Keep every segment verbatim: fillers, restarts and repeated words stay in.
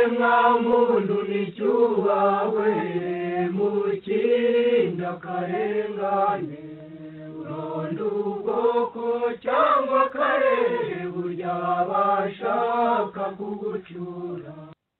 ikiremwamuntu n'icyubahwe mu kindi akarengane uronda ubwoko cyangwa akarere burya bashaka kugucyura.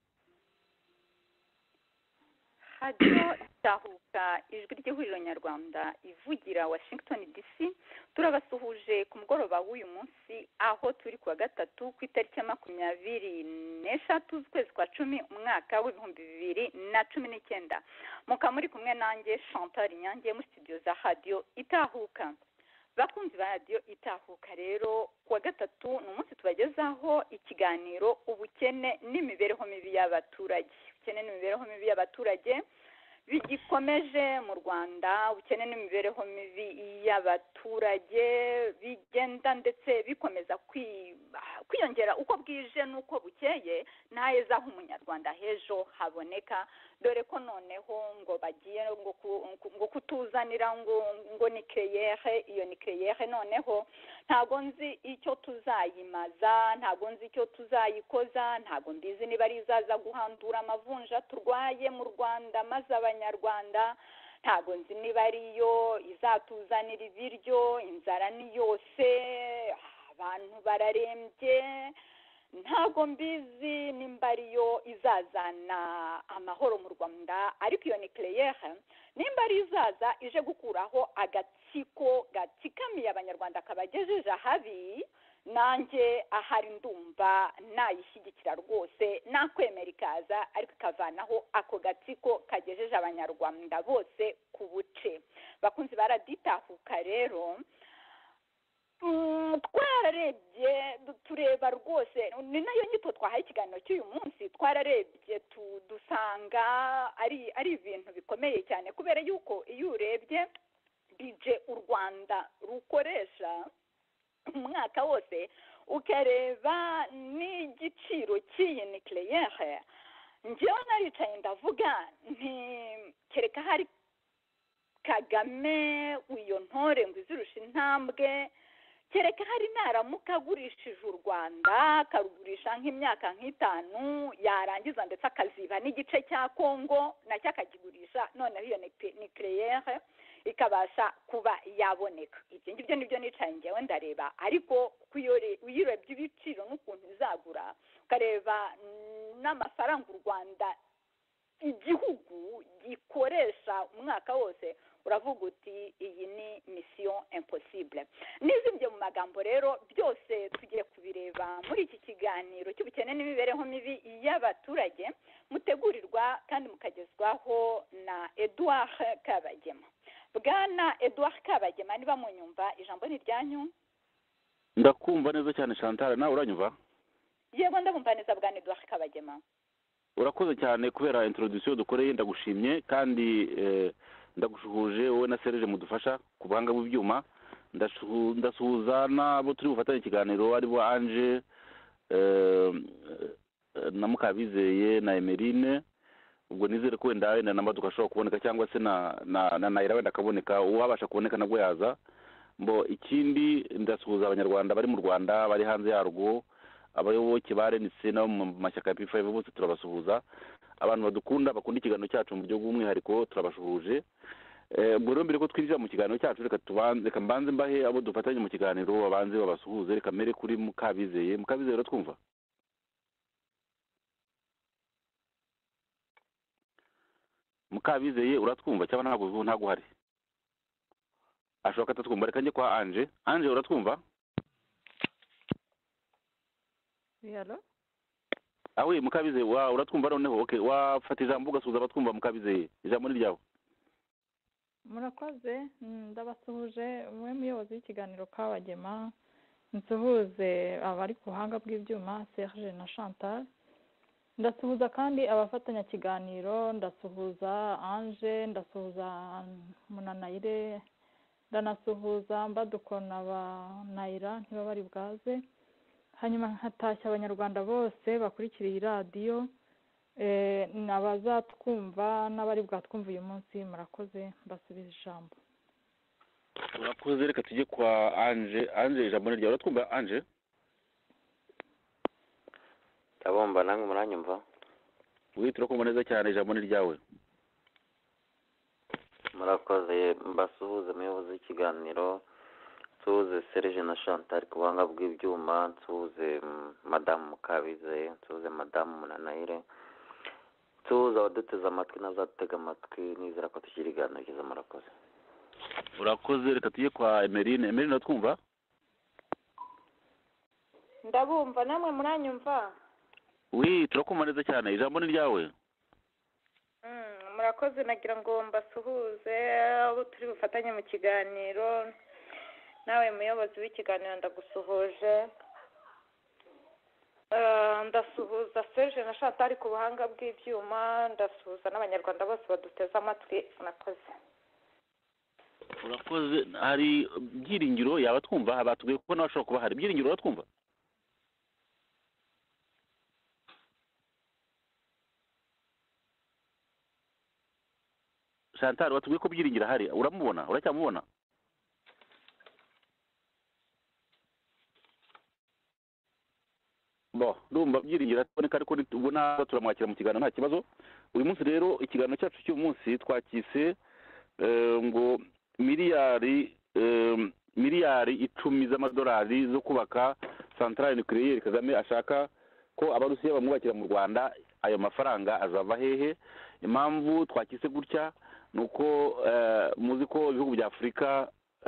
radiyo itahuka ijwi ry'ihuriro nyarwanda ivugira Washington D C, turabasuhuje ku mugoroba w'uyu munsi aho turi kuwa gatatu ku itariki ya makumyabiri n'eshatu z'ukwezi kwa cumi umwaka w'ibihumbi bibiri na cumi n'icyenda. mukaba muri kumwe nanjye Chantal Nyange muri studio za radiyo itahuka. bakunzi ba radiyo itahuka rero kuwa gatatu ni umunsi tubagezaho ikiganiro ubukene n'imibereho mibi y'abaturage. ubukene n'imibereho mibi y'abaturage bigikomeje mu Rwanda, ubukene n'imibereho mibi y'abaturage bigenda ndetse bikomeza kwiyongera uko bwije n'uko bukeye, ntaheza aho umunyarwanda hejo haboneka, dore ko noneho ngo bagiye ngo kutuzanira ngo ngo nikeleyere. iyo nikeleyere noneho ntago nzi icyo tuzayimaza, ntago nzi icyo tuzayikoza, ntago mbizi niba ari izaza guhandura amavunja turwaye mu Rwanda maze abanyarwanda, ntago nzi niba ariyo izatuzanira ibiryo, inzara ni yose, abantu bararembye, ntago mbizi nimba ariyo izazana amahoro mu Rwanda. ariko iyo nikeleyere nimba ari izaza ije gukuraho agatsiko gatsikamiye abanyarwanda kabagejeje ahabi, nanjye ahari ndumva nayishyigikira rwose, nakwemera ikaza ariko ikavanaho ako gatsiko kagejeje abanyarwanda bose ku buce. bakunzi baraditahuka rero, twararebye tureba rwose, ni nayo nyito twahaye ikiganiro cy'uyu munsi, twararebye dusanga ari ari ibintu bikomeye cyane, kubera yuko iyo urebye bije u Rwanda rukoresha umwaka wose, ukareba n'igiciro cy'iyi nikeleyere, njyewe naricaye ndavuga nti kereka hari Kagame w'iyo ntore ngo izirusha intambwe, kereka hari naramuka agurishije u Rwanda akarugurisha nk'imyaka nk'itanu, yarangiza ndetse akaziba n'igice cya Kongo nacyo akakigurisha, noneho iyo nikeleyere ikabasha kuba yaboneka. ibyo ngibyo nibyo nicaye njyewe ndareba, ariko uyirebye ibiciro n'ukuntu izagura, ukareba n'amafaranga u Rwanda igihugu gikoresha umwaka wose, uravuga uti iyi ni mission impossible. n'izibyo mu magambo rero byose tugiye kubireba muri iki kiganiro cy'ubukene n'imibereho mibi y'abaturage, mutegurirwa kandi mukagezwaho na Edouard Kabagema. bwana Edouard Kabagema, niba munyumva ijambo ni ryanyu. ndakumva neza cyane Chantal, nawe uranyumva? yego ndabumva neza bwana Edouard Kabagema. urakoze cyane kubera introduction dukoreye, ndagushimye kandi ndagushuhuje wowe na Serge mudufasha ku buhanga bw'ibyuma. ndasuhuza n'abo turi bufatanye ikiganiro, ari bo Ange na Mukabizeye na Emeline. ubwo nizere ko wenda wenda namba tukashobora kuboneka, cyangwa se na na na Naira wenda akaboneka, uwabasha kuboneka nabwo yaza. mbo ikindi ndasuhuza abanyarwanda bari mu Rwanda, bari hanze yarwo, abayoboke ba R N C nabo mu mashyaka ya P five bose turabasuhuza. abantu badukunda bakunda ikiganiro cyacu mu buryo bw'umwihariko turabashuhuje. ubwo rero mbere ko twinjira mu kiganiro cyacu, reka tubanze reka mbanze mbahe abo dufatanye mu kiganiro babanze babasuhuze. reka mere kuri Mukabizeye. Mukabizeye rero twumva? Mukabizeye uratwumva cyangwa ntabwo ntabwo uhari? ashobora katatwumva. reka njye kwa Ange. Ange uratwumva? Hello? awe Mukabizeye wa uratwumva noneho? okay, wafata ijambo ugasuhuza abatwumva. Mukabizeye ijambo ni ryawe. murakoze. ndabasuhuje umwe muyobozi w'ikiganiro Kabagema, nsuhuze abari ku buhanga bw'ibyuma Serge na Chantal, ndasuhuza kandi abafatanya kiganiro, ndasuhuza Ange, ndasuhuza Munanayire, ndanasuhuza Mbadukona ba Naira ntiba bari bwaze, hanyuma nkatashya abanyarwanda bose bakurikiriye radiyo, abazatwumva n'abari bwatwumva uyu munsi. murakoze, mbasubiza ijambo. urakoze. reka tujye kwa Ange. Ange ijambo ni ryawe. uratwumva Ange? ndabumva, namwe muranyumva? wi turakumva neza cyane ijambo ni ryawe. murakoze mbasuhuze umuyobozi w'ikiganiro nsuhuze Serge na Chantal ku buhanga bw'ibyuma, nsuhuze madamu Mukabize, nsuhuze madamu Munanayire, nsuhuze abaduteze amatwi n'azatega amatwi, nizera ko tugira ibiganiro byiza. murakoze. urakoze reka tujye kwa Emeline. Emeline uratwumva? ndabumva namwe muranyumva. wi turakumva neza cyane ijambo ni ryawe. murakoze nagira ngo mbasuhuze abo turi bufatanye mu kiganiro. nawe muyobozi w'ikiganiro ndagusuhuje. ndasuhuza Serge na Chantal ku buhanga bw'ibyuma, ndasuhuza n'abanyarwanda bose baduteze amatwi. murakoze. urakoze. hari byiringiro yaba twumva, batubwiye ko nawe ashobora kuba hari byiringiro. uratwumva? Chantal watubwiye ko byiringira hari, uramubona? uracyamubona? bo ndumva byiringira tuboneka, ariko ubona turamwakira mu kiganiro nta kibazo. uyu munsi rero ikiganiro cyacu cy'uyu munsi twakise ngo miliyari miliyari icumi z'amadolari zo kubaka santarari nucleaire Kagame ashaka ko abarusiya bamwubakira mu Rwanda. ayo mafaranga azava hehe? impamvu twakise gutya nuko muzi ko ibihugu bya Afurika,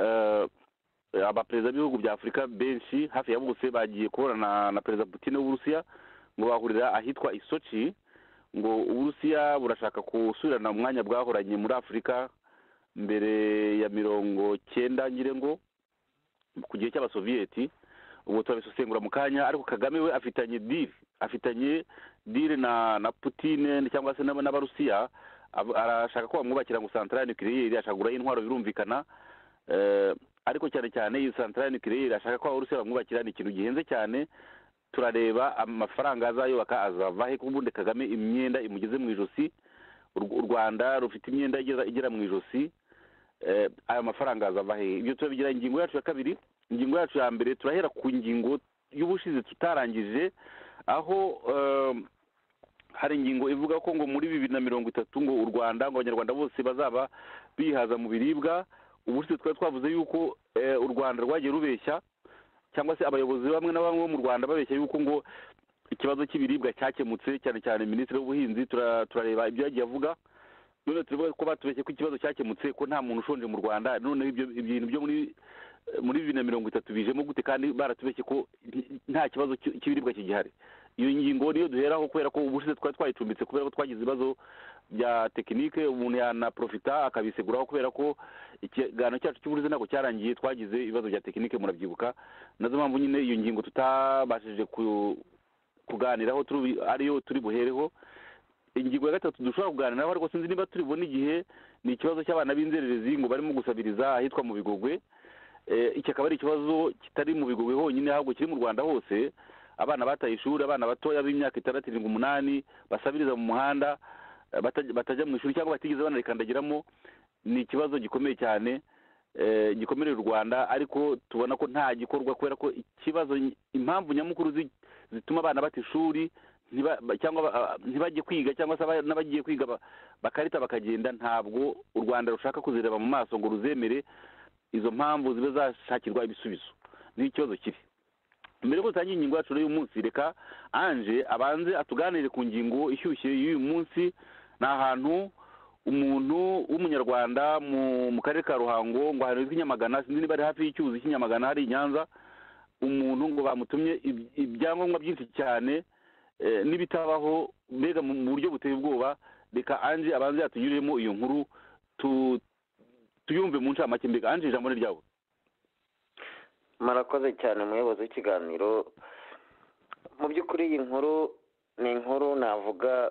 abaperezida b'ibihugu bya Afurika benshi hafi ya bose bagiye kubonana na perezida Putin w'Uburusiya, ngo bahurira ahitwa i Sochi, ngo Uburusiya burashaka gusubirana mu mwanya bwahoranye muri Afurika mbere ya mirongo cyenda ngire ngo ku gihe cy'abasoviyeti. ubu turabisesengura mu kanya, ariko Kagame we afitanye deal afitanye deal na na Putin cyangwa se n'abarusiya. arashaka ko bamwubakira ngo santarari nucleaire, ashagura intwaro birumvikana, ariko cyane cyane iyi santarari nucleaire ashaka ko abarusiya bamwubakira ni ikintu gihenze cyane. turareba amafaranga azayubaka azava he? kubundi Kagame imyenda imugeze mu ijosi, u Rwanda rufite imyenda igera mu ijosi, aya mafaranga azava he? ibyo turabigira ingingo yacu ya kabiri. ingingo yacu ya mbere turahera ku ngingo y'ubushize tutarangije, aho hari ingingo ivuga ko ngo muri bibiri na mirongo itatu ngo u Rwanda, ngo abanyarwanda bose bazaba bihaza mu biribwa. ubushize twari twavuze yuko u Rwanda rwagiye rubeshya, cyangwa se abayobozi bamwe na bamwe bo mu Rwanda babeshya yuko ngo ikibazo cy'ibiribwa cyakemutse, cyane cyane minisitiri w'ubuhinzi. turareba ibyo yagiye avuga, none turivuga ko batubeshye ko ikibazo cyakemutse, ko nta muntu ushonje mu Rwanda. none ibyo ibintu byo muri muri bibiri na mirongo itatu bijemo gute kandi baratubeshye ko nta kibazo cy'ibiribwa kigihari? iyo ngingo niyo duheraho, kubera ko ubushize twari twayicumbitse kubera ko twagize ibibazo bya tekinike, umuntu yanaprofita akabiseguraho, kubera ko ikiganiro cyacu cy'ubushize ntabwo cyarangiye, twagize ibibazo bya tekinike murabyibuka. nazo mpamvu nyine iyo ngingo tutabashije kuganiraho ariyo turi buhereho. ingingo ya gatatu dushobora kuganiraho, ariko sinzi niba turi bubone igihe, ni ikibazo cy'abana b'inzererezi ngo barimo gusabiriza ahitwa mu Bigogwe. iki akaba ari ikibazo kitari mu Bigogwe honyine, ahubwo kiri mu Rwanda hose. abana bataye ishuri, abana batoya b'imyaka itandatu irindwi umunani basabiriza mu muhanda, batajya mu ishuri cyangwa batigeze banarikandagiramo. ni ikibazo gikomeye cyane gikomerera u Rwanda, ariko tubona ko nta gikorwa, kubera ko ikibazo, impamvu nyamukuru zituma abana bata ishuri cyangwa ntibajye kwiga, cyangwa se n'abagiye kwiga bakarita bakagenda, ntabwo u Rwanda rushaka kuzireba mu maso ngo ruzemere izo mpamvu zibe zashakirwa ibisubizo. ni ikibazo kiri. mbere ko dutangira ingingo yacu y'uyu munsi, reka Ange abanze atuganire ku ngingo ishyushye y'uyu munsi. ni ahantu umuntu w'umunyarwanda mu karere ka Ruhango, ngo ahantu hitwa Nyamagana, sinzi niba ari hafi y'icyuzi cy'inyamagana hari i Nyanza, umuntu ngo bamutumye ibyangombwa byinshi cyane n'ibitabaho, mbega mu buryo buteye ubwoba. reka Ange abanze yatunyuriremo iyo nkuru tuyumve mu ncamake. mbega Ange, ijambo ni ryawe. murakoze cyane umuyobozi w'ikiganiro. mu by'ukuri iyi nkuru ni inkuru navuga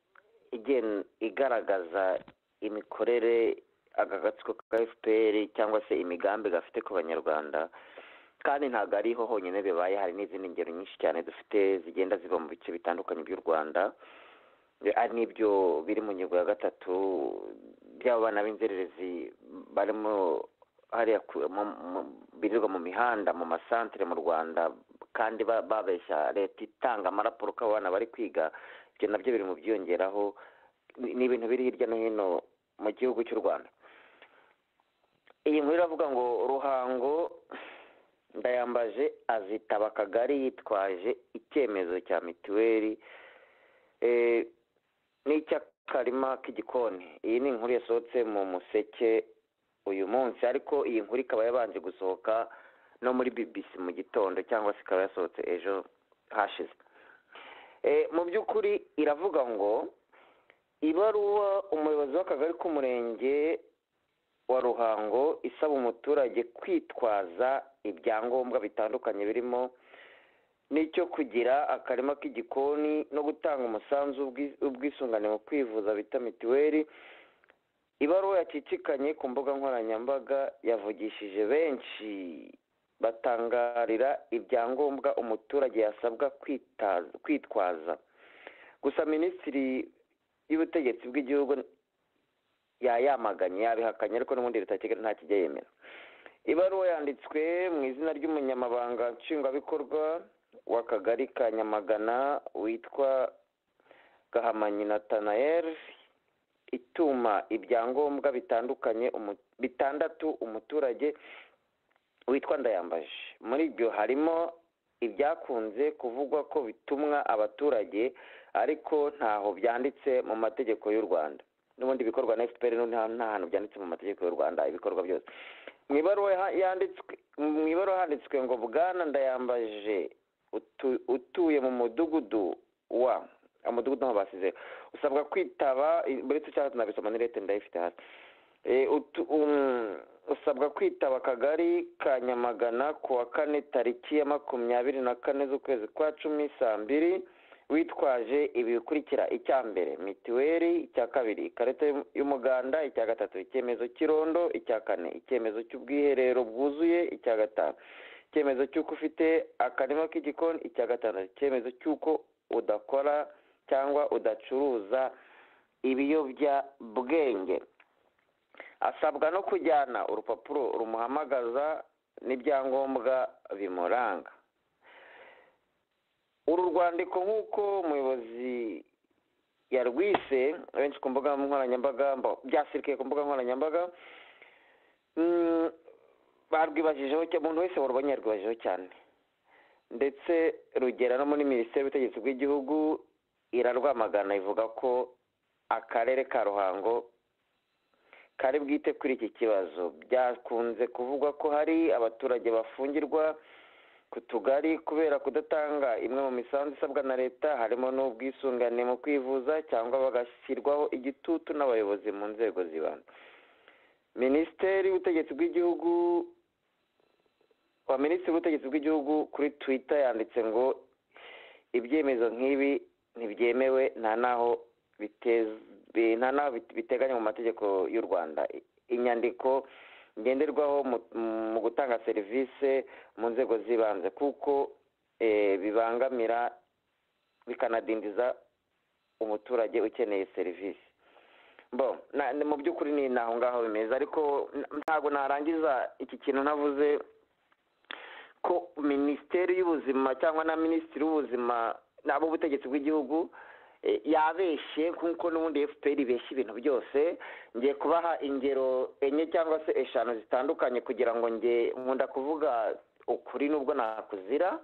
igaragaza imikorere aka gatsiko ka F P R cyangwa se imigambi gafite ku banyarwanda, kandi ntabwo ariho honyine bibaye, hari n'izindi ngero nyinshi cyane dufite zigenda ziba mu bice bitandukanye by'u Rwanda. ari n'ibyo biri mu ngingo ya gatatu by'abo bana b'inzererezi barimo hariya birirwa mu mihanda mu masantere mu Rwanda kandi babeshya leta itanga amaraporo ko abana bari kwiga, ibyo nabyo biri mu byiyongeraho, ni ibintu biri hirya no hino mu gihugu cy'u Rwanda. Iyi nkuru iravuga ngo Ruhango Ndayambaje azitaba akagari yitwaje icyemezo cya mituweli n'icy'akarima k'igikoni. Iyi ni inkuru yasohotse mu Museke uyu munsi, ariko iyi nkuru ikaba yabanje gusohoka no muri B B C mu gitondo, cyangwa se ikaba yasohotse ejo hashize. Mu by'ukuri iravuga ngo ibaruwa umuyobozi w'akagari k'umurenge wa Ruhango isaba umuturage kwitwaza ibyangombwa bitandukanye birimo n'icyo kugira akarima k'igikoni no gutanga umusanzu w'ubwisungane mu kwivuza bita mituweli. Ibaruwa yacicikanye ku mbuga nkoranyambaga yavugishije benshi batangarira ibyangombwa umuturage yasabwa kwitwaza. Gusa Minisitiri y'Ubutegetsi bw'Igihugu yayamaganye, yabihakanye, ariko n'ubundi leta ya Kigali nta kijya yemera. Ibaruwa yanditswe mu izina ry'umunyamabanga nshingwabikorwa w'akagari ka Nyamagana witwa Gahamanyi Nathanael, ituma ibyangombwa bitandukanye bitandatu umuturage witwa Ndayambaje. Muri ibyo harimo ibyakunze kuvugwa ko bitumwa abaturage ariko ntaho byanditse mu mategeko y'u Rwanda, n'ubundi bikorwa na F P R nta hantu byanditse mu mategeko y'u Rwanda ibikorwa byose. Mu ibaruwa yanditswe mu ibaruwa handitswe ngo Bwana Ndayambaje utuye mu mudugudu wa umudugudu aho basize usabwa kwitaba buretse cyangwa tunabisoma ni leta ndayifite hasi. Usabwa kwitaba akagari ka Nyamagana ku wa kane tariki ya makumyabiri na kane z'ukwezi kwa cumi saa mbiri witwaje ibi bikurikira: icya mbere mituweli, icya kabiri ikarita y'umuganda, icya gatatu icyemezo cy'irondo, icya kane icyemezo cy'ubwiherero bwuzuye, icya gatanu icyemezo cy'uko ufite akarima k'igikoni, icya gatandatu icyemezo cy'uko udakora cyangwa udacuruza ibiyobyabwenge. Asabwa no kujyana urupapuro rumuhamagaza n'ibyangombwa bimuranga. Uru rwandiko nk'uko umuyobozi yarwise benshi ku mbuga nkoranyambaga byasirikiye ku mbuga nkoranyambaga, barwibajijeho, umuntu wese warubonye yarwibajijeho cyane, ndetse rugera no muri Minisiteri y'Ubutegetsi bw'Igihugu irarwamagana, ivuga ko akarere ka Ruhango kari bwite kuri iki kibazo. Byakunze kuvugwa ko hari abaturage bafungirwa ku tugari kubera kudatanga imwe mu misanzu isabwa na leta, harimo n'ubwisungane mu kwivuza, cyangwa bagashyirwaho igitutu n'abayobozi mu nzego z'ibanze. Minisiteri y'Ubutegetsi bw'Igihugu wa Minisitiri w'Ubutegetsi bw'Igihugu kuri Twitter yanditse ngo ibyemezo nk'ibi ntibyemewe nta naho nta naho biteganya mu mategeko y'u Rwanda. Inyandiko ngenderwaho mu gutanga serivisi mu nzego z'ibanze, kuko bibangamira bikanadindiza umuturage ukeneye serivisi. Bo mu by'ukuri ni naho ngaho bimeze, ariko ntabwo narangiza iki kintu navuze ko Minisiteri y'Ubuzima cyangwa na Minisitiri w'Ubuzima n'ab'Ubutegetsi bw'Igihugu yabeshye, kuko n'ubundi F P R ibeshya ibintu byose. Ngiye kubaha ingero enye cyangwa se eshanu zitandukanye kugira ngo nge nkunda kuvuga ukuri nubwo nakuzira.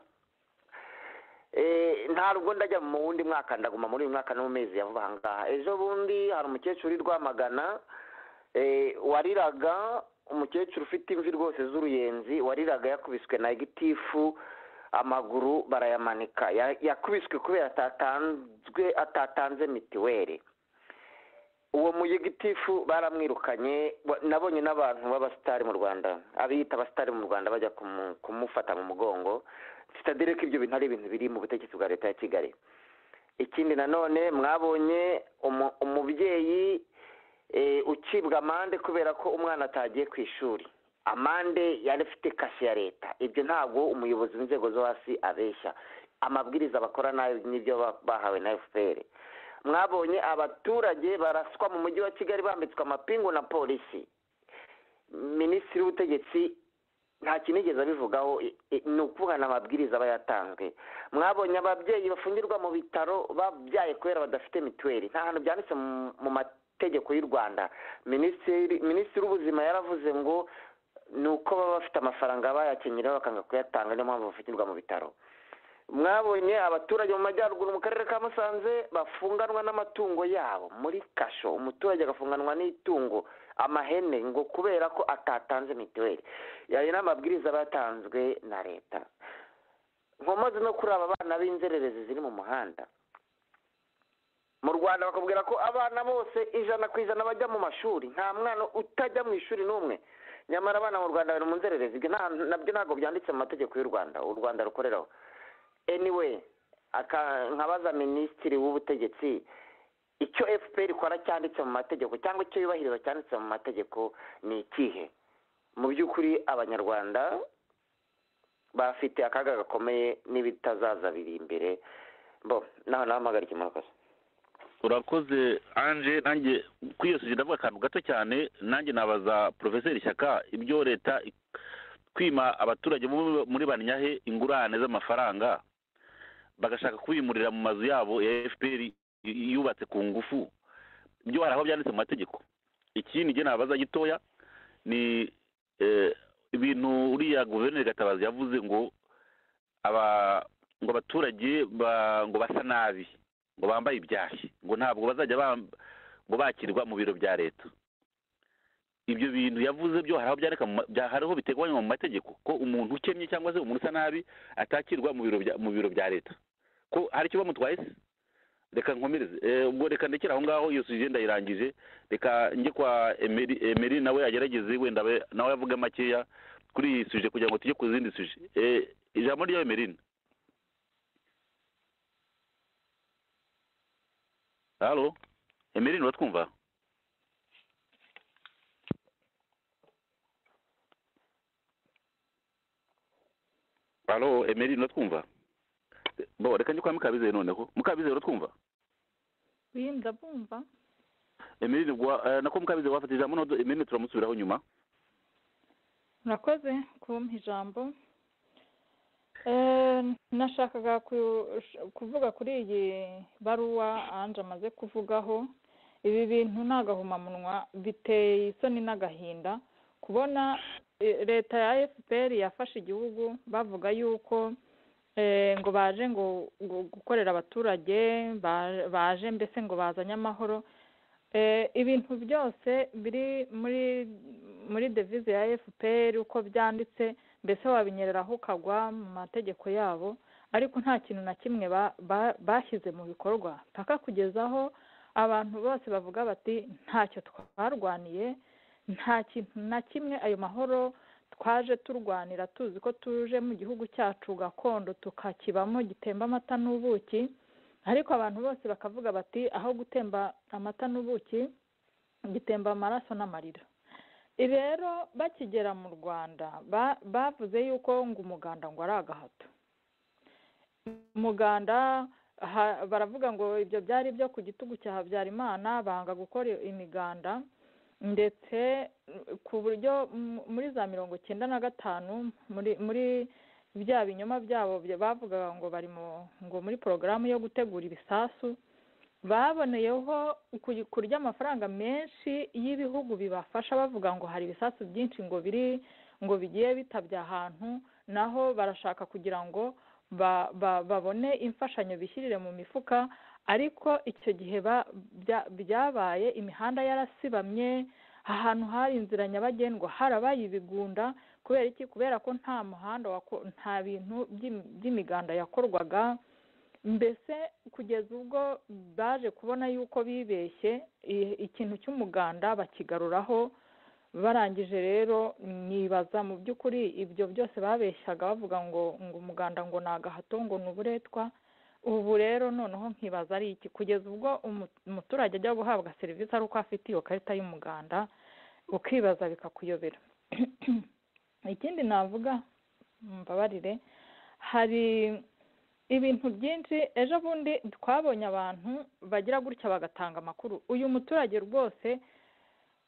Ntabwo ndajya mu wundi mwaka, ndaguma muri uyu mwaka no mu mezi ya vuba aha ngaha. Ejo bundi hari umukecuru uri Rwamagana wariraga, umukecuru ufite imvi rwose z'uruyenzi, wariraga yakubiswe na gitifu, amaguru barayamanika. Yakubiswe kubera atatanzwe atatanze mituweli. Uwo muyigitifu baramwirukanye. Nabonye n'abantu b'abasitari mu Rwanda, abiyita abasitari mu Rwanda, bajya kumufata mu mugongo. Sitadire ko ibyo bintu ari ibintu biri mu butegetsi bwa leta ya Kigali. Ikindi nanone mwabonye umubyeyi ucibwa amande kubera ko umwana atagiye ku ishuri. Amande yari afite kashe ya leta. Ibyo ntabwo umuyobozi w'inzego zo hasi abeshya, amabwiriza bakora nayo n'ibyo bahawe na F P R. Mwabonye abaturage baraswa mu mujyi wa Kigali bambitswe amapingu na polisi. minisitiri w'ubutegetsi nta kinigeze abivugaho, ni ukuvugana amabwiriza aba yatanzwe. Mwabonye ababyeyi bafungirwa mu bitaro babyaye kubera badafite mituweli, nta hantu byanditse mu mategeko y'u Rwanda. Minisitiri minisitiri w'ubuzima yaravuze ngo ni uko baba bafite amafaranga bayakenyeraho bakanga kuyatanga, niyo mpamvu bafungirwa mu bitaro. Mwabonye abaturage mu majyaruguru mu karere ka Musanze bafunganwa n'amatungo yabo muri kasho, umuturage agafunganwa n'itungo amahene ngo kubera ko atatanze mituweli. Yari n'amabwiriza batanzwe na leta. Nkomoze no kuri aba bana b'inzererezi ziri mu muhanda mu Rwanda, bakubwira ko abana bose ijana ku ijana bajya mu mashuri, nta mwana utajya mu ishuri n'umwe. Nyamara abana mu Rwanda bari mu nzererezi, nabyo ntabwo byanditse mu mategeko y'u Rwanda u Rwanda rukoreraho. Anyway, nkabaza minisitiri w'ubutegetsi icyo F P R ikora cyanditse mu mategeko cyangwa icyo yubahiriza cyanditse mu mategeko ni ikihe? Mu by'ukuri abanyarwanda bafite akaga gakomeye n'ibitazaza biri imbere. Bo naho nahamagara ikimanukazi. Urakoze Anje. Nanjye kwiyosije ndavuga akantu gato cyane. Nanjye nabaza Professeur Shyaka ibyo leta kwima abaturage muri Banyahe ingurane z'amafaranga bagashaka kubimurira mu mazu yabo ya F P R yubatse ku ngufu, byo hari aho byanditse mu mategeko. Ikindi nge nabaza gitoya ni ibintu uriya Guverineri Gatabazi yavuze ngo aba ngo abaturage ngo basa nabi, ngo bambaye ibyahi, ngo ntabwo bazajya ngo bakirwa mu biro bya leta. Ibyo bintu yavuze byo hari aho byareka hariho biteganywa mu mategeko ko umuntu ukennye cyangwa se umuntu usa nabi atakirwa mu biro mu biro bya leta, ko hari icyo bamutwaye se? Reka nkomereze ubwo, reka ndekera aho ngaho. Iyo suje ndayirangije, reka njye kwa Emery nawe agerageze wenda nawe yavuga makeya kuri iyi suje kugira ngo tujye ku zindi suje. Ijambo rya Emery. Halo Emery, uratwumva? Halo Emery, uratwumva? Bo reka njye kwa Mukabize noneho. Mukabize uratwumva? Winda bumva. Emery gwa nako Mukabize wafata ijambo no Emery turamusubiraho nyuma. Nakoze kumpa ijambo. Eh nashakaga kuvuga kuri iyi baruwa Anje amaze kuvugaho. Ibi bintu nagahumamunwa biteye isoni n'agahinda kubona leta ya F P R yafashe igihugu bavuga yuko ngo baje ngo gukorera abaturage, baje mbese ngo bazanye amahoro. Ibintu byose biri muri muri devise ya F P R uko byanditse, mbese wabinyereraho ukagwa mu mategeko yabo, ariko nta kintu na kimwe bashyize mu bikorwa paka kugezaho abantu bose bavuga bati ntacyo twarwaniye, nta kintu na kimwe ayo mahoro twaje turwanira, tuzi ko tuje mu gihugu cyacu gakondo tukakibamo gitemba amata n'ubuki, ariko abantu bose bakavuga bati aho gutemba amata n'ubuki gitemba amaraso n'amarira. Rero bakigera mu Rwanda bavuze yuko ngo umuganda ngo ari agahato. Umuganda baravuga ngo ibyo byari byo ku gitugu cya Habyarimana, banga gukora imiganda, ndetse ku buryo muri za mirongo cyenda na gatanu muri muri bya binyoma byabo bavugaga ngo bari ngo muri porogaramu yo gutegura ibisasu, baboneyeho kurya amafaranga menshi y'ibihugu bibafasha, bavuga ngo hari ibisasu byinshi ngo biri ngo bigiye bitabye ahantu, naho barashaka kugira ngo babone imfashanyo bishyirire mu mifuka. Ariko icyo gihe byabaye imihanda yarasibamye, ahantu hari inzira nyabagendwa harabaye ibigunda. Kubera iki? Kubera ko nta muhanda, nta bintu by'imiganda yakorwaga. Mbese kugeza ubwo baje kubona yuko bibeshye, ikintu cy'umuganda bakigaruraho. Barangije rero nibaza mu by'ukuri ibyo byose babeshyaga bavuga ngo ngo umuganda ngo ni agahato, ngo ni uburetwa. Ubu rero noneho nkibaza ari iki, kugeza ubwo umuturage ajya guhabwa serivisi ari uko afite iyo karita y'umuganda, ukibaza bikakuyobera. Ikindi navuga, mbabarire, hari ibintu byinshi. Ejo bundi twabonye abantu bagira gutya bagatanga amakuru. Uyu muturage rwose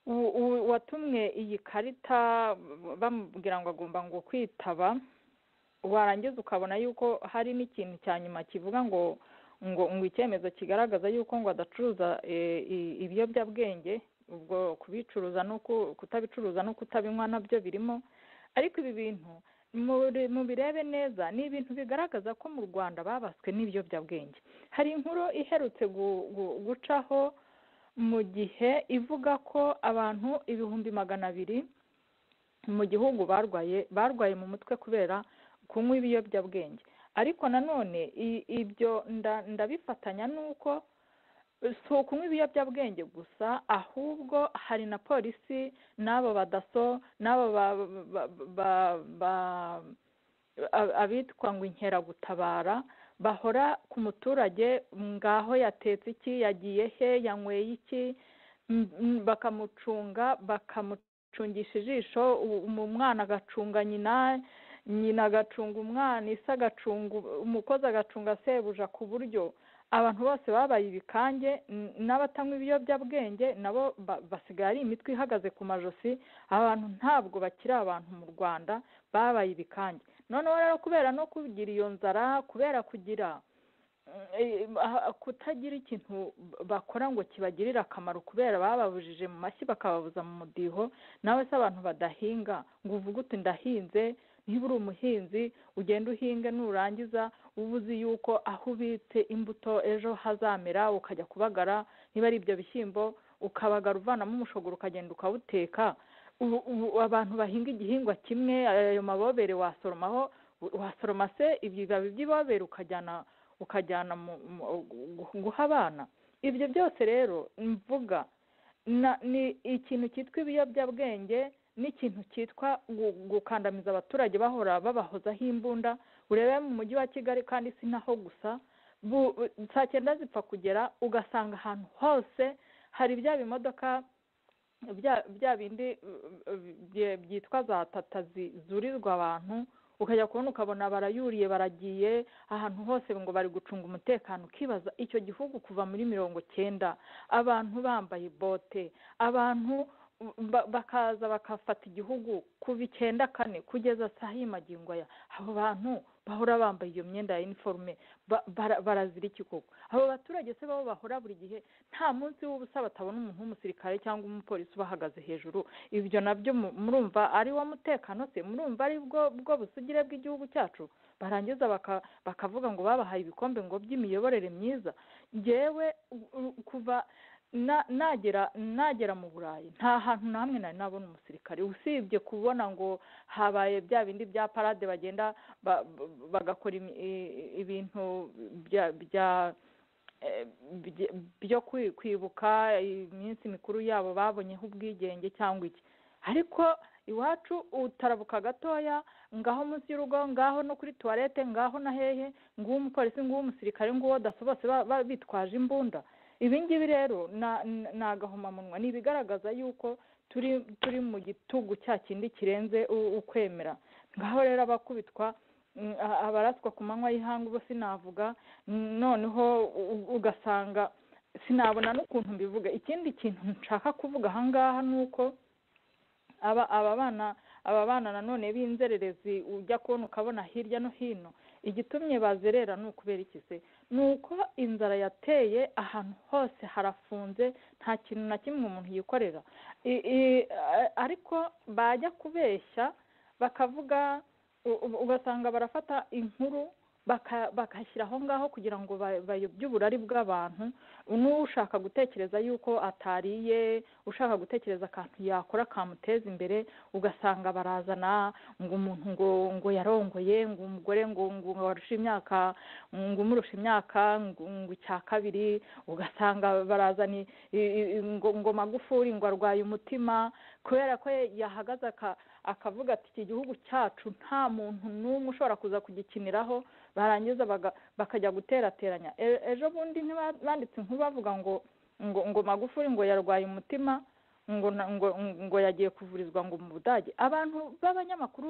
watumwe iyi karita bamubwira ngo agomba ngo kwitaba, warangiza ukabona yuko hari n'ikintu cya nyuma kivuga ngo ngo ngo icyemezo kigaragaza yuko ngo adacuruza ibiyobyabwenge, ubwo kubicuruza no kutabicuruza no kutabinywa nabyo birimo. Ariko ibi bintu mu birebe neza ni ibintu bigaragaza ko mu Rwanda babaswe n'ibiyobyabwenge. Hari inkuru iherutse gucaho mu gihe ivuga ko abantu ibihumbi magana abiri mu gihugu barwaye barwaye mu mutwe kubera kunywa ibiyobyabwenge. Ariko nanone ibyo ndabifatanya n'uko si ukunywa ibiyobyabwenge gusa, ahubwo hari na polisi n'abo badaso n'abo abitwa ngo inkeragutabara bahora ku muturage, ngaho yatetse iki, yagiye he, yanyweye iki, bakamucunga bakamucungisha ijisho, umwana agacunga nyina, nyina agacunga umwana, ise agacunga umukozi, agacunga sebuja, ku buryo abantu bose babaye ibikange. N'abatanywa ibiyobyabwenge nabo basigaye ari imitwe ihagaze ku majosi. Abantu ntabwo bakiri abantu mu Rwanda, babaye ibikange. Noneho rero kubera no kugira iyo nzara, kubera kugira kutagira ikintu bakora ngo kibagirire akamaro, kubera bababujije mu mashyi bakababuza mu mudiho, nawe se abantu badahinga ngo uvuge uti ndahinze. Niba uri umuhinzi ugenda uhinge, nurangiza ubuzi yuko aho ubitse imbuto ejo hazamera, ukajya kubagara. Niba ari ibyo bishyimbo ukabagara uvanamo umushogoro ukagenda ukawuteka. Abantu bahinga igihingwa kimwe, ayo mabobere wasoromaho, wasoroma se ibibabi by'ibobere ukajyana ukajyana guha abana. Ibyo byose rero mvuga ni ikintu cyitwa ibiyobyabwenge, n'ikintu cyitwa gukandamiza abaturage bahora babahozaho imbunda. Urebe mu mujyi wa Kigali, kandi si naho gusa, saa cyenda zipfa kugera ugasanga ahantu hose hari bya bimodoka bya bindi byitwa za tata zurizwa abantu, ukajya kubona ukabona barayuriye baragiye ahantu hose ngo bari gucunga umutekano. Ukibaza icyo gihugu kuva muri mirongo cyenda abantu bambaye bote, abantu bakaza bakafata igihugu kuva icyenda kane kugeza saa y'amagingo aya. Abo bantu bahora bambaye iyo myenda ya iniforume barazira iki koko? Abo baturage se babo bahora buri gihe nta munsi w'ubusa batabona umuntu w'umusirikare cyangwa umupolisi ubahagaze hejuru. Ibyo nabyo murumva ari wo mutekano se? Murumva ari bwo bwo busugire bw'igihugu cyacu? Barangiza bakavuga ngo babahaye ibikombe ngo by'imiyoborere myiza. Njyewe kuva nagera nagera mu Burayi nta hantu namwe nari nabona umusirikare, usibye kubona ngo habaye bya bindi bya parade bagenda bagakora ibintu byo kwibuka iminsi mikuru yabo babonyeho ubwigenge cyangwa iki. Ariko iwacu utarabuka gatoya, ngaho munsi y'urugo, ngaho no kuri toilette, ngaho na hehe, nguwo umupolisi, nguwo umusirikare, nguwo daso, bose bitwaje imbunda. Ibi ngibi rero ni agahomamunwa, ni ibigaragaza yuko turi turi mu gitugu cya kindi kirenze ukwemera. Ngaho rero abakubitwa, abaraswa ku manywa y'ihanga, ubu sinavuga, noneho ugasanga sinabona n'ukuntu mbivuga. Ikindi kintu nshaka kuvuga aha ngaha ni uko aba bana aba bana nanone b'inzererezi ujya kubona ukabona hirya no hino, igitumye bazerera ni ukubera iki se? Ni uko inzara yateye ahantu hose harafunze, nta kintu na kimwe umuntu yikorera. Ariko bajya kubeshya bakavuga, ugasanga barafata inkuru bakashyira aho ngaho kugira ngo bayobye uburari bw'abantu. N'ushaka gutekereza yuko atariye, ushaka gutekereza akantu yakora kamuteza imbere, ugasanga barazana ngo umuntu ngo ngo yarongoye, ngo umugore ngo ngo warusha imyaka, ngo umurusha imyaka, ngo icya kabiri, ugasanga barazana ngo ngo Magufuli ngo arwaye umutima kubera ko yahagaze akavuga ati iki gihugu cyacu nta muntu n'umwe ushobora kuza kugikiniraho. Barangiza bakajya guterateranya. Ejo bundi ntibanditse inkuru bavuga ngo ngo ngo Magufuli ngo yarwaye umutima, ngo ngo ngo yagiye kuvurizwa ngo mu Budage. Abantu b'abanyamakuru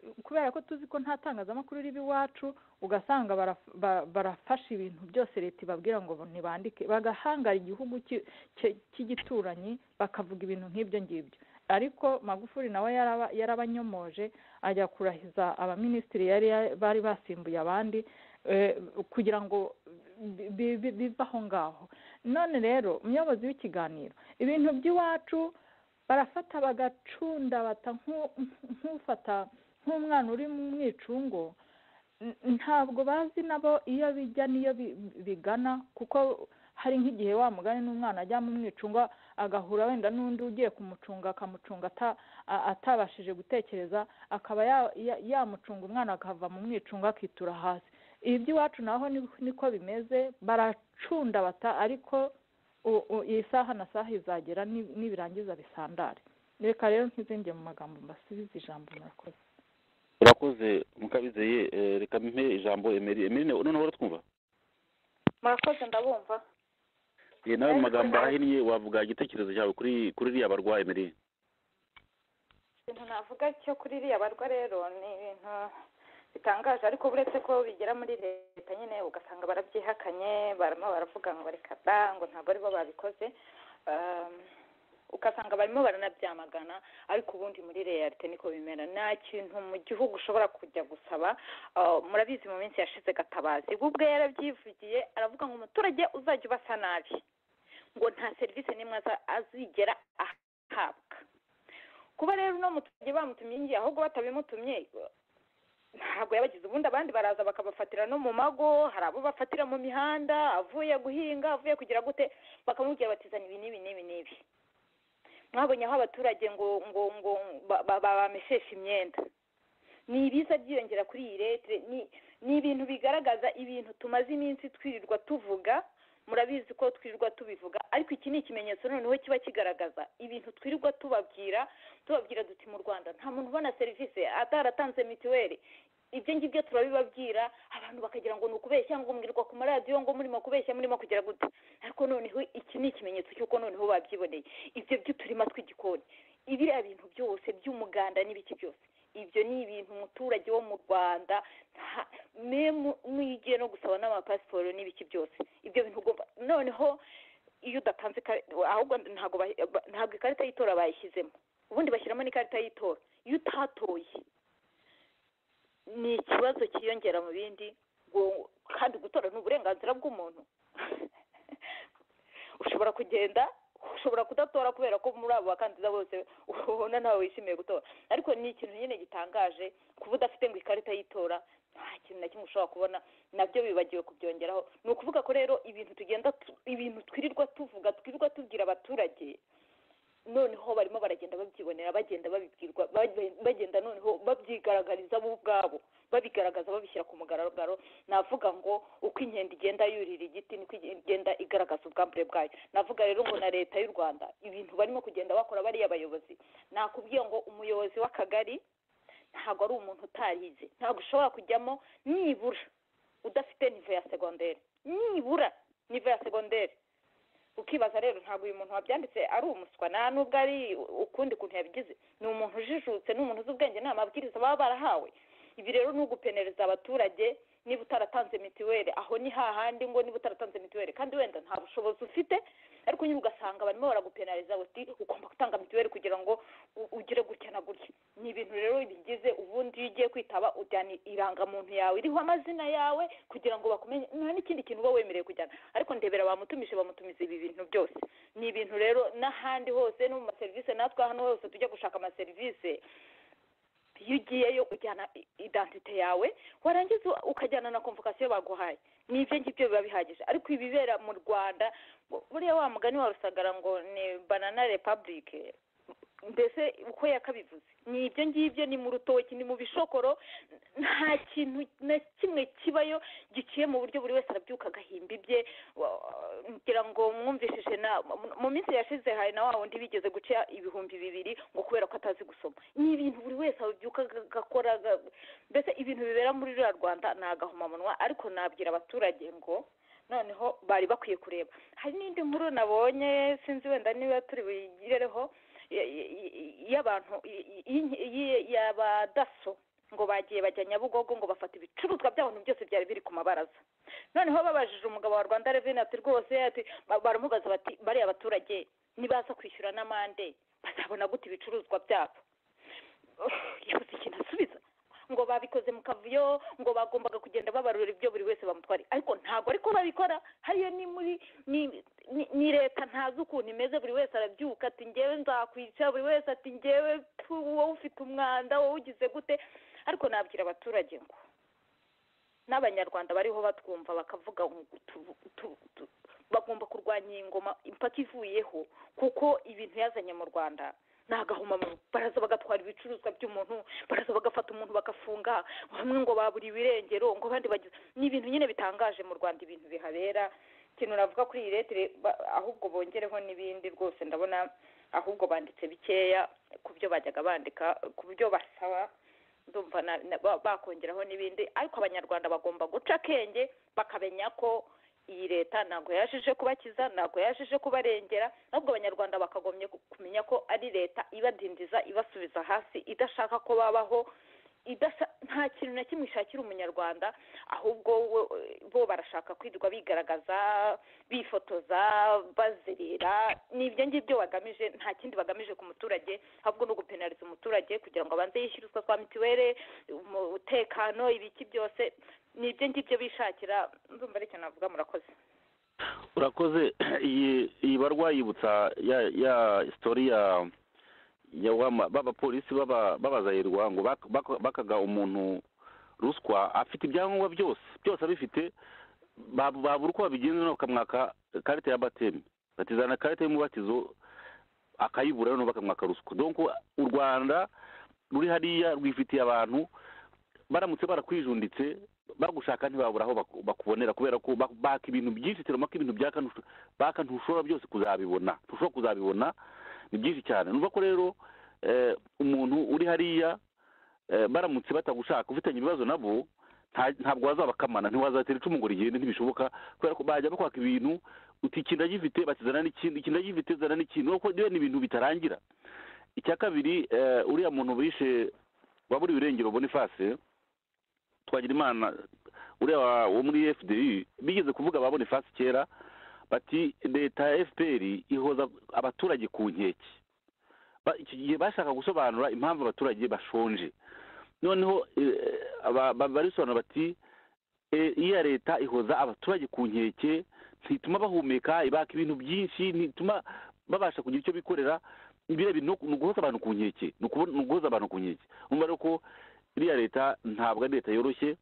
kubera ko tuzi ko nta tangazamakuru riba iwacu ugasanga baraf- ba- barafashe ibintu byose leta ibabwira ngo ntibandike bagahangara igihugu ki- ki- cy'igituranyi bakavuga ibintu nk'ibyo ngibyo ariko Magufuli nawe yaraba- yarabanyomoje ajya kurahiza abaminisitiri yari ya- bari basimbuye abandi eh, kugira ngo bi- bi- bi- bive aho ngaho none rero umuyobozi w'ikiganiro ibintu by'iwacu barafata bagacunda bata nk'u- nk'ufata nk'umwana uri mu mwicungo n- ntabwo bazi nabo iyo bijya n'iyo bi- bigana kuko hari nk'igihe wa mugani n'umwana ajya mu mwicungo agahura wenda n'undi ugiye kumucunga akamucunga ata- a- atabashije gutekereza akaba ya- ya- yamucunga umwana akava mu mwicungo akitura hasi ibi by'iwacu naho ni- niko bimeze baracunda bata ariko u- u- iyi saha na saha izagera ni- nibirangiza bisandare reka rero ntizinge mu magambo mbasubize ijambo murakoze urakoze mukabizeye eh, reka mpe ijambo emeri emeri noneho uratwumva murakoze ndabumva ye nawe mu magambo ahinnye wavuga igitekerezo cyawe kuri kuri iriya barwa emeri ikintu navuga cyo kuri iriya barwa rero ni ibintu bitangaje ariko uretse ko bigera muri leta nyine ugasanga barabyihakanye barimo baravuga ngo reka da ngo ntabwo aribo babikoze um, ugasanga barimo baranabyamagana ariko ubundi muri realite niko bimera nta kintu mu gihugu ushobora kujya gusaba uh, murabizi mu minsi yashize Gatabazi we ubwe yarabyivugiye aravuga ngo umuturage uzajya ubasa nabi ngo nta serivisi n'imwe aza- azigera ahabwa kuba rero uno muturage bamutumye ngiye ahubwo batabimutumye ntabwo yabagize ubundi abandi baraza bakabafatira no mu mago hari abo bafatira mu mihanda avuye guhinga avuye kugira gute bakamubwira batizana ibi n'ibi n'ibi n'ibi mwabonye aho abaturage ngo ngo ngo ba- ba- bameshesha imyenda ni ibiza byiyongera kuri iyi leta ni ni ibintu bigaragaza ibintu tumaze iminsi twirirwa tuvuga murabizi ko twirirwa tubivuga ariko iki ni ikimenyetso noneho kiba kigaragaza ibintu twirirwa tubabwira tubabwira duti mu Rwanda nta muntu ubona serivisi ataratanze mituweli ibyo ngibyo turabibabwira abantu bakagira ngo ni ukubeshya ngo mbwirwa ku maradiyo ngo murimo kubeshya murimo kugira gute ariko noneho iki ni ikimenyetso cy'uko noneho babyiboneye ibyo by'uturima tw'igikoni ibiriya bintu byose by'umuganda n'ibiki byose ibyo ni ibintu umuturage wo mu Rwanda memu n'igiye no gusaba n'amapasiporo n'ibiki byose ibyo bintu ugomba noneho iyo udatanze ahubwo ntabwo ntabwo ikarita y'itora bayishyizemo ubundi bashyiramo n'ikarita y'itora iyo utatoye ni ikibazo cyiyongera mu bindi ngo kandi gutora ni uburenganzira bw'umuntu ushobora kugenda ushobora kudatora kubera ko muri abo bakandida bose ubona ntawe wishimiye gutora ariko ni ikintu nyine gitangaje kuba udafite ngo ikarita y'itora nta kintu na kimwe ushobora kubona nabyo bibagiwe kubyongeraho ni ukuvuga ko rero ibintu tugenda ibintu twirirwa tuvuga twirirwa tubwira abaturage noneho barimo baragenda babyibonera bagenda babibwirwa bagenda noneho babyigaragariza bo ubwabo babigaragaza babishyira ku mugaragaro navuga ngo uko inkende igenda yurira igiti niko igenda igaragaza ubwambure bwayo navuga rero ngo na leta y'u Rwanda ibintu barimo kugenda bakora bariya abayobozi nakubwiye ngo umuyobozi w'akagari ntabwo ari umuntu utarize ntabwo ushobora kujyamo nibura udafite nivo ya segonderi nibura nivo ya segonderi ukibaza rero ntabwo uyu muntu wabyanditse ari umuswa nta nubwo ari ukundi kuntu yabigize ni umuntu ujijutse ni umuntu uzi ubwenge nta mabwiriza baba barahawe ibi rero ni ugupenereza abaturage niba utaratanze mituweli aho ni hahandi ngo niba utaratanze mituweli kandi wenda nta bushobozi ufite ariko nyine ugasanga barimo baragupenariza uti ugomba gutanga mituweli kugira ngo ugire gutya na gutya ni ibintu rero bigize ubundi iyo ugiye kwitaba ujyana irangamuntu yawe iriho amazina yawe kugira ngo bakumenye nta n'ikindi kintu uba wemerewe kujyana ariko ndebera bamutumije bamutumiza ibi bintu byose ni ibintu rero n'ahandi hose no mu maserivisi natwe hano hose tujya gushaka amaserivisi iyo ugiyeyo ujyana identite yawe warangiza ukajyana na konvokasiyo baguhaye ni ibyo ngibyo biba bihagije ariko ibibera mu Rwanda buriya wa mugani wa Rusagara ngo ni banana republic mbese uko yakabivuze ni ibyo ngibyo ni mu rutoki ni mu bishokoro nta kintu na kimwe kibayo giciye mu buryo buri wese arabyuka agahimba ibye ngira ngo mwumvishije na mu minsi yashize hari na wa wundi bigeze guca ibihumbi bibiri ngo kubera ko atazi gusoma ni ibintu buri wese abyuka agakora mbese ibintu bibera muri ruriya Rwanda ni agahomamunwa ariko nabwira abaturage ngo noneho bari bakwiye kureba hari n'indi nkuru nabonye sinzi wenda niba turi buyigireho y'abantu y'abadaso ngo bagiye bajya Nyabugogo ngo bafata ibicuruzwa by'abantu byose byari biri ku mabaraza. Noneho babajije umugabo wa Rwanda Revenue ati rwose ati baramubaza bati bariya abaturage nibaza kwishyura n'amande bazabona gute ibicuruzwa byabo. Yabuze ikintu asubiza ngo babikoze mu kavuyo ngo bagombaga kugenda babarura ibyo buri wese bamutwari, ariko ntabwo ariko babikora. Hariyo ni muri ni ni leta ntazi ukuntu imeze, buri wese arabyuka ati ngewe nzakwica, buri wese ati ngewe wowe ufite umwanda wowe ugize gute. Ariko nabwira abaturage ngo n'abanyarwanda bariho batwumva bakavuga bagomba kurwanya ingoma impaka ivuyeho, kuko ibintu yazanye mu Rwanda nagahuma baraza bagatwara ibicuruzwa by'umuntu, baraza bagafata umuntu bagafunga, bamwe ngo baburi ibirengero, ngo abandi bagize ni ibintu nyine bitangaje mu Rwanda ibintu bihabera. Ikintu navuga kuri iyi leta ahubwo bongereho n'ibindi rwose, ndabona ahubwo banditse bikeya ku byo bajyaga bandika, ku byo basaba ndumva bakongeraho n'ibindi. Ariko abanyarwanda bagomba guca akenge bakamenya ko iyi leta ntabwo yashije kubakiza, ntabwo yashije kubarengera, ahubwo abanyarwanda bakagombye kumenya ko ari leta ibadindiza ibasubiza hasi, idashaka ko babaho, nta kintu na kimwe ishakira umunyarwanda, ahubwo bo barashaka kwirirwa bigaragaza bifotoza bazerera. ni ibyo ngibyo bagamije, nta kindi bagamije ku muturage, ahubwo no gupenaliza umuturage kugira ngo abanze yishyurizwa kwa mituweli, umutekano, ibiki byose ni ibyo ngibyo bishakira. ndumva aricyo navuga. murakoze. urakoze. iyi iyi barwa yibutsa ya ya story ya b'abapolisi babazayirwa ngo bakaga umuntu ruswa afite ibyangombwa byose byose abifite, babura uko babigenza bakamwaka karita ya batemi, batizana karita y'umubatizo akayibura noneho bakamwaka ruswa. donc u Rwanda ruri hariya rwifitiye abantu baramutse barakwijunditse bagushaka ntibabura aho bakubonera, kubera ko baka ibintu byinshi cyane, maka ibintu byaka baka ntushobora byose kuzabibona, ntushobora kuzabibona, ni byinshi cyane. numva ko rero umuntu uri hariya baramutse batagushaka ufitanye ibibazo nabo ntabwo wazabakamana, ntiwazatera icumu ngo rigende, ntibishoboka, kubera ko bajya bakwaka ibintu uti ikintu agifite bakizana n'ikindi, ikintu agifite zana n'ikindi, nuko ni ibintu bitarangira. icya kabiri, uriya muntu bishe waburiwe irengero Boniface Twagirimana, uriya wo muri F D U, bigeze kuvuga ba Boniface kera bati leta ya F P R ihoza abaturage ku nkeke. Iki gihe bashaka gusobanura impamvu abaturage bashonje, noneho barisobanura bati iya leta ihoza abaturage ku nkeke, ntituma bahumeka, ibaka ibintu byinshi, ntituma babasha kugira icyo bikorera. Ibyo bintu ni uguhoza abantu ku nkeke, ni uguhoza abantu ku nkeke. umva rero ko iriya leta ntabwo ari leta yoroshye,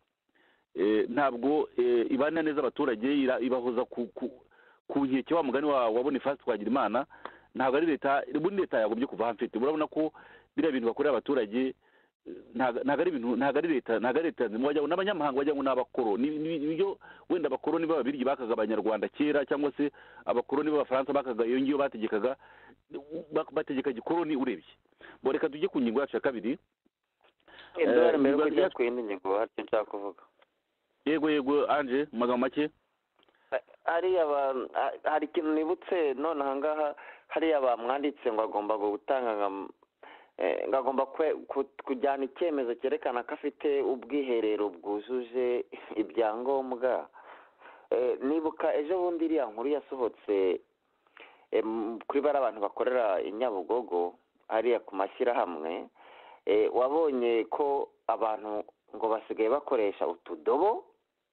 ntabwo ibana neza abaturage, ibahoza ku nkeke. Wa mugani wa Boniface Twagirimana, ntabwo ari leta, ubundi leta yagombye kuva hamfite. urabona ko biriya bintu bakorera abaturage ntabwo ari ibintu, ntabwo ari leta, ntabwo ari leta wajya n'abanyamahanga wajya ngo n'abakoroni, nibyo wenda abakoroni b'ababirigi bakaga abanyarwanda kera, cyangwa se abakoroni b'abafaransa bakaga iyo ngiyo bategekaga bategeka gikoroni. urebye bo, reka tujye ku ngingo yacu ya kabiri. Edouard, mbere yo kujya ku yindi ngingo hari icyo nshaka kuvuga. yego yego Anje, mu magambo make. hariya hari ikintu nibutse none aha ngaha, hariya bamwanditse ngo agomba gutanga ngo agomba kujyana icyemezo cyerekana ko afite ubwiherero bwujuje ibyangombwa. nibuka ejo bundi iriya nkuru yasohotse kuri bari abantu bakorera i Nyabugogo hariya ku mashyirahamwe, wabonye ko abantu ngo basigaye bakoresha utudobo,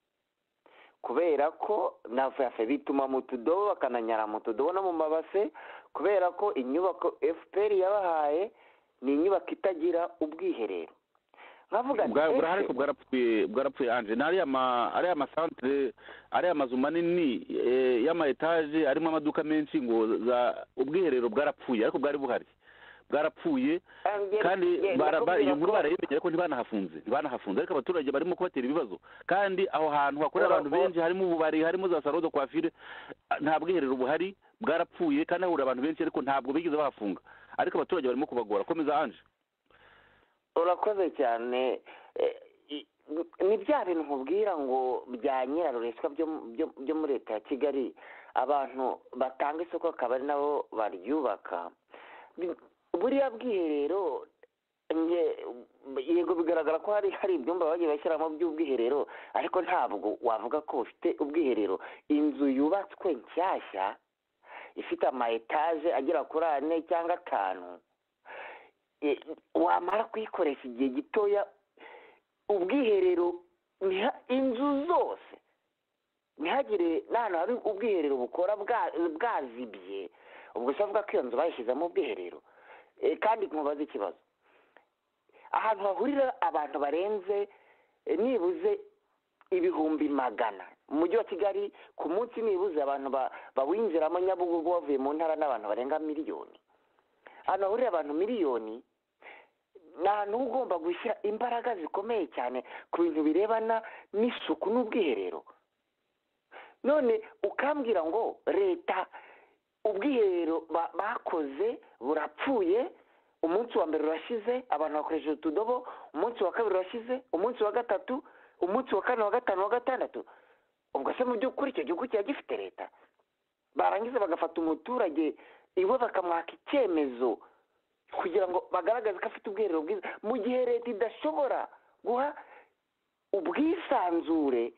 kubera ko nafe bituma mu tudobo bakananyara mu tudobo no mu mabase, kubera ko inyubako F P R yabahaye ni inyubako itagira ubwiherero. nkavuga burahari ko bwarapfuye bwarapfuye Anje, nari ama ari amasantre, ari amazu manini y'ama etage arimo amaduka menshi, ngo za ubwiherero bwarapfuye, ariko bwari buhari bwarapfuye, kandi iyo nkuru barayimenye ariko ntibanahafunze ntibanahafunze ariko abaturage barimo kubatera ibibazo. kandi aho hantu hakorera abantu benshi, harimo ububari, harimo za salon de coiffure, nta bwiherero buhari, bwarapfuye, kandi hahurira abantu benshi ariko ntabwo bigeze bahafunga, ariko abaturage barimo kubagora. komeza Anje. urakoze cyane. ni bya bintu nkubwira ngo bya nyirarureshwa byo muri leta ya Kigali, abantu batanga isoko akaba ari nabo baryubaka. buriya bwiherero yego bigaragara ko hari hari ibyumba bagiye bashyiramo by'ubwiherero ariko ntabwo wavuga ko ufite ubwiherero. Inzu yubatswe nshyashya ifite ama etaje agera kuri ane cyangwa atanu, wamara kuyikoresha igihe gitoya ubwiherero inzu zose ntihagire n'ahantu hari ubwiherero bukora bwazibye, ubwo se avuga ko iyo nzu bayishyizemo ubwiherero. Kandi nkubaza ikibazo, ahantu hahurira abantu barenze nibuze ibihumbi magana mu mujyi wa Kigali ku munsi, nibuze abantu bawinjiramo Nyabugogo bavuye mu ntara n'abantu barenga miliyoni. Ahantu hahurira abantu miliyoni ni ahantu ugomba gushyira imbaraga zikomeye cyane ku bintu birebana n'isuku n'ubwiherero. None ukambwira ngo leta ubwiherero bakoze burapfuye, umunsi wa mbere urashize abantu bakoresheje utudobo, umunsi wa kabiri urashize, umunsi wa gatatu, umunsi wa kane, wa gatanu, wa gatandatu. Ubwo se mu by'ukuri icyo gihugu kiba gifite leta? Barangiza bagafata umuturage iwe bakamwaka icyemezo kugira ngo bagaragaze ko afite ubwiherero bwiza, mu gihe leta idashobora guha ubwisanzure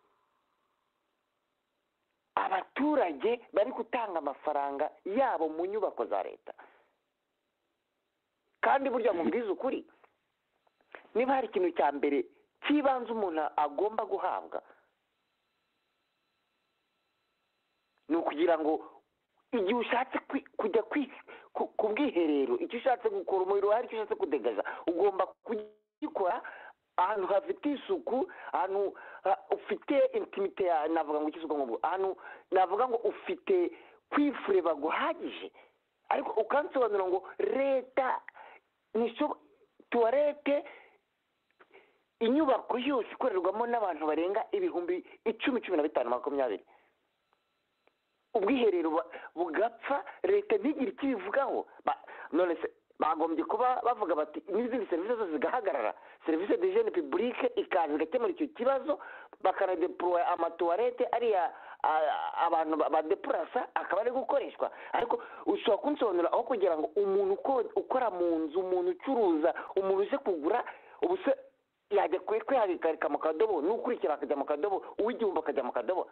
abaturage bari gutanga amafaranga yabo mu nyubako za leta. Kandi burya mu bwiza ukuri, niba hari ikintu cya mbere cy'ibanze umuntu agomba guhabwa, ni ukugira ngo igihe ushatse kujya ku bwiherero, icyo ushatse gukora umuriro hari icyo ushatse kudegaza, ugomba kugikora ahantu hafite isuku, ahantu ufite intimite, navuga ngo ikisuku ngo ahantu navuga ngo ufite kwifureba guhagije. Ariko ukansobanura ngo leta nisho tuwarete inyubako yose ikorerwamo n'abantu barenga ibihumbi icumi, cumi na bitanu, makumyabiri, ubwiherero bugapfa, leta ntigire icyo ibivugaho. None se bagombye kuba bavuga bati n'izindi serivisi zose zigahagarara, serivisi de jene publique ikaza igakemura icyo kibazo, bakanadeploya amatuwarete ariya abantu badepurasa akaba ari gukoreshwa. Ariko ushobora kunsobanura aho kugira ngo umuntu ukora mu nzu, umuntu ucuruza, umuntu uje kugura, ubu se yajya kwihagarika mu kadobo, n'ukurikira akajya mu kadobo, uw'igihumbi akajya mu kadobo.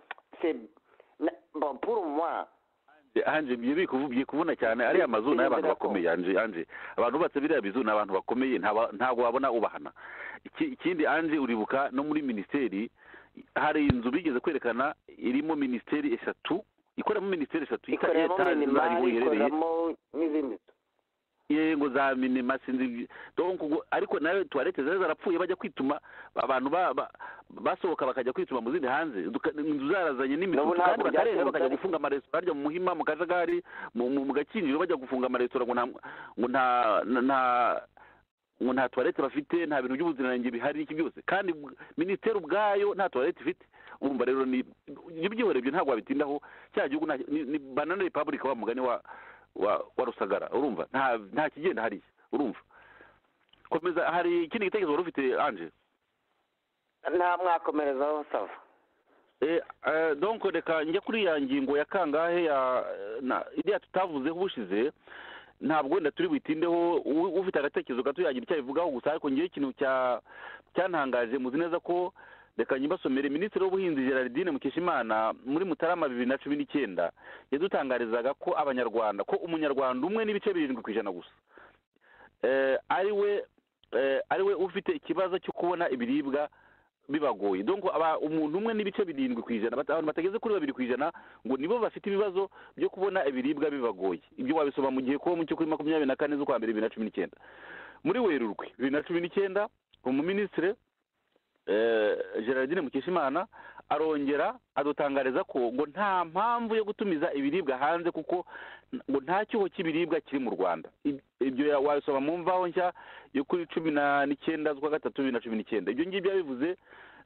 Pour moi anje biye kubona cyane ariya mazu n'abantu bakomeye. anje anje abantu batse biriya bizu n'abantu bakomeye, ntabwo wabona ubahana. Ikindi anje uribuka no muri ministeri hari inzu bigeze kwerekana irimo ministeri eshatu, ikoramo ministeri eshatu, ikoramo n'izindi yego za minima sinzi. Donc ariko nawe tuwarete zari zarapfuye, bajya kwituma abantu basohoka bakajya kwituma mu zindi hanze, inzu zarazanye n'imitutu, kandi bakarenga bakajya gufunga amaresitora harya mu Muhima, mu Kajagari, mu Gakinjiro bajya gufunga amaresitora ngo nta nta ngo nta tuwarete bafite, nta bintu by'ubuziranenge bihari n'iki byose, kandi minisiteri ubwayo nta tuwarete ifite. Urumva rero ni ibyihoreye ibyo ntabwo wabitindaho. Cya gihugu ni banana republic wa mugani wa wa Rusagara. Urumva nta nta kigenda hariya. Urumva komeza. Hari ikindi gitekerezo wari ufite anje? Nta mwakomerezaho sava. Eh donc reka njya kuri ya ngingo ya kangahe ya iriya tutavuzeho ubushize, ntabwo wenda turi butindeho. Ufite agatekerezo gato yagira icyo abivugaho gusa, ariko ngiye ikintu cya cyantangaje, muzi neza ko reka nyibasomere. Minisitiri w'ubuhinzi Gerardine Mukeshimana muri Mutarama bibiri na cumi n'icyenda yadutangarizaga ko abanyarwanda ko umunyarwanda umwe n'ibice birindwi ku ijana gusa ari we ari we ufite ikibazo cyo kubona ibiribwa bibagoye. Donc aba umuntu umwe n'ibice birindwi ku ijana, abantu batageze kuri babiri ku ijana ngo nibo bafite ibibazo byo kubona ibiribwa bibagoye. Ibyo wabisoma mu gihe ko mu cyo kuri makumyabiri na kane z'ukwa mbere bibiri na cumi n'icyenda. Muri Werurwe bibiri na cumi n'icyenda umuminisitiri Gerardine Mukeshimana arongera adutangariza ko ngo nta mpamvu yo gutumiza ibiribwa hanze kuko ngo nta cyuho cy'ibiribwa kiri mu Rwanda. Ibyo wasoma mu mvaho nshya yo kuri cumi n'icyenda z'ukwa gatatu bibiri na cumi n'icyenda. Ibyo ngibyo yabivuze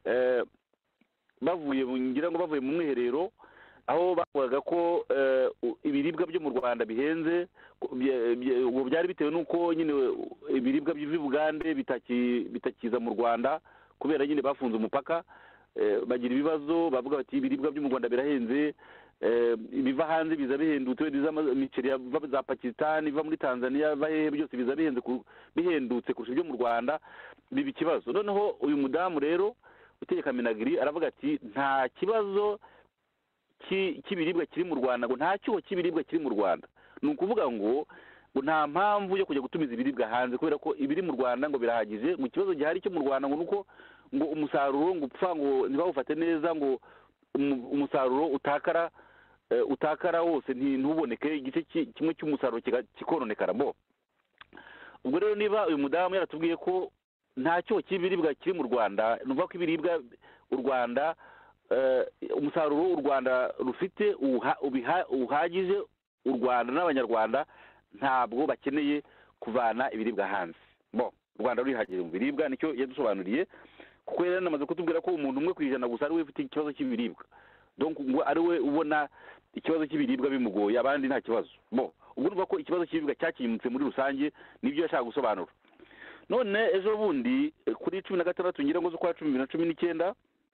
bavuye ngira ngo bavuye mu mwiherero, aho bavugaga ko ibiribwa byo mu Rwanda bihenze. Ubwo byari bitewe n'uko nyine ibiribwa by'ivi Bugande bitakiza mu Rwanda kubera nyine bafunze umupaka, bagira ibibazo bavuga bati ibiribwa byo mu Rwanda birahenze, ibiva hanze biza bihendutse imiceri iva za pakisitani iva muri tanzania iva hehe byose biza bihendutse kurusha ibyo mu rwanda biba ikibazo. noneho uyu mudamu rero utegeka minagiri aravuga ati nta kibazo cy'ibiribwa kiri mu rwanda ngo nta cyuho cy'ibiribwa kiri mu rwanda. ni ukuvuga ngo ngo nta mpamvu yo kujya gutumiza ibiribwa hanze kubera ko ibiri mu rwanda ngo birahagije. ngo ikibazo gihari cyo mu rwanda ngo nuko ngo umusaruro ngo upfa ngo ntibawufate neza ngo umusaruro utakara utakara wose ntuboneke igice kimwe cy'umusaruro kikononekara. bo ubwo rero niba uyu mudamu yaratubwiye ko nta cyoho cy'ibiribwa kiri mu rwanda ni ukuvuga ko ibiribwa u rwanda umusaruro u rwanda rufite uhagije u rwanda n'abanyarwanda ntabwo bakeneye kuvana ibiribwa hanze. bo u rwanda rurihagije mu biribwa nicyo yadusobanuriye kuko yari yanamaze kutubwira ko umuntu umwe ku ijana gusa ari we ufite ikibazo cy'ibiribwa donc ngo ari we ubona ikibazo cy'ibiribwa bimugoye abandi nta kibazo. bo ubwo urumva ko ikibazo cy'ibiribwa cyakimutse muri rusange nibyo yashaka gusobanura. none ejo bundi kuri cumi na gatandatu ngira ngo z'ukwa cumi bibiri na cumi n'icyenda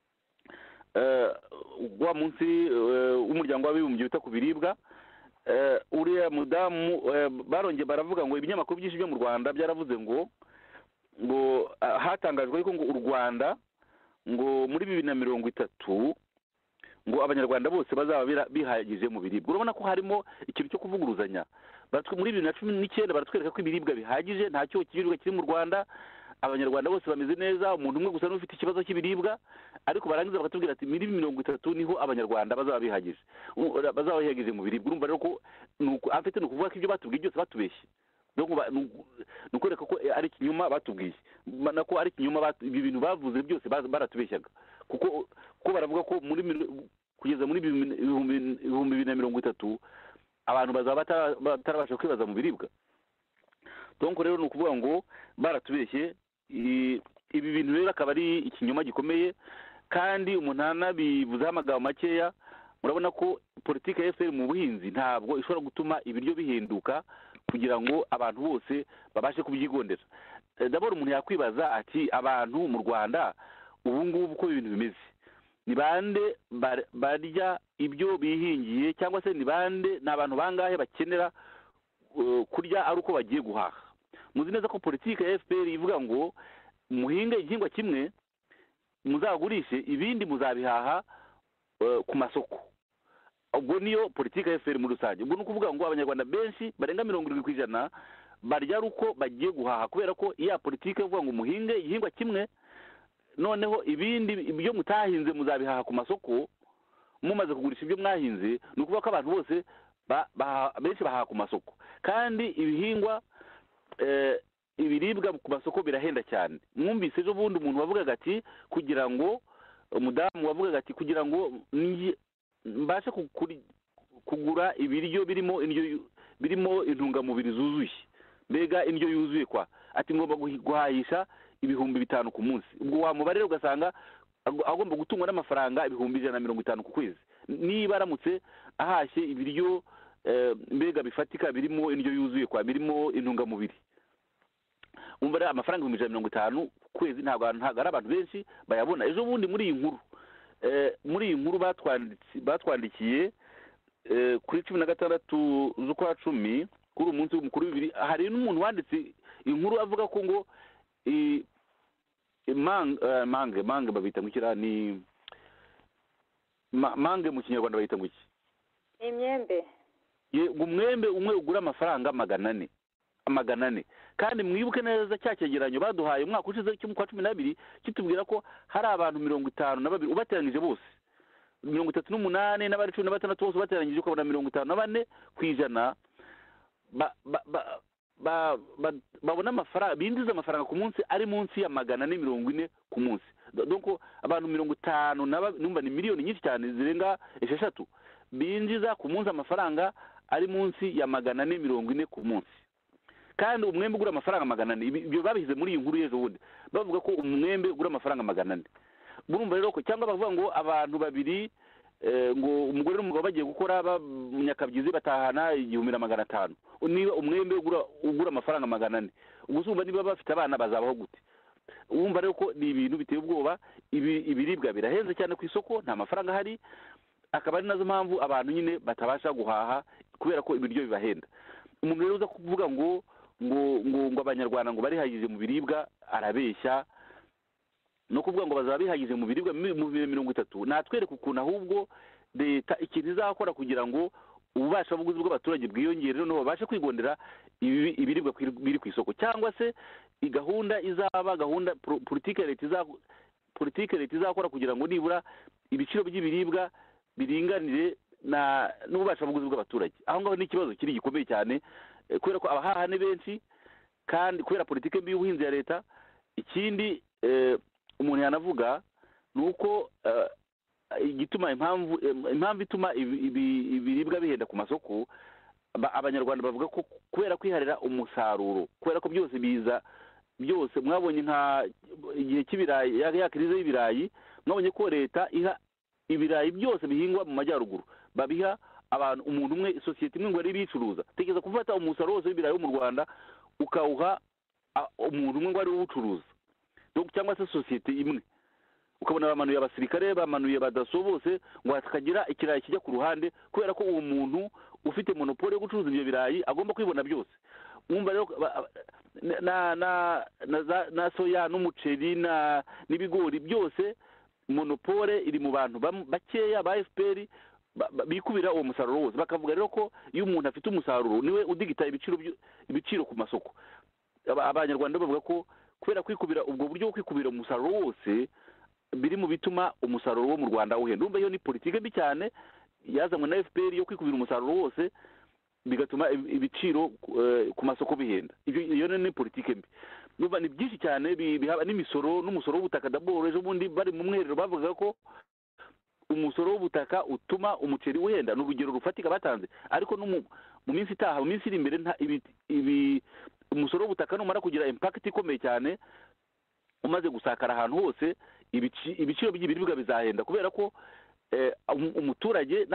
wa munsi w'umuryango w'abibumbye wita ku biribwa uriya mudamu barongeye baravuga ngo ibinyamakuru byinshi byo mu rwanda byaravuze ngo ngo hatangajwe ko ngo u rwanda ngo muri bibiri na mirongo itatu ngo abanyarwanda bose bazaba bihagije mu biribwa. urabona ko harimo ikintu cyo kuvuguruzanya. muri bibiri na cumi n'icyenda baratwereka ko ibiribwa bihagije nta cyoho cy'ibiribwa kiri mu rwanda abanyarwanda bose bameze neza umuntu umwe gusa n'ufite ikibazo cy'ibiribwa ariko barangiza bakatubwira ati muri mirongo itatu niho abanyarwanda bazaba bihagije bazaba bihagije mu biribwa. urumva rero ko afite ni ukuvuga ko ibyo batubwiye byose batubeshye ni ukwereka ko ari ikinyoma batubwiye nako ari ikinyoma ibi bintu bavuze byose baratubeshyaga kuko kuko baravuga ko muri kugeza muri ibihumbi bibiri na mirongo itatu abantu bazaba batarabasha kwibaza mu biribwa. donc rero ni ukuvuga ngo baratubeshye. ibi bintu rero akaba ari ikinyoma gikomeye kandi umuntu anabivuzeho amagambo makeya. murabona ko politiki ya efuperi mu buhinzi ntabwo ishobora gutuma ibiryo bihinduka kugira ngo abantu bose babashe kubyigondera. ndabona umuntu yakwibaza ati abantu mu rwanda ubu ngubu uko ibintu bimeze ni bande barya ibyo bihingiye cyangwa se ni bande ni abantu bangahe bakenera kurya ari uko bagiye guhaha. muzi neza ko politiki ya efuperi ivuga ngo muhinge igihingwa kimwe muzagurishe ibindi muzabihaha ku masoko. ubwo niyo politiki ya efuperi muri rusange. ubwo ni ukuvuga ngo abanyarwanda benshi barenga mirongo irindwi ku ijana barya ari uko bagiye guhaha kubera ko iya politiki ivuga ngo muhinge igihingwa kimwe noneho ibindi ibyo mutahinze muzabihaha ku masoko mumaze kugurisha ibyo mwahinze. ni ukuvuga ko abantu bose benshi bahaha ku masoko kandi ibihingwa ibiribwa ku masoko birahenda cyane. mwumvise ejo bundi umuntu wavugaga ati kugira ngo umudamu wavugaga ati kugira ngo mbashe kugura ibiryo birimo indyo birimo intungamubiri zuzuye mbega indyo yuzuye kwa ati ngomba guhahisha ibihumbi bitanu ku munsi. ubwo wa mubare ugasanga agomba gutungwa n'amafaranga ibihumbi ijana na mirongo itanu ku kwezi niba aramutse ahashye ibiryo mbega bifatika birimo indyo yuzuye kwa birimo intungamubiri. umva rero amafaranga ibihumbi ijana na mirongo itanu ku kwezi ntabwo ntabwo ari abantu benshi bayabona. ejo bundi muri iyi nkuru muri iyi nkuru batwandikiye kuri cumi na gatandatu z'ukwa cumi kuri uyu munsi w'umukuru w'ibiri hari n'umuntu wanditse inkuru avuga ko ngo mange mange babita ngo ikira ni mange mu kinyarwanda bayita ngo iki imyembe umwembe umwe ugura amafaranga magana ane magana ane kandi mwibuke neza cya cyegeranyo baduhaye umwaka ushize cy'umukwa cumi n'abiri kitubwira ko hari abantu mirongo itanu na babiri ubateranyije bose mirongo itatu n'umunani n'abari cumi na batandatu bose ubateranyije ukabona mirongo itanu na bane ku ijana babona amafaranga binjiza amafaranga ku munsi ari munsi ya magana ane mirongo ine ku munsi. donc abantu mirongo itanu numva ni miliyoni nyinshi cyane zirenga esheshatu binjiza ku munsi amafaranga ari munsi ya magana ane mirongo ine ku munsi kandi umwembe ugura amafaranga magana ane. ibyo babishyize muri iyi nkuru y'ejo bundi bavuga ko umwembe ugura amafaranga magana ane. burumva rero ko cyangwa bavuga ngo abantu babiri ngo umugore n'umugabo bagiye gukora nyakabyizi batahana igihumbi na magana atanu niba umwembe ugura ugura amafaranga magana ane ubwo usumva niba bafite abana bazabaho gute? wumva rero ko ni ibintu biteye ubwoba. ibiribwa birahenze cyane ku isoko nta mafaranga ahari akaba ari nazo mpamvu abantu nyine batabasha guhaha kubera ko ibiryo bibahenda. Umuntu rero uza kuvuga ngo ngo ngo ngo abanyarwanda ngo barihagije mu biribwa arabeshya, no kuvuga ngo bazaba bihagije mu biribwa mu mirongo itatu. Natwereka ukuntu ahubwo leta ikintu izakora kugira ngo ububasha buguzi bw'abaturage bwiyongere noneho babashe kwigondera ibiribwa biri ku isoko, cyangwa se gahunda izaba gahunda politike leta iza politike leta izakora kugira ngo nibura ibiciro by'ibiribwa biringanire na n'ububasha buguzi bw'abaturage. Aho ngaho ni ikibazo kiri gikomeye cyane, kubera ko abahaha ni benshi kandi kubera politike mbi y'ubuhinzi ya leta. Ikindi umuntu yanavuga ni uko igituma impamvu impamvu ituma ibiribwa bihenda ku masoko, abanyarwanda bavuga ko kubera kwiharira umusaruro, kubera ko byose biza byose mwabonye nka igihe cy'ibirayi ya krize y'ibirayi, mwabonye ko leta iha ibirayi byose bihingwa mu majyaruguru babiha abantu umuntu umwe, sosiyete imwe ngo ari bicuruza. Tegeza gufata umusaruro wose w'ibirayi mu Rwanda ukawuha umuntu umwe ngo ari uwucuruza, cyangwa se sosiyete imwe, ukabona bamanuye abasirikare bamanuye badaso bose ngo hakagira ikirayi kijya ku ruhande, kubera ko uwo muntu ufite monopole yo gucuruza ibyo birayi agomba kwibona byose. Umva rero na na na soya n'umuceri na n'ibigori byose monopole iri mu bantu bakeya ba F P R bikubira uwo musaruro wose. Bakavuga rero ko iyo umuntu afite umusaruro niwe udigita ibiciro ibiciro ku masoko. Abanyarwanda bavuga ko kubera kwikubira ubwo buryo bwo kwikubira umusaruro wose biri mu bituma umusaruro wo mu Rwanda uhenda. Urumva iyo ni politike mbi cyane yazanywe na F P R yo kwikubira umusaruro wose, bigatuma ibiciro ku masoko bihenda. Iyo ni politike mbi. Urumva ni byinshi cyane bihaba n'imisoro n'umusoro w'ubutaka. Daboro ejo bundi bari mu mwerero bavuga ko umusoro w'ubutaka utuma umuceri uhenda, n'urugero rufatika batanze. Ariko no mu minsi itaha mu minsi iri imbere ibi umusoro w'ubutaka numara kugira impact ikomeye cyane, umaze gusakara ahantu hose, ibiciro by'ibiribwa bizahenda, kubera ko umuturage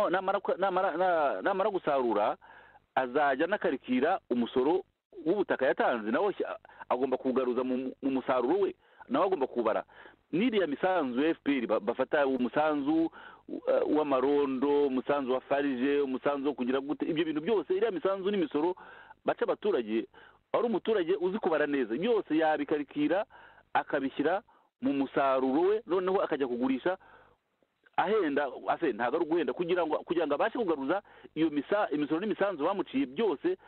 namara gusarura azajya nakarikira umusoro w'ubutaka yatanze, nawe agomba kugaruza mu musaruro we, nawe agomba kubara. N'iriya misanzu ya F P R bafata umusanzu w'amarondo, umusanzu wa farije, umusanzu wo kugira gute, ibyo bintu byose, iriya misanzu n'imisoro baca abaturage, ari umuturage uzi kubara neza byose yabikarikira akabishyira mu musaruro we, noneho akajya kugurisha ahenda. Ase ntago ari guhenda, kugira ngo kugira ngo abashe kugaruza iyo misa imisoro n'imisanzu bamuciye byose,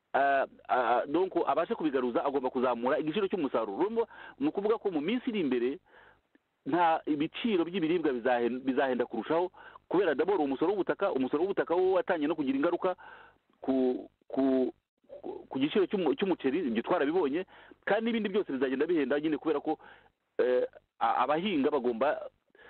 donc abashe kubigaruza agomba kuzamura igiciro cy'umusaruro. Ni ukuvuga ko mu minsi iri imbere nta ibiciro by'ibiribwa bizahenda kurushaho, kubera daboro umusoro w'ubutaka umusoro w'ubutaka wo watangiye no kugira ingaruka ku ku ku giciro cy'umuceri, ibyo twarabibonye, kandi n'ibindi byose bizagenda bihenda nyine, kubera ko abahinga bagomba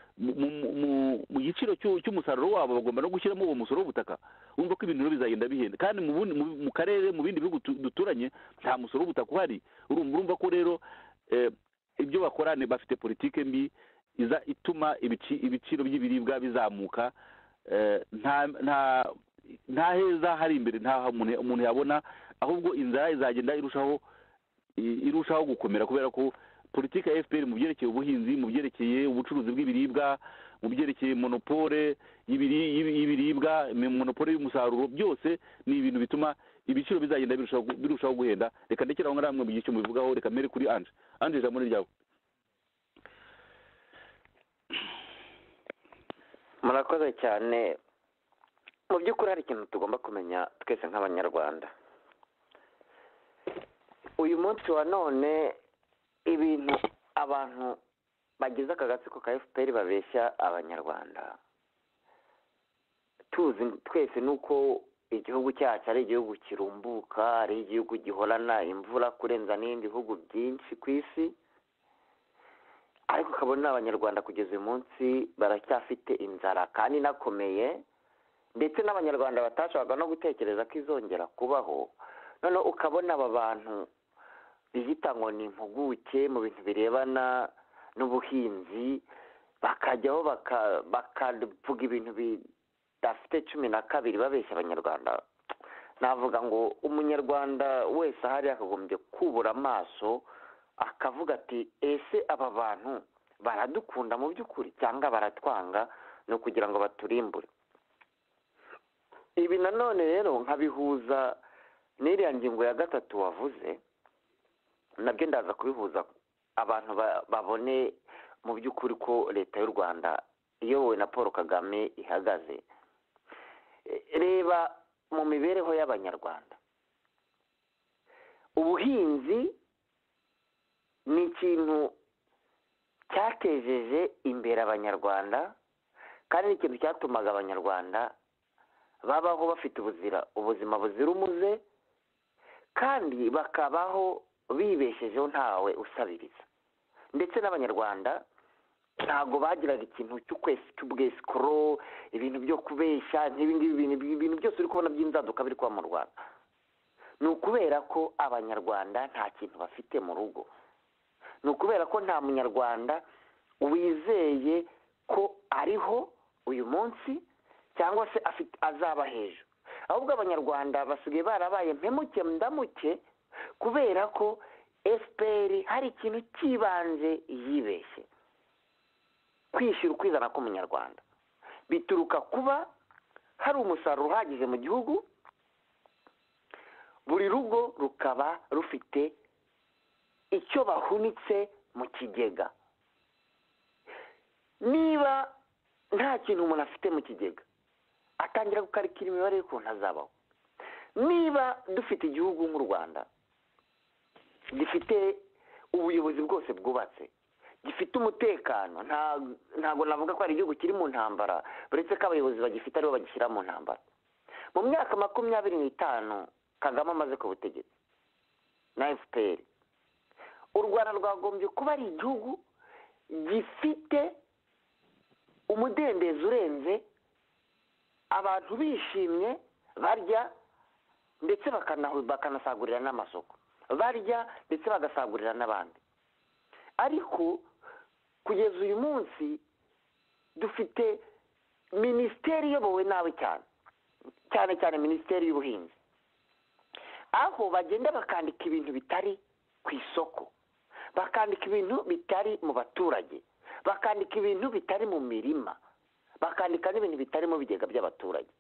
mu giciro cy'umusaruro wabo bagomba no gushyiramo uwo musoro w'ubutaka. Urumva ko ibintu bizagenda bihenda, kandi mu karere mu bindi bihugu duturanye nta musoro w'ubutaka uhari. Urumva ko rero ibyo bakora ni bafite politike mbi iza ituma ibiciro by'ibiribwa bizamuka. nta nta heza hari imbere, nta umuntu yabona, ahubwo inzara izagenda irushaho irushaho gukomera, kubera ko politiki ya F P R mu byerekeye ubuhinzi, mu byerekeye ubucuruzi bw'ibiribwa, mu byerekeye monopole y'ibiribwa, monopole y'umusaruro, byose ni ibintu bituma ibiciro bizagenda birushaho guhenda. Reka ndekeraho nka ramwe mu gihe cyo mubivugaho. Reka mbere kuri Anje Anje ijambo ni ryawe. Murakoze cyane. Mu by'ukuri hari ikintu tugomba kumenya twese nk'abanyarwanda. Uyu munsi wa none ibintu abantu bagize akagatsiko ka F P R babeshya abanyarwanda, tuzi twese nuko igihugu cyacu ari igihugu kirumbuka, ari igihugu gihorana imvura kurenza n'ibindi bihugu byinshi ku isi, ariko ukabona abanyarwanda kugeza uyu munsi baracyafite inzara kandi inakomeye, ndetse n'abanyarwanda batashoboraga no gutekereza ko izongera kubaho. Noneho ukabona aba bantu biyita ngo ni impuguke mu bintu birebana n'ubuhinzi, bakajyaho bakavuga ibintu bidafite cumi na kabiri babeshya abanyarwanda. Navuga ngo umunyarwanda wese ahari akagombye kubura amaso akavuga ati ese aba bantu baradukunda mu by'ukuri cyangwa baratwanga ni ukugira ngo baturimbure. Ibi nanone rero nkabihuza n'iriya ngingo ya gatatu wavuze, nabyo ndaza kubihuza abantu babone mu by'ukuri ko leta y'u Rwanda iyobowe na Paul Kagame ihagaze. Reba mu mibereho y'abanyarwanda, ubuhinzi ni ikintu cyatejeje imbere abanyarwanda, kandi ni ikintu cyatumaga abanyarwanda babaho bafite ubuzira ubuzima buzira umuze, kandi bakabaho bibeshejeho ntawe usabiriza. Ndetse n'abanyarwanda ntabwo bagiraga ikintu cy'ubwesikoro, ibintu byo kubeshya nk'ibingibi, ibintu byose uri kubona by'inzaduka biri kuba mu Rwanda, ni ukubera ko abanyarwanda nta kintu bafite mu rugo. Ni ukubera ko nta munyarwanda wizeye ko ariho uyu munsi cyangwa se azaba hejuru, ahubwo abanyarwanda basigaye barabaye mpemuke ndamuke kubera ko F P R hari ikintu cy'ibanze yibeshye. Kwishyura ukwizana k'umunyarwanda bituruka kuba hari umusaruro uhagije mu gihugu, buri rugo rukaba rufite icyo bahunitse mu kigega. Niba nta kintu umuntu afite mu kigega, atangira gukarikira imibare y'ukuntu azabaho. Niba dufite igihugu nk'u Rwanda gifite ubuyobozi bwose bwubatse, gifite umutekano, ntabwo navuga ko ari igihugu kiri mu ntambara, uretse ko abayobozi bagifite aribo bagishyira mu ntambara. Mu myaka makumyabiri n'itanu Kagame amaze ku butegetsi na F P R, u Rwanda rwagombye kuba ari igihugu gifite umudendezo urenze, abantu bishimye barya ndetse bakanasagurira n'amasoko, barya ndetse bagasagurira n'abandi. Ariko kugeza uyu munsi dufite minisiteri iyobowe nabi cyane cyane cyane minisiteri y'ubuhinzi, aho bagenda bakandika ibintu bitari ku isoko, bakandika ibintu bitari mu baturage, bakandika ibintu bitari mu mirima, bakandika n'ibintu bitari mu bigega by'abaturage.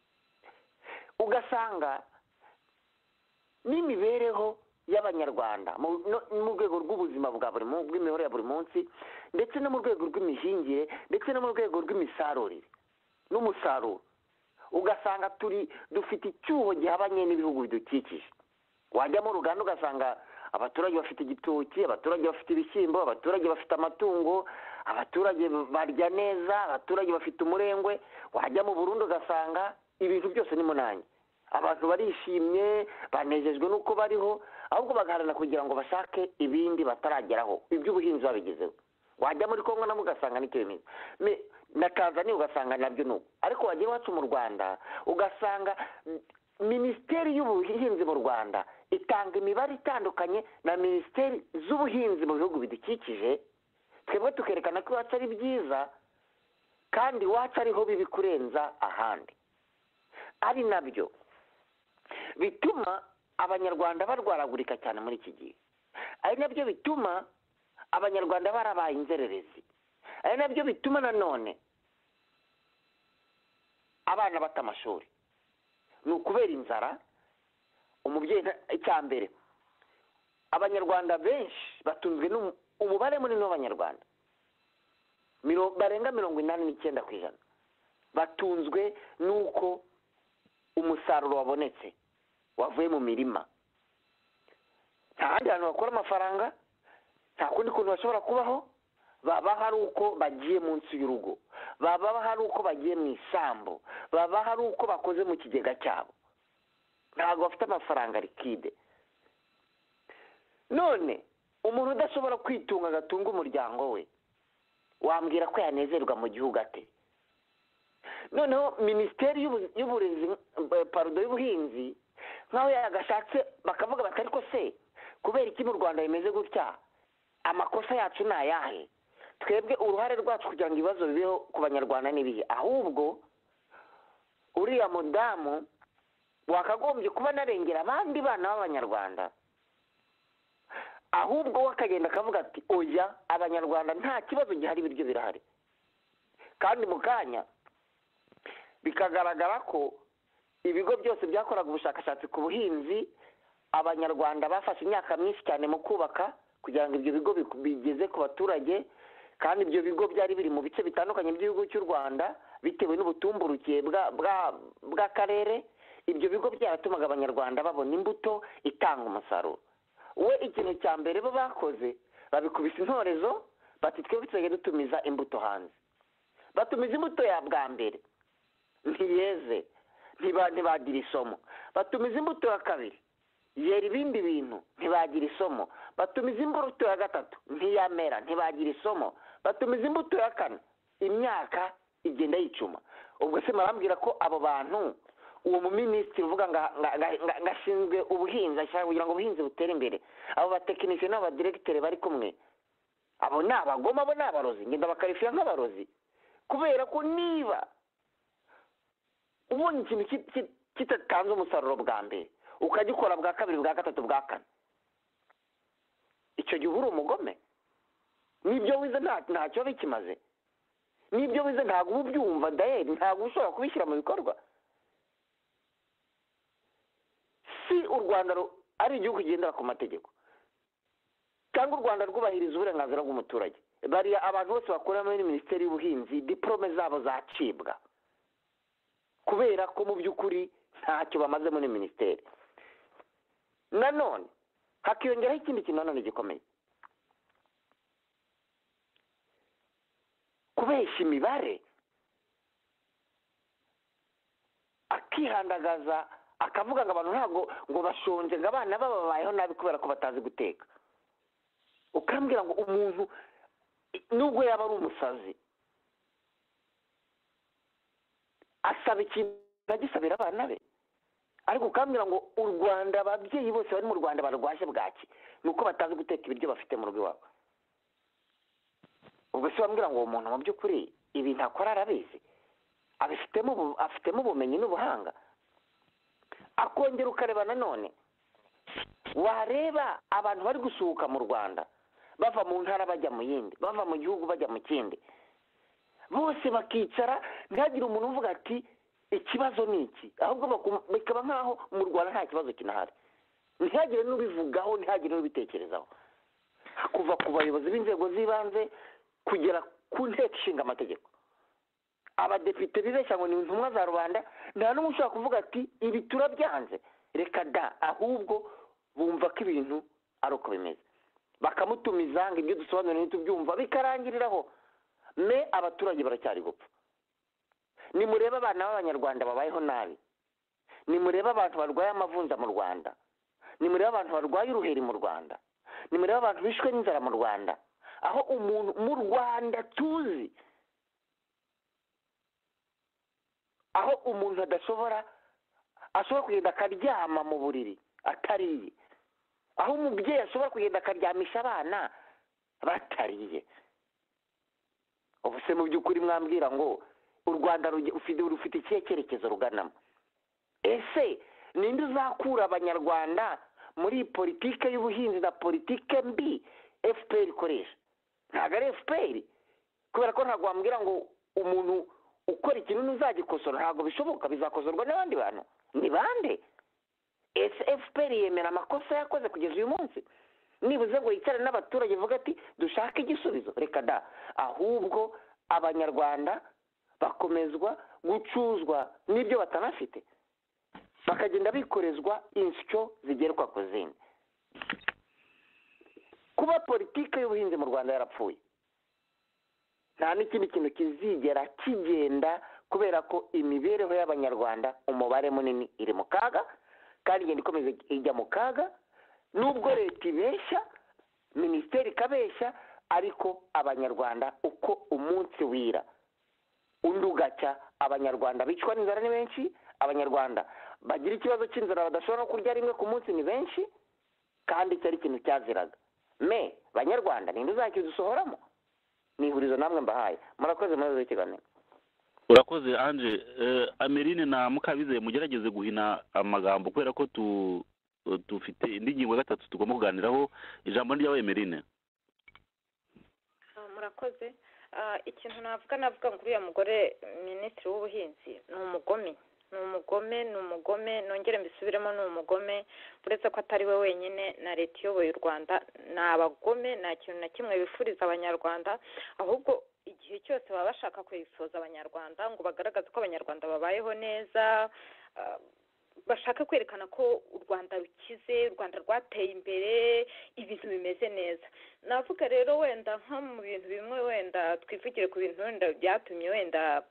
Ugasanga n'imibereho y'abanyarwanda mu rwego rw'ubuzima bwa buri munsi, bw'imibereho ya buri munsi, ndetse no mu rwego rw'imihingire, ndetse no mu rwego rw'imisarurire n'umusaruro, ugasanga turi dufite icyuho gihabanye n'ibihugu bidukikije. Wajya mu ruganda ugasanga abaturage bafite igitoki, abaturage bafite ibishyimbo, abaturage bafite amatungo, abaturage barya neza, abaturage bafite umurengwe. Wajya mu Burundi ugasanga ibintu byose ni munange, abantu barishimye, banejejwe n'uko bariho, ahubwo bagaharana kugira ngo bashake ibindi batarageraho, iby'ubuhinzi babigezeho. Wajya muri Kongo namo ugasanga nicyo bimeze, na Tanzania ugasanga nabyo nuko. Ariko wajya iwacu mu Rwanda ugasanga minisiteri y'ubuhinzi mu Rwanda itanga imibare itandukanye na minisiteri z'ubuhinzi mu bihugu bidukikije. Twebwe tukerekana ko iwacu ari byiza, kandi iwacu ariho bibi kurenza ahandi. Ari nabyo bituma abanyarwanda barwaragurika cyane muri iki gihe, ari nabyo bituma abanyarwanda barabaye inzererezi, ari nabyo bituma nanone abana bata amashuri. Ni ukubera inzara. Umubyeyi icya mbere, abanyarwanda benshi batunzwe umubare munini w'abanyarwanda barenga mirongo inani n'icyenda ku ijana batunzwe n'uko umusaruro wabonetse wavuye mu mirima. Nta handi hantu bakora amafaranga, nta kundi kuntu bashobora kubaho. Baba hari uko bagiye munsi y'urugo, baba hari uko bagiye mu isambu, baba hari uko bakoze mu kigega cyabo, ntabwo bafite amafaranga likide. None umuntu udashobora kwitunga agatunga umuryango we, wambwira ko yanezerwa mu gihugu ate? Noneho minisiteri y'uburezi parudo y'ubuhinzi nkaho yagashatse bakavuga bati ariko se kubera iki mu Rwanda bimeze gutya, amakosa yacu ni ayahe, twebwe uruhare rwacu kugira ngo ibibazo bibeho ku banyarwanda n'ibihe? Ahubwo uriya mudamu wakagombye kuba narengera abandi bana b'abanyarwanda, ahubwo we akagenda akavuga ati oya, abanyarwanda nta kibazo gihari, ibiryo birahari, kandi mu kanya bikagaragara ko ibigo byose byakoraga ubushakashatsi ku buhinzi abanyarwanda bafashe imyaka myinshi cyane mu kubaka kugira ngo ibyo bigo bigeze ku baturage, kandi ibyo bigo byari biri mu bice bitandukanye by'igihugu cy'u Rwanda bitewe n'ubutumburuke bw'akarere. Ibyo bigo byaratumaga abanyarwanda babona imbuto itanga umusaruro. We ikintu cya mbere bo bakoze babikubise intorezo bati twebwe tuzajya dutumiza imbuto hanze. Batumiza imbuto ya bwa mbere ntiyeze ntibagira isomo. Batumiza imbuto ya kabiri yera ibindi bintu ntibagira isomo. Batumiza imbuto ya gatatu ntiyamera ntibagira isomo. Batumiza imbuto ya kane imyaka igenda yicuma. Ubwo se marambwira ko abo bantu uwo muminisitiri uvuga ngashinzwe ubuhinzi ashaka kugira ngo ubuhinzi butere imbere, abo batekinisiye n'abadiregiteri bari kumwe, abo ni abagoma, abo ni abarozi, ngenda bakarifira nk'abarozi. Kubera ko niba ubonye ikintu kitatanze umusaruro bwa mbere ukagikora bwa kabiri bwa gatatu bwa kane, icyo gihe uri umugome. N'ibyo wize ntacyo bikimaze, n'ibyo wize ntabwo uba ubyumva dayeri, ntabwo ushobora kubishyira mu bikorwa. Si u Rwanda ari igihugu kigendera ku mategeko cyangwa u Rwanda rwubahiriza uburenganzira bw'umuturage, bariya abantu bose bakorera muri minisiteri y'ubuhinzi diplome zabo zacibwa kubera ko mu by'ukuri ntacyo bamaze muri minisiteri. Nanone hakiyongeraho ikindi kintu nanone gikomeye, kubeshya imibare, akihandagaza akavuga ngo abantu ntabwo ngo bashonje, ngo abana bababayeho nabi kubera ko batazi guteka. Ukambwira ngo umuntu nubwo yaba ari umusazi asaba ikintu agisabira abana be, ariko ukambwira ngo u Rwanda ababyeyi bose bari mu Rwanda barwaje bwaki ni uko batazi guteka ibiryo bafite mu rugo iwabo. Ubwo se wambwira ngo uwo muntu mu by'ukuri ibintu akora arabizi, abifitemo afitemo ubumenyi n'ubuhanga. Akongera ukareba nanone wareba abantu bari gusuhuka mu Rwanda bava mu ntara bajya mu yindi, bava mu gihugu bajya mu kindi, bose bakicara ntihagire umuntu uvuga ati ikibazo ni iki, ahubwo bikaba nk'aho mu Rwanda nta kibazo kinahari. Ntihagire n'ubivugaho, ntihagire n'ubitekerezaho, kuva ku bayobozi b'inzego z'ibanze kugera ku nteko ishinga amategeko. Abadepite bibeshya ngo ni intumwa za rubanda, nta n'umwe ushobora kuvuga ati ibi turabyanze, reka da, ahubwo bumva ko ibintu ari uko bimeze, bakamutumiza ngo ibyo dusobanura ntitubyumva bikarangiriraho. Me abaturage baracyari gupfa. Nimurebe abana b'abanyarwanda babayeho nabi, nimurebe abantu barwaye amavunja mu Rwanda, nimurebe abantu barwaye uruheri mu Rwanda, nimurebe abantu bishwe n'inzara mu Rwanda, aho umuntu mu Rwanda tuzi aho umuntu adashobora ashobora kugenda akaryama mu buriri atariye, aho umubyeyi ashobora kugenda akaryamisha abana batariye. Ubu se mu by'ukuri mwambwira ngo u Rwanda rufite ikihe cyerekezo ruganamo? Ese ninde uzakura abanyarwanda muri politike y'ubuhinzi na politike mbi F P R ikoresha? Ntabwo ari F P R, kubera ko ntabwo wambwira ngo umuntu ukora ikintu ntuzagikosora, ntabwo bishoboka, bizakosorwa n'abandi bantu. Ni bande? Ese F P R yemera amakosa yakoze kugeza uyu munsi? Nibuze ngo yicare n'abaturage vuga ati dushake igisubizo? Reka da, ahubwo abanyarwanda bakomezwa gucuzwa n'ibyo batanafite, bakagenda bikorezwa insyo zigerwa ku zindi. Kuba politike y'ubuhinzi mu Rwanda yarapfuye, nta n'ikindi kintu kizigera kigenda, kubera ko imibereho y'abanyarwanda umubare munini iri mu kaga, kandi igenda ikomeza ijya mu kaga. Nubwo leta ibeshya, minisiteri ikabeshya, ariko abanyarwanda uko umunsi wira undi ugacya, abanyarwanda bicwa n'inzara ni benshi, abanyarwanda bagira ikibazo cy'inzara badashobora no kurya rimwe ku munsi ni benshi, kandi icyo ari ikintu cyaziraga. Me banyarwanda ninde uzakidusohoramo? Ni ihurizo namwe mbahaye. Murakoze muri ikiganiro. Urakoze Ange. Ameline na Mukabizeye mugerageze guhina amagambo kubera ko tu dufite indi ngingo ya gatatu tugomba kuganiraho. Ijambo ryawe Emeline. Murakoze. ikintu navuga navuga ngo uriya mugore minisitiri w'ubuhinzi ni umugome ni umugome ni umugome nongere mbisubiremo ni umugome uretse ko atari we wenyine na leta iyoboye u rwanda ni abagome nta kintu na kimwe bifuriza abanyarwanda ahubwo igihe cyose baba bashaka kwifuza abanyarwanda ngo bagaragaze ko abanyarwanda babayeho neza bashaka kwerekana ko u rwanda rukize u rwanda rwateye imbere ibintu bimeze neza navuga rero wenda nko mu bintu bimwe wenda twivugire ku bintu wenda byatumye wenda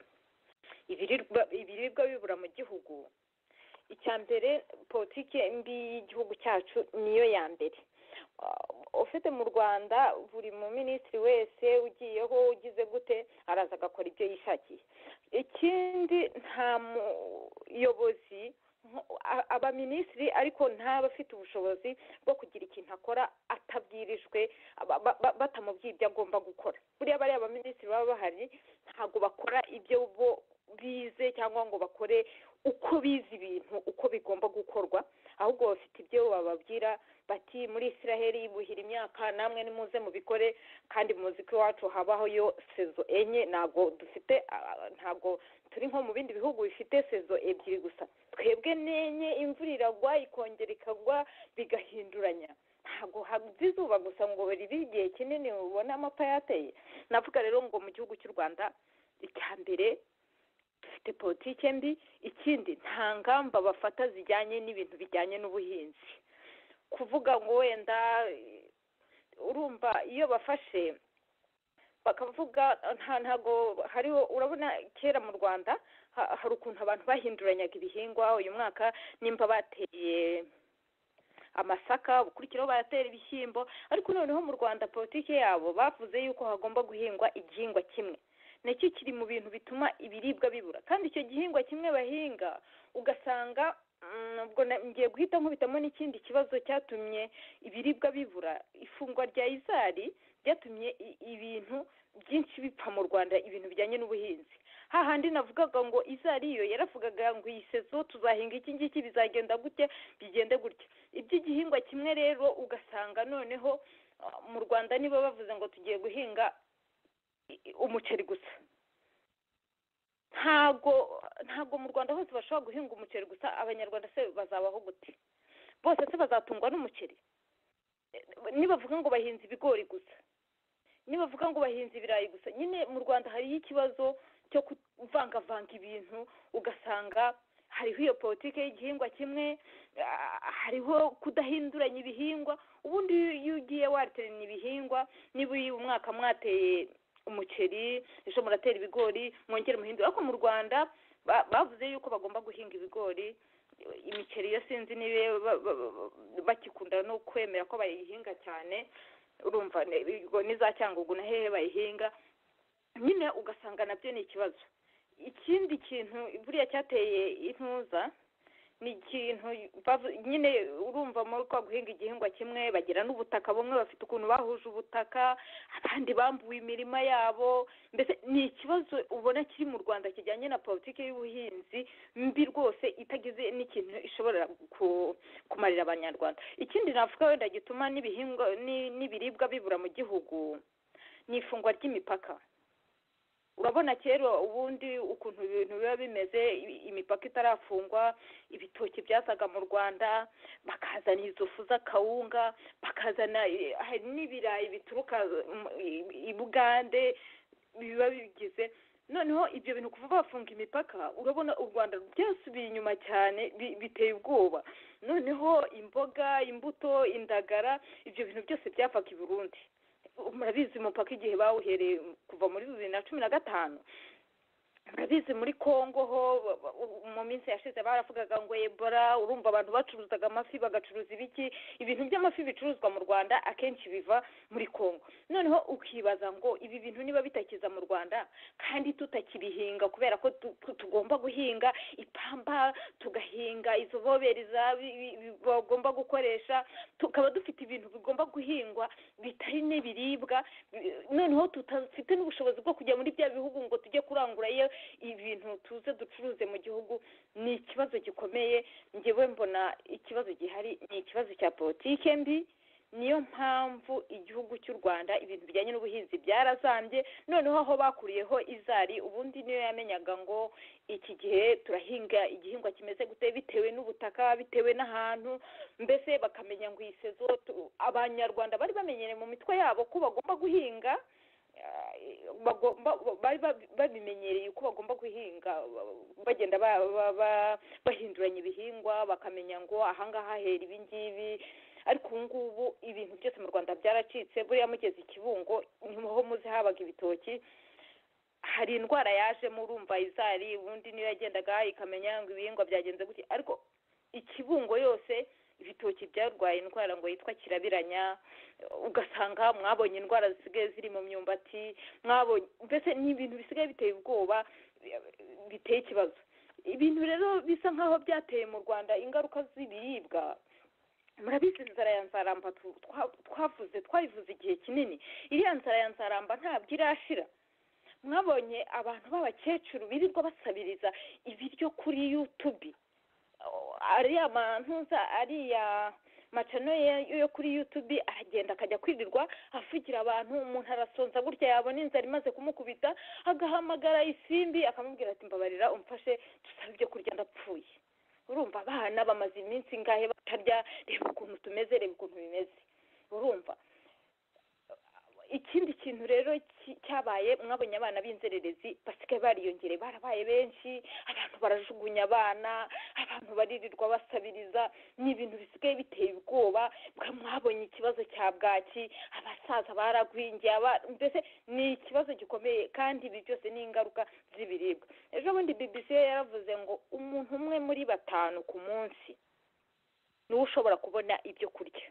ibiribwa bibura mu gihugu icya mbere politiki mbi y'igihugu cyacu niyo ya mbere ufite mu rwanda buri mu minisitiri wese ugiyeho ugize gute araza agakora ibyo yishakiye ikindi nta muyobozi abaminisitiri ariko ntaba afite ubushobozi bwo kugira ikintu akora atabwirijwe batamubwiye ibyo agomba gukora buriya bariya abaminisitiri baba bahari ntabwo bakora ibyo bo bize cyangwa ngo bakore uko bize ibintu uko bigomba gukorwa ahubwo bafite ibyo bababwira bati muri Israheli buhira imyaka namwe nimuze mubikore kandi muzi ko iwacu habaho yo sezo enye ntabwo dufite ntabwo turi nko mu bindi bihugu bifite sezo ebyiri gusa twebwe nenye imvura iragwa ikongera ikagwa bigahinduranya ntabwo habuze izuba gusa ngo ribe igihe kinini ubona amapfa yateye navuga rero ngo mu gihugu cy'u rwanda icya mbere dufite politiki mbi ikindi nta ngamba bafata zijyanye n'ibintu bijyanye n'ubuhinzi kuvuga ngo wenda urumva iyo bafashe bakavuga ntago hariho urabona kera mu rwanda hari ukuntu abantu bahinduranyaga ibihingwa uyu mwaka nimba bateye amasaka ukurikiraho baratera ibishyimbo ariko noneho mu rwanda politiki yabo bavuze yuko hagomba guhingwa igihingwa kimwe nacyo kiri mu bintu bituma ibiribwa bibura kandi icyo gihingwa kimwe bahinga ugasanga ubwo ngiye guhita nkubitamo n'ikindi kibazo cyatumye ibiribwa bibura ifungwa rya izari ryatumye ibintu byinshi bipfa mu rwanda ibintu bijyanye n'ubuhinzi hahandi navugaga ngo izari yo yaravugaga ngo iyi sezo tuzahinga iki ngiki bizagenda gutya bigende gutya iby'igihingwa kimwe rero ugasanga noneho mu rwanda nibo bavuze ngo tugiye guhinga umuceri gusa ntago ntago mu rwanda hose bashobora guhinga umuceri gusa abanyarwanda se bazabaho gute bose se bazatungwa n'umuceri nibavuga ngo bahinze ibigori gusa nibavuga ngo bahinze ibirayi gusa nyine mu rwanda hariho ikibazo cyo kuvangavanga ibintu ugasanga hariho iyo politiki y'igihingwa kimwe hariho kudahinduranya ibihingwa ubundi iyo ugiye wateranya ibihingwa niba uyu mwaka mwateye umuceri ejo muratera ibigori mwongere muhindura ariko mu rwanda bavuze yuko bagomba guhinga ibigori imiceri yo sinzi niba bakikunda no kwemera ko bayihinga cyane urumva n'iza cyangugu na hehe bayihinga nyine ugasanga nabyo ni ikibazo ikindi kintu buriya cyateye intuza ni ikintu nyine urumva muri kwa guhinga igihingwa kimwe bagira n'ubutaka bumwe bafite ukuntu bahuje ubutaka abandi bambuwe imirima yabo mbese ni ikibazo ubona kiri mu rwanda kijyanye na politiki y'ubuhinzi mbi rwose itagize n'ikintu ishobora kumarira abanyarwanda ikindi navuga wenda gituma n'ibihingwa n'ibiribwa bibura mu gihugu ni ifungwa ry'imipaka urabona kera ubundi ukuntu ibintu biba bimeze imipaka itarafungwa ibitoki byasaga mu rwanda bakazana izo fu z'akawunga bakazana n'ibirayi bituruka i bugande biba bigize noneho ibyo bintu kuva bafunga imipaka urabona u rwanda byasubiye inyuma cyane biteye ubwoba noneho imboga imbuto indagara ibyo bintu byose byavaga i burundi murabizi umupaka igihe bawuhereye kuva muri bibiri na cumi na gatanu murabizi muri kongo ho mu minsi yashize baravugaga ngo ebola urumva abantu bacuruzaga amafi bagacuruza ibiki ibintu by'amafi bicuruzwa mu rwanda akenshi biva muri kongo noneho ukibaza ngo ibi bintu niba bitakiza mu rwanda kandi tutakibihinga kubera ko tugomba guhinga ipamba tugahinga izo bobereza bagomba gukoresha tukaba dufite ibintu bigomba guhingwa bitari n'ibiribwa noneho tutafite n'ubushobozi bwo kujya muri bya bihugu ngo tujye kurangurayo ibintu tuze ducuruze mu gihugu ni ikibazo gikomeye ngewe mbona ikibazo gihari ni ikibazo cya politike mbi niyo mpamvu igihugu cy'u Rwanda ibintu bijyanye n'ubuhinzi byarazambye, noneho aho bakuriyeho izari ubundi niyo yamenyaga ngo iki gihe turahinga igihingwa kimeze gute bitewe n'ubutaka bitewe n'ahantu, mbese bakamenya ngo iyi sezo abanyarwanda bari bamenyere mu mitwe yabo ko bagomba guhinga, bari babimenyereye uko bagomba guhinga bagenda bahinduranya ibihingwa, bakamenya ngo ahangaha hera ibi ngibi. Ariko ubu ngubu ibintu byose mu Rwanda byaracitse, buriya mugeze ikibungo niho muzi habaga ibitoki, hari indwara yaje murumva izari, ubundi niyo yagendaga ikamenya ngo ibihingwa byagenze gutya, ariko ikibungo yose ibitoki byarwaye indwara ngo yitwa kirabiranya, ugasanga mwabonye indwara zisigaye ziri mu myumbati, mwabonye mbese ni ibintu bisigaye biteye ubwoba, biteye ikibazo. Ibintu rero bisa nk'aho byateye mu Rwanda ingaruka z'ibiribwa. Murabizi inzara ya nzaramba twavuze twayivuze igihe kinini, iriya nzara ya nzaramba ntabwo irashira. Mwabonye abantu b'abakecuru birirwa basabiriza ibiryo kuri YouTube, ariya mantuza ariya macano yo kuri YouTube, aragenda akajya kwirirwa avugira abantu, umuntu arasonza gutya yabona inzara imaze kumukubita agahamagara isimbi akamubwira ati mbabarira umfashe dusaba ibyo kurya ndapfuye. Urumva abana bamaze iminsi ngahe batarya, reba ukuntu tumeze, reba ukuntu bimeze. Urumva ikindi kintu rero cyabaye, mwabonye abana b'inzererezi basigaye bariyongere, barabaye benshi, abantu barajugunya abana, abantu baririrwa basabiriza, ni ibintu bisigaye biteye ubwoba. Mwabonye ikibazo cya bwaki, abasaza baragwingiye, mbese ni ikibazo gikomeye, kandi ibi byose ni ingaruka z'ibiribwa. Ejo bundi B B C yaravuze ngo umuntu umwe muri batanu ku munsi niwe ushobora kubona ibyo kurya.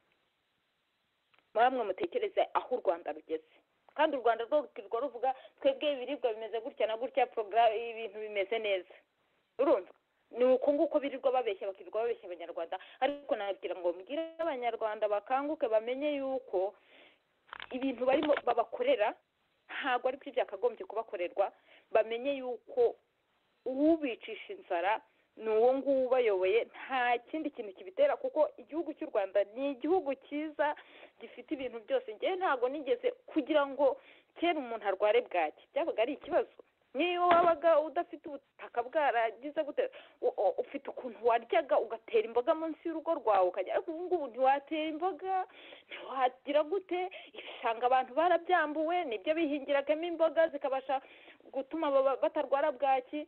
Mwamwe mutekereze aho u Rwanda rugeze, kandi u Rwanda rwo rukirwa ruvuga twebwe ibiribwa bimeze gutya na gutya, porogaramu ibintu bimeze neza. Urumva ni uko nguko birirwa babeshya, bakirirwa babeshya abanyarwanda. Ariko nabwira ngo mbwire abanyarwanda bakanguke, bamenye yuko ibintu barimo babakorera ntabwo ari byo byakagombye kubakorerwa. Bamenye yuko ubicisha inzara ni uwo nguwo ubayoboye, nta kindi kintu kibitera, kuko igihugu cy'u Rwanda ni igihugu cyiza gifite ibintu byose. Ngewe ntabwo nigeze kugira ngo kera umuntu arware bwaki byabaga ari ikibazo. Niyo wabaga udafite ubutaka bwaragize gute, ufite ukuntu waryaga ugatera imboga munsi y'urugo rwawe ukajya, ariko ubu ngubu ntiwatera imboga, ntiwagira gute, ibishanga abantu barabyambuwe, nibyo bihingiragamo imboga zikabasha gutuma batarwara bwaki.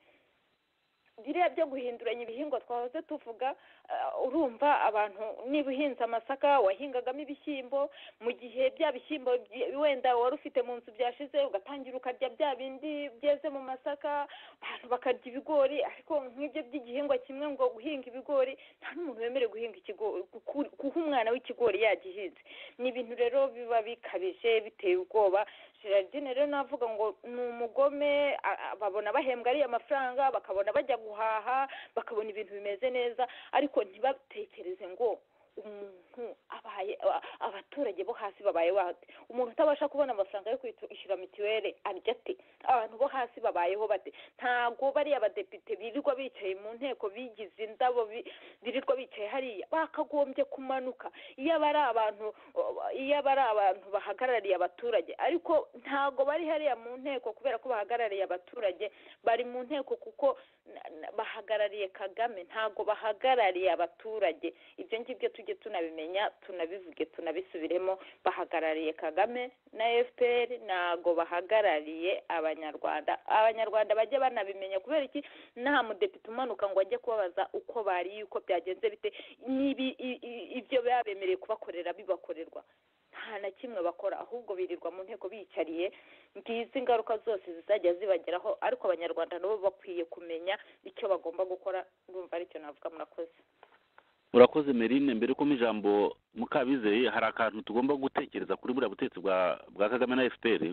Biriya byo guhinduranya ibihingwa twahoze tuvuga, urumva abantu niba uhinze amasaka wahingagamo ibishyimbo, mu gihe bya bishyimbo wenda wari ufite mu nzu byashize ugatangira ukarya bya bindi byeze mu masaka, abantu bakarya ibigori. Ariko nk'ibyo by'igihingwa kimwe ngo guhinga ibigori, nta n'umuntu wemerewe guhinga ikigori, guha umwana w'ikigori yagihinze. Ni ibintu rero biba bikabije biteye ubwoba. Gerardine rero navuga ngo ni umugome, babona bahembwa ariya mafaranga, bakabona bajya guhaha, bakabona ibintu bimeze neza, ariko ntibatekereze ngo umuntu abaye, abaturage bo hasi babaye bate. Umuntu utabasha kubona amafaranga yo kwishyura mituweli arya ate? Abantu bo hasi babayeho bate? Ntabwo bariya abadepite birirwa bicaye mu nteko bigize indabo, birirwa bicaye hariya, bakagombye kumanuka iyo bari abantu iyo bari abantu bahagarariye abaturage. Ariko ntabwo bari hariya mu nteko kubera ko bahagarariye abaturage, bari mu nteko kuko bahagarariye Kagame, ntabwo bahagarariye abaturage. Ibyo ngibyo tujye tunabimenya, tunabivuge, tunabisubiremo. Bahagarariye Kagame na F P R, ntabwo bahagarariye abanyarwanda. Abanyarwanda bajye banabimenya, kubera iki nta mudepite umanuka ngo ajye kubabaza uko bari, uko byagenze bite, nibi ibyo babemereye kubakorera bibakorerwa. Nta na kimwe bakora, ahubwo birirwa mu nteko bicariye. Ngizi ingaruka zose zizajya zibageraho, ariko abanyarwanda nabo bakwiye kumenya icyo bagomba gukora. Ndumva aricyo navuga. Murakoze. Urakoze Merine. Mbere ko mu ijambo Mukabizeye, hari akantu tugomba gutekereza kuri buriya butegetsi bwa bwa Kagame na F P R.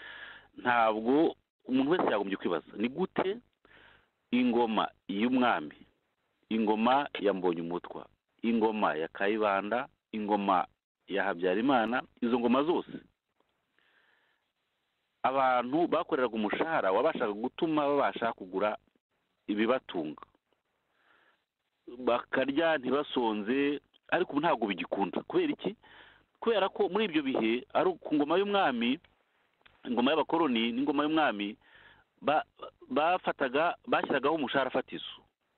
Ntabwo umuntu wese yagombye kwibaza ni gute ingoma y'umwami, ingoma ya Mbonyumutwa, ingoma ya Kayibanda, ingoma ya Habyarimana, izo ngoma zose abantu bakoreraga umushahara wabashaga gutuma babasha kugura ibibatunga, bakarya ntibasonze. Ariko ubu ntabwo bigikunda. Kubera iki? kubera ko muri ibyo bihe ari ku ngoma y'umwami ingoma y'abakoloni n'ingoma y'umwami bafataga bashyiragaho umushahara fatizo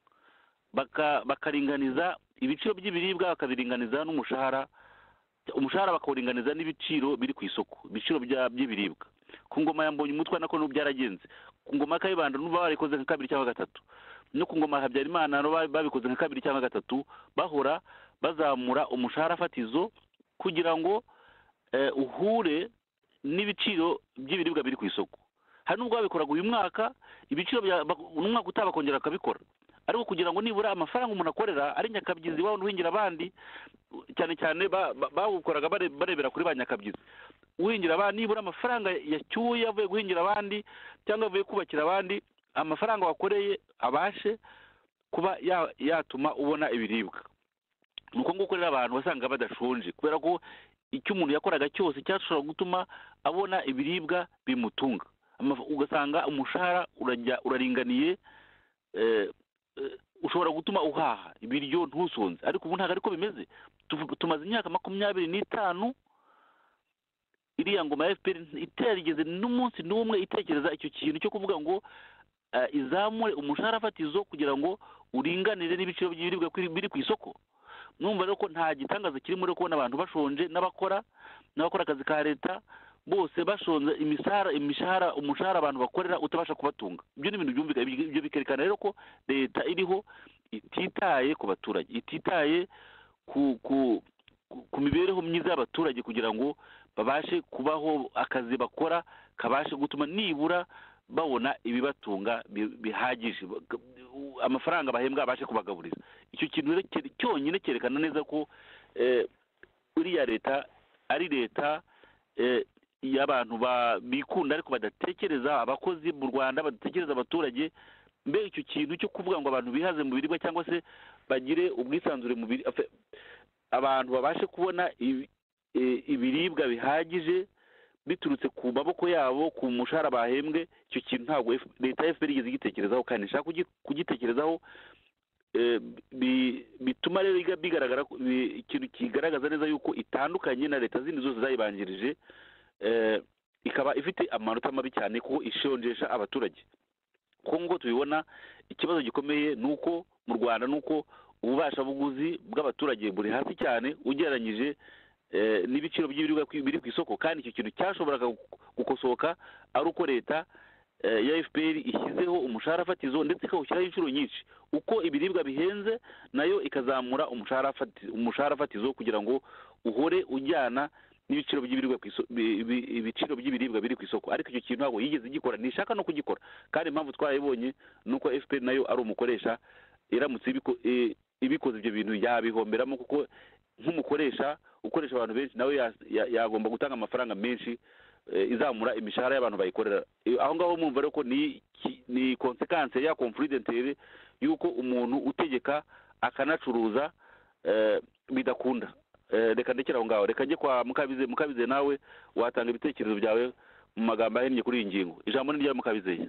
bakaringaniza ibiciro by'ibiribwa bakabiringaniza n'umushahara umushahara bakawuringaniza n'ibiciro biri ku isoko ibiciro by'ibiribwa ku ngoma ya Mbonyumutwa nako n'ubu byaragenze ku ngoma ya Kayibanda n'ubu barikoze nka kabiri cyangwa gatatu no ku ngoma ya Habyarimana babikoze nka kabiri cyangwa gatatu bahora bazamura umushahara fatizo kugira ngo uhure n'ibiciro by'ibiribwa biri ku isoko hari n'ubwo babikoraga uyu mwaka ibiciro n'umwaka utaha bakongera bakabikora ariko kugira ngo nibura amafaranga umuntu akorera ari nyakabyizi waba uhingira abandi cyane cyane bawukoraga barebera kuri ba nyakabyizi uhingira abandi nibura amafaranga yacyuye avuye guhingira abandi cyangwa avuye kubakira abandi amafaranga wakoreye abashe kuba yatuma ubona ibiribwa nuko nguko rero abantu basanga badashonje kubera ko icyo umuntu yakoraga cyose cyashobora gutuma abona ibiribwa bimutunga ugasanga umushahara urajya uraringaniye ushobora gutuma uhaha ibiryo ntusonze ariko ubu ntabwo ariko bimeze tumaze imyaka makumyabiri n'itanu iriya ngoma ya F P R itarigeze n'umunsi n'umwe itekereza icyo kintu cyo kuvuga ngo izamure umushahara fatizo kugira ngo uringanire n'ibiciro by'ibiribwa biri ku isoko numva rero ko nta gitangaza kirimo rero kubona abantu bashonje n'abakora n'abakora akazi ka leta bose bashonze imishahara imishahara umushahara abantu bakorera utabasha kubatunga ibyo ni ibintu byumvikana ibyo bikerekana rero ko leta iriho ititaye ku baturage ititaye ku ku ku mibereho myiza y'abaturage kugira ngo babashe kubaho akazi bakora kabashe gutuma nibura babona ibibatunga bihagije amafaranga bahembwa abashe kubagaburira icyo kintu cyonyine cyerekana neza ko uriya leta ari leta y'abantu bikunda ariko badatekereza abakozi mu Rwanda badatekereza abaturage mbe icyo kintu cyo kuvuga ngo abantu bihaze mu biribwa cyangwa se bagire ubwisanzure mu abantu babashe kubona ibiribwa bihagije biturutse ku maboko yabo ku mushahara bahembwe icyo kintu ntabwo leta ya F P R igeze igitekerezaho kandi ishaka kugitekerezaho bituma rero bigaragara ikintu kigaragaza neza yuko itandukanye na leta zindi zose zayibanjirije ikaba ifite amanota mabi cyane kuko ishonjesha abaturage kuko ngo tubibona ikibazo gikomeye ni uko mu Rwanda ni uko ububasha buguzi bw'abaturage buri hasi cyane ugereranyije n'ibiciro by'ibiribwa biri ku isoko kandi icyo kintu cyashoboraga gukosoka ari uko leta ya F P R ishyizeho umushahara fatizo ndetse ikawushyiraho inshuro nyinshi uko ibiribwa bihenze nayo ikazamura umushahara umushahara fatizo kugira ngo uhore ujyana n'ibiciro by'ibiribwa ibiciro by'ibiribwa biri ku isoko ariko icyo kintu ntabwo yigeze igikora ntishaka no kugikora kandi impamvu twayibonye ni uko F P R nayo ari umukoresha iramutse ibikoze ibyo bintu yabihomberamo kuko nk'umukoresha ukoresha abantu benshi nawe yagomba gutanga amafaranga menshi izamura imishahara y'abantu bayikorera aho ngaho mwumva rero ko ni ni konsekanse ya confidentiel yuko umuntu utegeka akanacuruza bidakunda reka ndekera aho ngaho reka njye kwa Mukabize Mukabize nawe watanga ibitekerezo byawe mu magambo ahinnye kuri iyi ngingo ijambo ni rya Mukabize.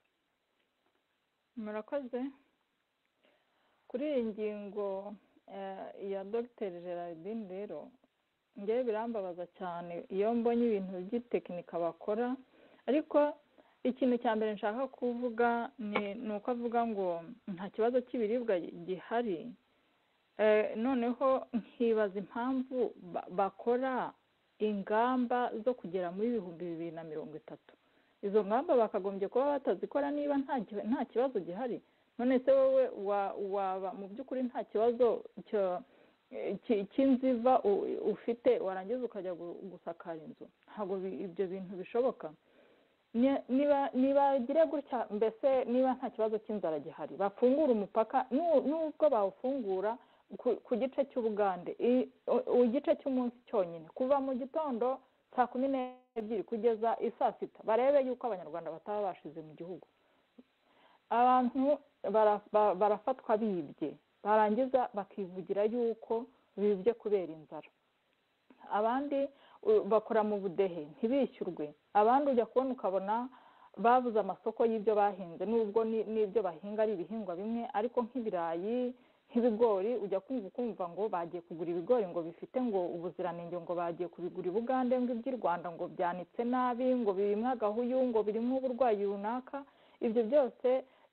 Murakoze kuri iyi ngingo ya Dr Geraldine rero ngewe birambabaza cyane iyo mbonye ibintu by'itekinika bakora ariko ikintu cya mbere nshaka kuvuga ni uko avuga ngo nta kibazo cy'ibiribwa gihari noneho nkibaza impamvu bakora ingamba zo kugera muri ibihumbi bibiri na mirongo itatu izo ngamba bakagombye kuba batazikora niba nta kibazo gihari none se wowe waba mu by'ukuri nta kibazo cy'inziva ufite warangiza ukajya gusakara inzu ntabwo ibyo bintu bishoboka nibagire gutya mbese niba nta kibazo cy'inzara gihari bafungura umupaka n'ubwo bawufungura ku gice cy'ubugande igice cy'umunsi cyonyine kuva mu gitondo saa kumi n'ebyiri kugeza isaa sita barebe yuko abanyarwanda bataba bashize mu gihugu abantu barafatwa bibye barangiza bakivugira yuko bibye kubera inzara abandi bakora mu budehe ntibishyurwe abandi ujya kubona ukabona babuze amasoko y'ibyo bahinze nubwo n'ibyo bahinga ari ibihingwa bimwe ariko nk'ibirayi nk'ibigori ujya kumva ukumva ngo bagiye kugura ibigori ngo bifite ngo ubuziranenge ngo bagiye kubigura i Bugande ngo iby'i Rwanda ngo byanitse nabi ngo birimo agahuyu ngo birimo uburwayi runaka. Ibyo byose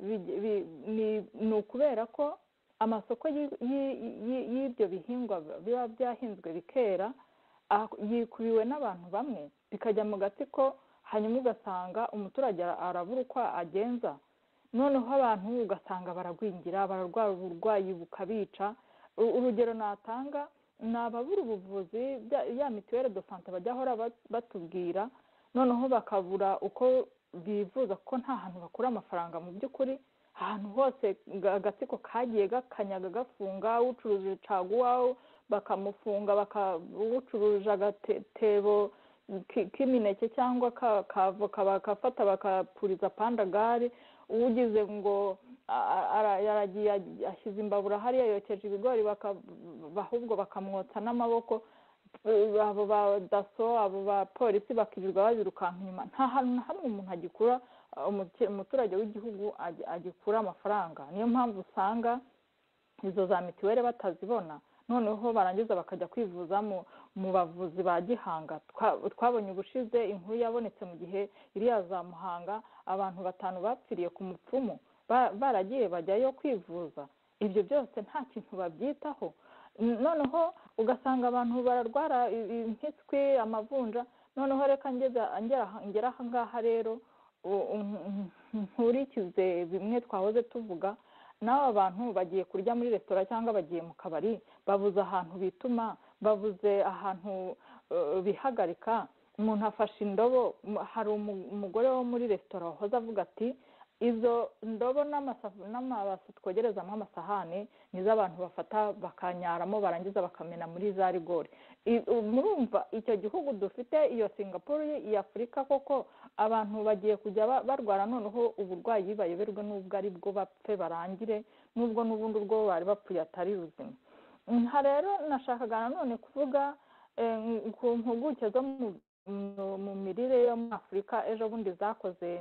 ni ukubera ko amasoko y'ibyo bihingwa biba byahinzwe bikera yikubiwe n'abantu bamwe bikajya mu gatsiko, hanyuma ugasanga umuturage arabura uko agenza, noneho abantu ugasanga baragwingira, bararwara uburwayi bukabica. Urugero natanga ni ababura ubuvuzi, ya mituweli do sante bajya ahora batubwira, noneho bakabura uko bivuza ko nta hantu bakura amafaranga. Mu by'ukuri ahantu hose agatsiko kagiye gakanyaga gafunga, ucuruje caguwa bakamufunga, ucuruje agatebo k'imineke cyangwa kavoka bakafata bakapuriza pandagari, ugize ngo yaragiye ashyize imbabura hariya yokeje ibigori ahubwo bakamwotsa n'amaboko. Abo ba daso, abo ba polisi bakirirwa babirukanka inyuma. Nta hantu na hamwe umuntu agikura, umuturage w'igihugu agikura amafaranga. Niyo mpamvu usanga izo za mituweli batazibona, noneho barangiza bakajya kwivuza mu bavuzi ba gihanga. Twabonye ubushize inkuru yabonetse mu gihe iriya za Muhanga, abantu batanu bapfiriye ku mupfumu baragiye bajyayo kwivuza. Ibyo byose nta kintu babyitaho, noneho ugasanga abantu bararwara impiswi, amavunja. Noneho reka ngera aha ngaha rero nkurikize bimwe twahoze tuvuga. N'aba bantu bagiye kurya muri resitora cyangwa bagiye mu kabari, babuze ahantu bituma, babuze ahantu bihagarika. Umuntu afashe indobo, hari umugore wo muri resitora wahoze avuga ati izo ndobo n'amabasi twogerezamo amasahani nizo abantu bafata bakanyaramo barangiza bakamena muri za rigori. Murumva icyo gihugu dufite, iyo Singapore y'Afurika, koko abantu bagiye kujya barwara noneho uburwayi bayoberwe n'ubwo ari bwo bapfe barangire, n'ubwo n'ubundi ubwo bari bapfuye atari ruzima. Aha rero nashakaga nanone kuvuga ku mpuguke zo mu mirire yo muri Afurika ejo bundi zakoze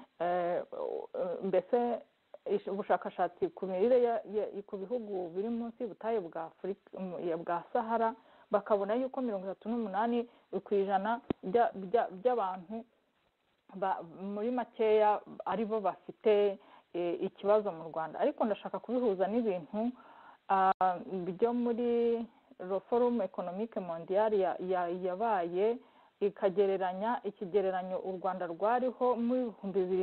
mbese ubushakashatsi ku mirire ku bihugu biri munsi y'ubutayu bwa Afurika bwa Sahara, bakabona yuko mirongo itatu n'umunani ku ijana by'abantu muri makeya ari bo bafite ikibazo mu Rwanda. Ariko ndashaka kubihuza n'ibintu byo muri Forum Economique Mondiale yabaye ikagereranya ikigereranyo u Rwanda rwariho muri ibihumbi bibiri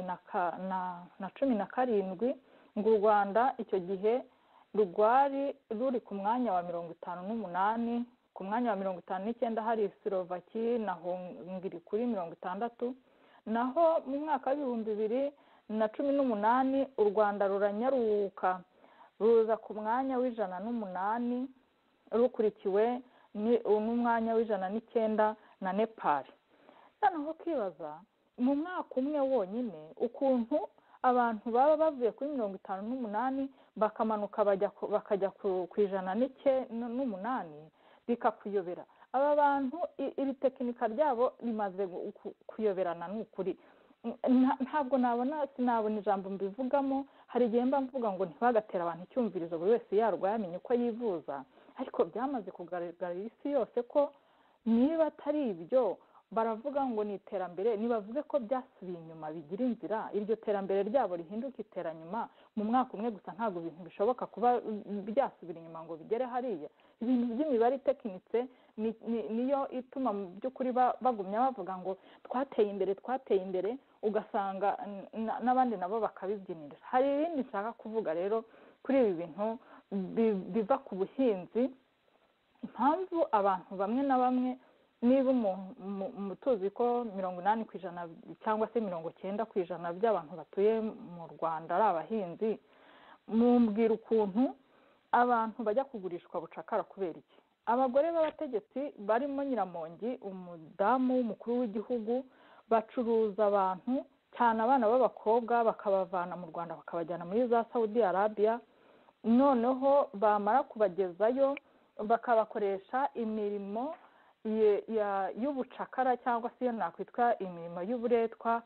na cumi na karindwi, ngo u Rwanda icyo gihe rwari ruri ku mwanya wa mirongo itanu n'umunani, ku mwanya wa mirongo itanu n'icyenda hari Slovaki na Hongiri kuri mirongo itandatu. Naho mu mwaka w'ibihumbi bibiri na cumi n'umunani u Rwanda ruranyaruka ruza ku mwanya w'ijana n'umunani, rukurikiwe n'umwanya w'ijana n'icyenda na Nepal. Noneho kwibaza mu mwaka umwe wonyine ukuntu abantu baba bavuye kuri mirongo itanu n'umunani bakamanuka bakajya ku ijana n'umunani, bikakuyobera. Aba bantu iri tekinika ryabo rimaze kuyoberana n'ukuri. Ntabwo nabona sinabona ijambo mbivugamo. Hari igihe mba mvuga ngo ntibagatera abantu icyumvirizo buri wese yarwaye amenye uko yivuza, ariko byamaze kugaragarira isi yose ko niba atari ibyo baravuga ngo ni iterambere, nibavuge ko byasubiye inyuma bigira inzira, iryo terambere ryabo rihinduka iteranyuma mu mwaka umwe gusa. Ntabwo ibintu bishoboka kuba byasubira inyuma ngo bigere hariya. Ibintu by'imibare itekinitse niyo ituma mu by'ukuri bagumya bavuga ngo twateye imbere twateye imbere, ugasanga n'abandi nabo bakabibyinira. Hari ibindi nshaka kuvuga rero kuri ibi bintu biva ku buhinzi, impamvu abantu bamwe na bamwe, niba mutuzi ko mirongo inani ku ijana cyangwa se mirongo cyenda ku ijana by'abantu batuye mu Rwanda ari abahinzi, mumbwira ukuntu abantu bajya kugurishwa bucakara kubera iki? Abagore b'abategetsi barimo Nyiramongi, umudamu w'umukuru w'igihugu, bacuruza abantu cyane abana b'abakobwa bakabavana mu Rwanda bakabajyana muri za Saudi Arabia, noneho bamara kubagezayo bakabakoresha imirimo y'ubucakara cyangwa se iyo nakwitwa imirimo y'uburetwa.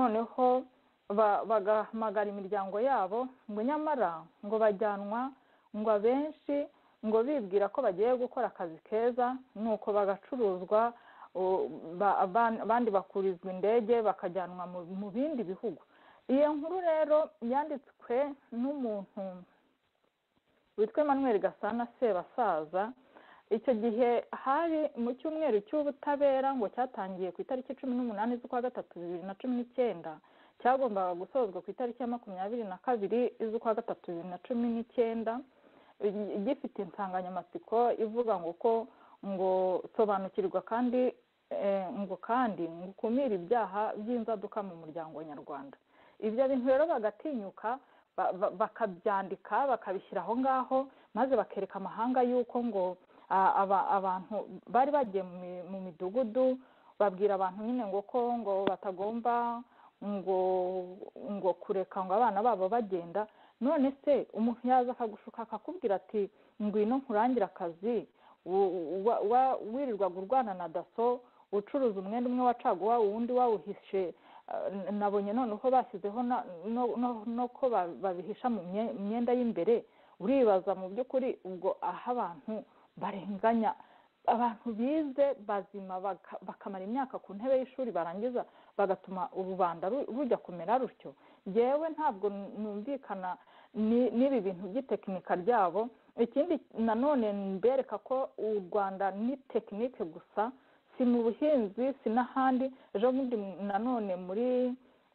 Noneho bagahamagara imiryango yabo ngo nyamara ngo bajyanwa ngo abenshi ngo bibwira ko bagiye gukora akazi keza nuko bagacuruzwa abandi bakurizwa indege bakajyanwa mu bindi bihugu. Iyo nkuru rero yanditswe n'umuntu witwa Emmanuel Gasana Sebasaza. Icyo gihe hari mu cyumweru cy'ubutabera ngo cyatangiye ku itariki cumi n'umunani z'ukwa gatatu bibiri na cumi n'icyenda, cyagombaga gusozwa ku itariki ya makumyabiri na kabiri z'ukwa gatatu bibiri na cumi n'icyenda, gifite insanganyamatsiko ivuga ngo ko ngo sobanukirwa kandi ngo kandi ngo ukumire ibyaha by'inzaduka mu muryango nyarwanda. Ibyo bintu rero bagatinyuka bakabyandika bakabishyira aho ngaho, maze bakereka amahanga yuko ngo abantu bari bagiye mu midugudu babwira abantu nyine ngo ko ngo batagomba ngo ngo kureka ngo abana babo bagenda. None se umuntu yaza akagushuka akakubwira ati ngwino nkurangira akazi, wirirwaga urwana na daso ucuruza umwenda umwe wacaguwa uwundi wawuhishe, nabonye noneho bashyizeho no ko babihisha mu myenda y'imbere. Uribaza mu by'ukuri ubwo aho abantu barenganya abantu bize bazima bakamara imyaka ku ntebe y'ishuri barangiza bagatuma urubanda rujya kumera rutyo. Yewe ntabwo numvikana n'ibi bintu by'itekinika ryabo. Ikindi nanone mbereka ko u Rwanda ni tekinike gusa, si mu buhinzi si n'ahandi. Ejo bundi nanone muri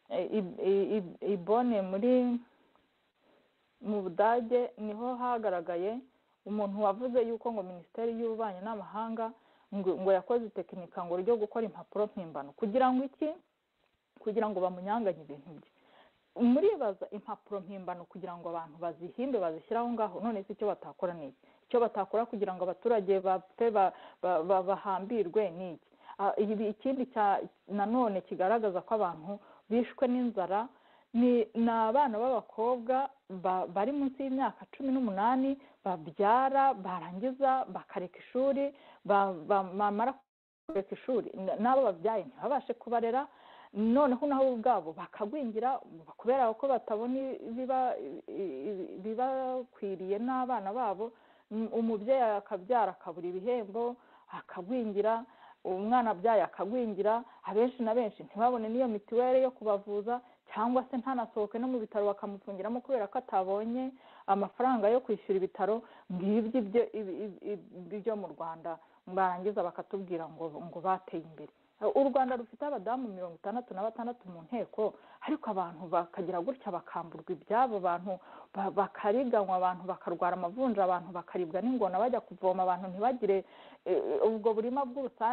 ibone muri mu Budage niho hagaragaye umuntu wavuze yuko ngo minisiteri y'ububanyi n'amahanga ngo yakoze itekinika ngo ryo gukora impapuro mpimbano kugira ngo iki kugira ngo bamunyanganye ibintu bye. Muribaza impapuro mpimbano kugira ngo abantu bazihimbe bazishyiraho ngaho, none se icyo batakora ni iki? Icyo batakora kugira ngo abaturage bapfe bahambirwe ni iki? Ikindi nanone kigaragaza ko abantu bishwe n'inzara ni abana b'abakobwa bari munsi y'imyaka cumi n'umunani babyara barangiza bakareka ishuri, bamara kureka ishuri n'abo babyaye ntibabashe kubarera, noneho nabo ubwabo bakagwingira kubera ko batabona ibibakwiriye n'abana babo. Umubyeyi akabyara akabura ibihembo akagwingira, umwana abyaye akagwingira, abenshi na benshi ntibabone n'iyo mituweli yo kubavuza, cyangwa se ntanasohoke no mu bitaro bakamufungiramo kubera ko atabonye amafaranga yo kwishyura ibitaro. Ngibyo ibyo mu Rwanda barangiza bakatubwira ngo ngo bateye imbere. U Rwanda rufite abadamu mirongo itandatu na batandatu mu nteko, ariko abantu bakagira gutya bakamburwa ibyabo, abantu bakariganywa, abantu bakarwara amavunja, abantu bakaribwa n'ingona bajya kuvoma, abantu ntibagire ubwo burima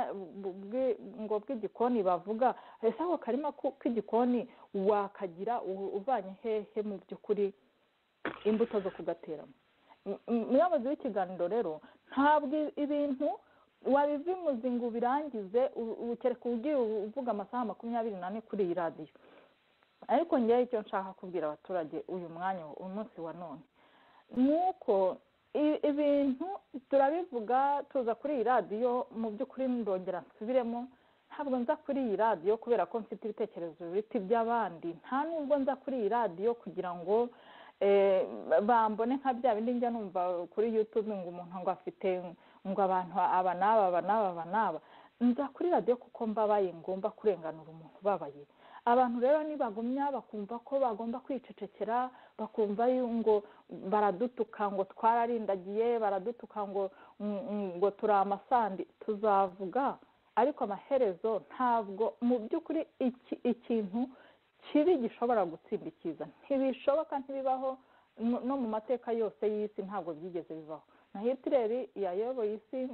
ngo bw'igikoni bavuga. Ese ako karima k'igikoni wakagira uvanye hehe mu by'ukuri imbuto zo kugateramo? Umuyobozi w'ikiganiro rero ntabwo ibintu wabivimuzi ngo ubirangize ukereka ugiye uvuga amasaha makumyabiri n'ane kuri iyi radiyo. Ariko ngewe icyo nshaka kubwira abaturage uyu mwanya uyu munsi wa none ni uko ibintu turabivuga tuza kuri iyi radiyo, mu by'ukuri ndongera nsubiremo, ntabwo nza kuri iyi radiyo kubera ko mfite ibitekerezo biti by'abandi, nta nubwo nza kuri iyi radiyo kugira ngo bambone nka bya bindi njya numva kuri YouTube ngo umuntu ngo afite ngo abantu aba n'aba aba n'aba aba n'aba. Nza kuri radiyo kuko mbabaye ngomba kurenganura umuntu ubabaye. Abantu rero nibagumya bakumva ko bagomba kwicecekera, bakumva ngo baradutuka ngo twararindagiye, baradutuka ngo ngo turi amasandi, tuzavuga ariko amaherezo ntabwo mu by'ukuri ikintu kibi gishobora gutsinda icyiza. Ntibishoboka, ntibibaho, no mu mateka yose y'isi ntabwo byigeze bibaho. Na Hitler yayoboye isi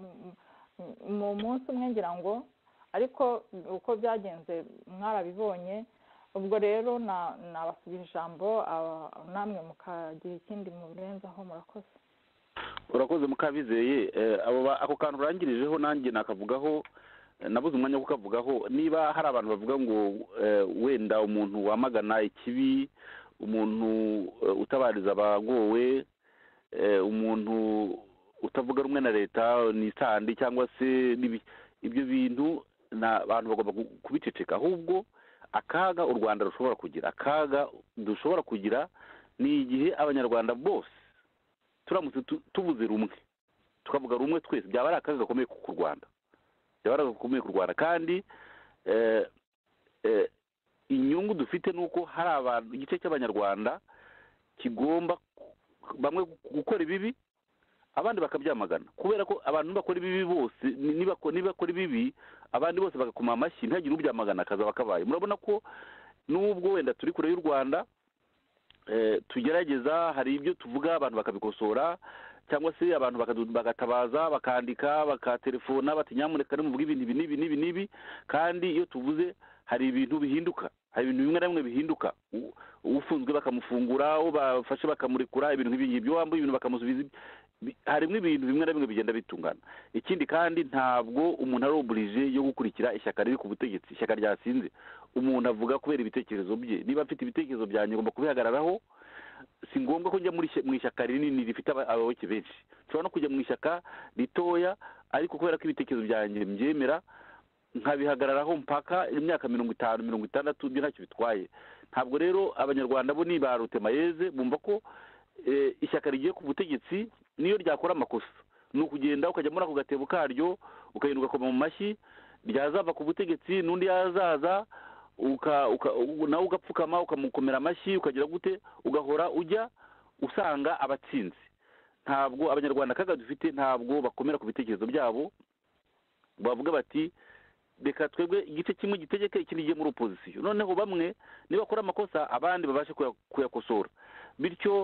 mu munsi umwe ngira ngo, ariko uko byagenze mwarabibonye. Ubwo rero nabasubije ijambo namwe mukagira ikindi murenzaho. Murakoze. urakoze Mukabizeye. Ako kantu urangirijeho nanjye nakavugaho, nabuze umwanya wo kukavugaho. Niba hari abantu bavuga ngo wenda umuntu wamagana ikibi, umuntu utabariza abagowe, umuntu utavuga rumwe na leta n'isandi cyangwa se ibyo bintu, abantu bagomba kubiceceka. Ahubwo akaga u Rwanda rushobora kugira, akaga dushobora kugira ni igihe abanyarwanda bose turamutse tuvuze rumwe tukavuga rumwe twese byaba ari akaga gakomeye ku Rwanda byaba ari akaga gakomeye ku Rwanda kandi inyungu dufite ni uko hari abantu igice cy'abanyarwanda kigomba bamwe gukora ibibi abandi bakabyamagana kubera ko abantu bakora ibibi bose niba bakora ibibi abandi bose bagakoma amashyi ntihagire ubyamagana akaza bakabaye murabona ko nubwo wenda turi kure y'u Rwanda tugerageza hari ibyo tuvuga abantu bakabikosora cyangwa se abantu bagatabaza bakandika bakatelefona bati nyamuneka nimuvuge ibintu ibi n'ibi n'ibi n'ibi kandi iyo tuvuze hari ibintu bihinduka hari ibintu bimwe na bimwe bihinduka ufunzwe bakamufungura uwo bafashe bakamurekura ibintu nk'ibi ngibyo wambaye ibintu bakamusubiza harimo ibintu bimwe na bimwe bigenda bitungana ikindi kandi ntabwo umuntu ari oburije yo gukurikira ishyaka riri ku butegetsi ishyaka ryasinze umuntu avuga kubera ibitekerezo bye niba afite ibitekerezo byanjye ngomba kubihagararaho si ngombwa ko njya mu ishyaka rinini rifite abayoboke benshi nshobora no kujya mu ishyaka ritoya ariko kubera ko ibitekerezo byanjye mbyemera nkabihagararaho mpaka imyaka mirongo itanu mirongo itandatu ibyo ntacyo bitwaye ntabwo rero abanyarwanda bo ni ba rutemayeze bumva ko ishyaka rigiye ku butegetsi niyo ryakora amakosa ni ukugenda ukajya muri ako gatebo karyo ukagenda ugakoma mu mashyi ryazava ku butegetsi n'undi yazaza nawe ugapfukama ukamukomera amashyi ukagira gute ugahora ujya usanga abatsinzi ntabwo abanyarwanda kaga dufite ntabwo bakomera ku bitekerezo byabo bavuga bati reka twebwe igice kimwe gitegeke ikindi giye muri opozisiyo noneho bamwe niba bakora amakosa abandi babashe kuyakosora bityo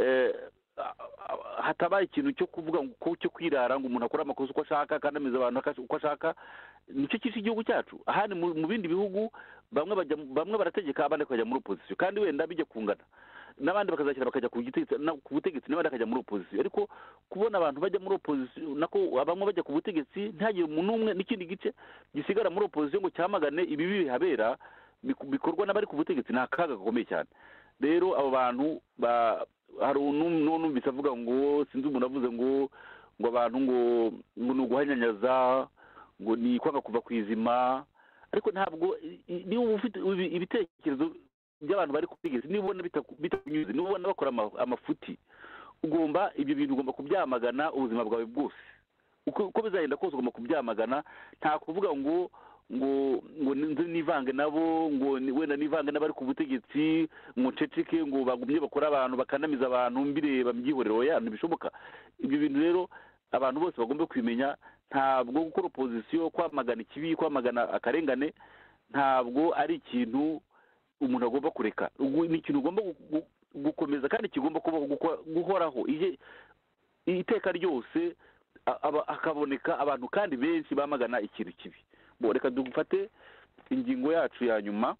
hatabaye ikintu cyo kuvuga ngo cyo kwirara ngo umuntu akora amakosa uko ashaka kandi ameze abantu uko ashaka nicyo cyishe igihugu cyacu ahandi mu bindi bihugu bamwe bajya bamwe barategeka abandi bakajya muri opozisiyo kandi wenda bijya kungana n'abandi bakazakira bakajya ku butegetsi n'abandi bakajya muri opozisiyo ariko kubona abantu bajya muri opozisiyo nako bamwe bajya ku butegetsi ntihagire umuntu umwe n'ikindi gice gisigara muri opozisiyo ngo cyamagane ibibi bihabera bikorwa n'abari ku butegetsi ni akaga gakomeye cyane rero abo bantu hari n'umvise avuga ngo sinzi umuntu avuze ngo ngo abantu ngo ngo ni uguhanyanyaza ngo ni kwanga kuva ku izima ariko ntabwo niba ufite ibitekerezo by'abantu bari ku butegetsi niba ubona bitakunyuze niba ubona bakora amafuti ugomba ibyo bintu ugomba kubyamagana ubuzima bwawe bwose uko bizagenda kose ugomba kubyamagana nta kuvuga ngo ngo ngo nivange nabo ngo wenda nivange n'abari ku butegetsi ngo nceceke ngo bagumye bakora abantu bakanamiza abantu mbireba mbyihorero ya ntibishoboka ibyo bintu rero abantu bose bagomba kwimenya ntabwo gukora opozisiyo kwamagana ikibi kwamagana akarengane ntabwo ari ikintu umuntu agomba kureka ni ikintu ugomba gukomeza kandi kigomba guhoraho iteka ryose hakaboneka abantu kandi benshi bamagana ikintu kibi reka dufate ingingo yacu ya nyuma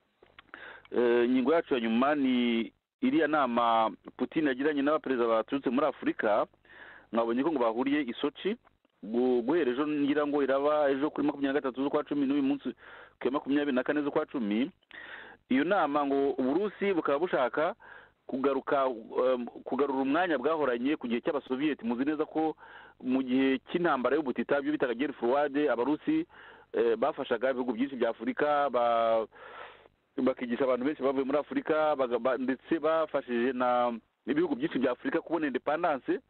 ingingo yacu ya nyuma ni iriya nama Putin yagiranye n'abaperezida baturutse muri Afurika mwabonye ko ngo bahuriye i Sochi guhera ejo ngira ngo iraba ejo kuri makumyabiri na gatatu z'ukwa cumi n'uyu munsi ku makumyabiri na kane z'ukwa cumi iyo nama ngo Uburusi bukaba bushaka kugaruka kugarura umwanya bwahoranye ku gihe cy'abasoviyeti muzi neza ko mu gihe cy'intambara y'ubutita byo bitaga guerre froide abarusi bafashaga ibihugu byinshi bya Afurika bakigisha abantu benshi bavuye muri Afurika ndetse bafashije na ibihugu byinshi bya Afurika kubona independence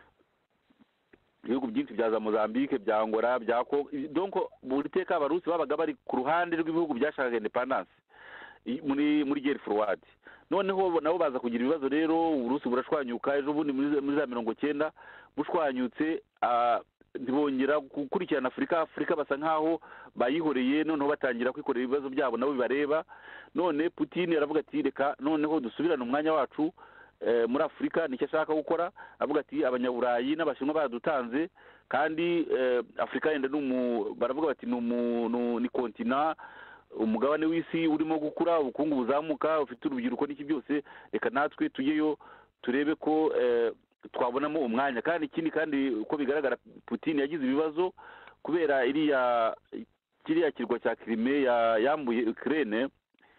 ibihugu byinshi bya za Mozambique bya Angola bya Congo donc buri teka abarusi babaga bari ku ruhande rw'ibihugu byashakaga independence muri muri guerre froide noneho nabo baza kugira ibibazo rero Uburusi burashwanyuka ejo bundi muri za mirongo cyenda bushwanyutse ntibongera gukurikirana Afurika Afurika basa nkaho bayihoreye noneho batangira kwikorera ibibazo byabo nabo bibareba none Putin aravuga ati reka noneho dusubirane umwanya wacu muri Afurika nicyo ashaka gukora avuga ati abanyaburayi n'abashinwa baradutanze kandi Afurika yenda baravuga bati ni kontina umugabane w'isi urimo gukura ubukungu buzamuka ufite urubyiruko n'iki byose reka natwe tujyeyo turebe ko twabonamo umwanya kandi ikindi kandi uko bigaragara Putin yagize ibibazo kubera iriya kiriya kirwa cya Crimea yambuye Ukraine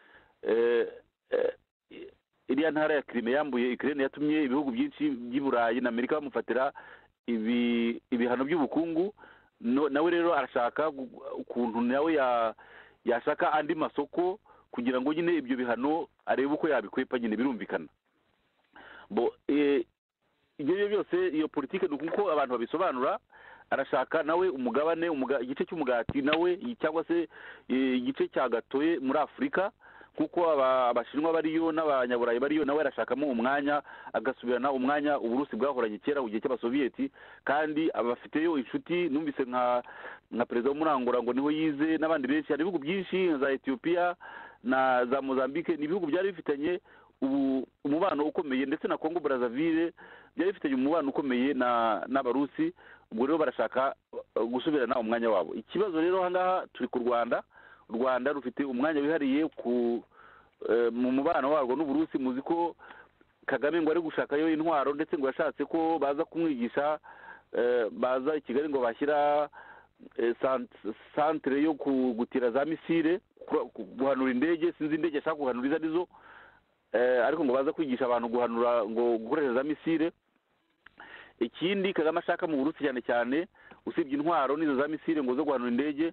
iriya ntara ya Crimea yambuye Ukraine yatumye ibihugu byinshi by'Iburayi na Amerika bamufatira ibihano by'ubukungu nawe rero arashaka ukuntu nawe ya yashaka andi masoko kugira ngo nyine ibyo bihano arebe uko yabikwepa nyine birumvikana bo ibyo byose iyo politiki ni uko abantu babisobanura arashaka nawe umugabane igice cy'umugati nawe cyangwa se igice cya gatoye muri afurika kuko abashinwa bariyo n'abanyaburayi bariyo nawe arashakamo umwanya agasubirana umwanya uburusi bwahoranye kera mu gihe cy'abasoviyeti kandi abafiteyo inshuti numvise nka nka perezida w'umurangura ngo niho yize n'abandi benshi hari ibihugu byinshi za etiyopiya na za mozambique ni ibihugu byari bifitanye umubano ukomeye ndetse na Congo Brazzaville byari bifitanye umubano ukomeye na n'abarusi ubwo rero barashaka gusubirana umwanya wabo ikibazo rero ahangaha turi ku Rwanda u Rwanda rufite umwanya wihariye ku mu mubano warwo n'uburusi muzi ko Kagame ngo ari gushakayo intwaro ndetse ngo yashatse ko baza kumwigisha baza i Kigali ngo bashyira centre yo kugutira za misile guhanura indege sinzi indege ashaka guhanura izo arizo ariko ngo baza kwigisha abantu guhanura ngo gukoresha za misile ikindi Kagame ashaka mu burusi cyane cyane usibye intwaro n'izo za misile ngo zo guhanura indege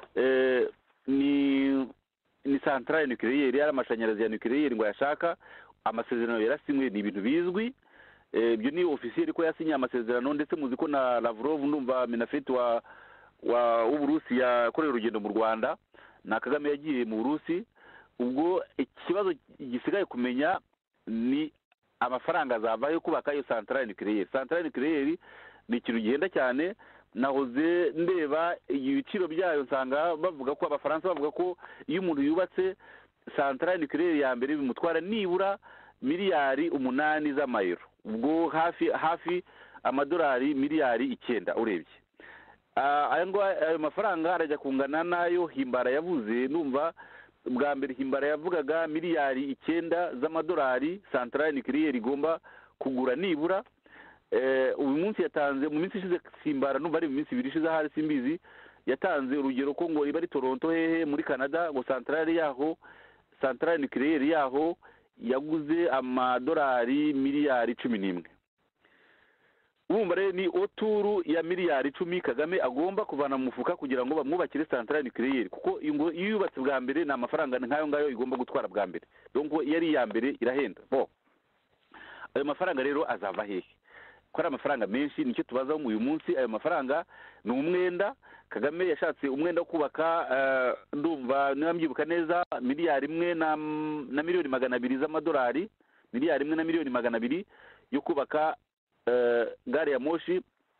ni ni centrale nucléaire yari amashanyarazi ya nucléaire ngo yashaka amasezerano yarasinywe ni ibintu bizwi ibyo ni officiel ko yasinye amasezerano ndetse muzi ko na Lavrov ndumva Menafet wa wa uburusi yakoreye urugendo mu Rwanda na Kagame yagiye mu Burusi ubwo ikibazo gisigaye kumenya ni amafaranga azavayo kubaka iyo centrale nucléaire centrale nucléaire ni ikintu gihenda cyane nahoze ndeba ibiciro byayo nsanga bavuga ko abafaransa bavuga ko iyo umuntu yubatse centrale nucléaire ya mbere bimutwara nibura miliyari umunani z'amayero ubwo hafi hafi amadolari miliyari icyenda urebye ayo mafaranga arajya kungana nayo Himbara yavuze numva bwa mbere Himbara yavugaga miliyari icyenda z'amadolari centrale nucléaire igomba kugura nibura uyu munsi yatanze mu minsi ishize Himbara numva ari mu minsi ibiri ishize ahari simbizi yatanze urugero ko ngo iba ari Toronto hehe muri Canada ngo centrale yaho centrale nucléaire yaho yaguze amadolari miliyari cumi n'imwe urumva rero ni oturu ya miliyari icumi Kagame agomba kuvana mu mufuka kugira ngo bamwubakire centrale nucléaire kuko iyo yubatse bwa mbere ni amafaranga nk'ayo ngayo igomba gutwara bwa mbere donc yari iya mbere irahenda bo ayo mafaranga rero azava hehe ko ari amafaranga menshi nicyo tubazaho uyu munsi ayo mafaranga ni umwenda Kagame yashatse umwenda wo kubaka ndumva nibamyibuka neza miliyari imwe na na miliyoni magana abiri z'amadolari miliyari imwe na miliyoni magana abiri yo kubaka gare ya moshi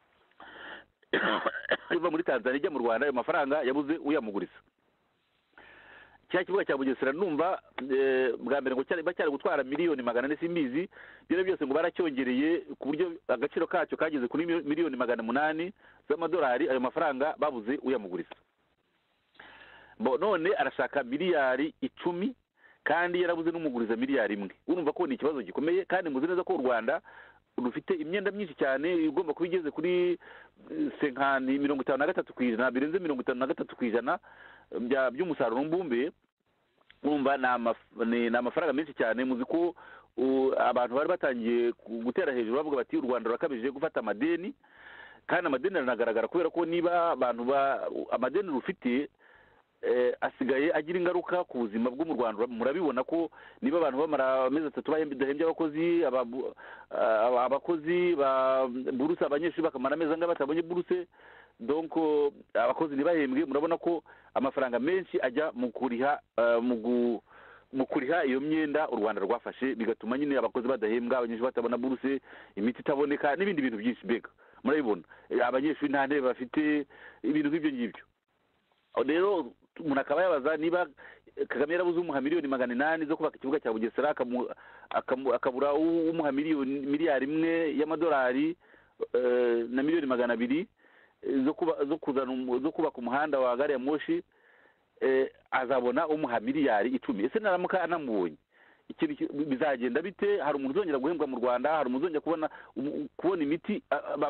iva muri Tanzania ijya mu Rwanda ayo mafaranga yabuze uyamuguriza cya kibuga cya Bugesera numva bwa mbere ngo cyari bacyari gutwara miliyoni magana ane simbizi byo byose ngo baracyongereye ku buryo agaciro kacyo kageze kuri miliyoni magana munani z'amadolari ayo mafaranga babuze uyamuguriza bo none arashaka miliyari icumi kandi yarabuze n'umuguriza miliyari imwe urumva ko ni ikibazo gikomeye kandi muzi neza ko u Rwanda rufite imyenda myinshi cyane igomba kuba igeze kuri senkani mirongo itanu na gatatu ku ijana birenze mirongo itanu na gatatu ku ijana by'umusaruro mbumbe urumva ni amafaranga menshi cyane muzi ko abantu bari batangiye gutera hejuru bavuga bati u Rwanda rurakabije gufata amadeni kandi amadeni aranagaragara kubera ko niba abantu amadeni rufite asigaye agira ingaruka ku buzima bwo mu Rwanda murabibona ko niba abantu bamara amezi atatu bahembye abakozi abakozi ba buruse abanyeshuri bakamara amezi anga batabonye buruse donc abakozi ntibahembwe murabona ko amafaranga menshi ajya mu kuriha mu kuriha iyo myenda u Rwanda rwafashe bigatuma nyine abakozi badahembwa abanyeshuri batabona buruse imiti itaboneka n'ibindi bintu byinshi mbega murabibona abanyeshuri nta ntebe bafite ibintu nk'ibyo ngibyo rero umuntu akaba yabaza niba Kagame yarabuze umuha miliyoni magana inani zo kubaka ikibuga cya Bugesera akabura umuha miliyoni miliyari imwe y'amadolari na miliyoni magana abiri zo kuba zo kuzana zo kubaka umuhanda wa gare ya moshi azabona umuha miliyari icumi ese naramuka anamubonye ikintu bizagenda bite hari umuntu uzongera guhembwa mu Rwanda hari umuntu uzongera kubona kubona imiti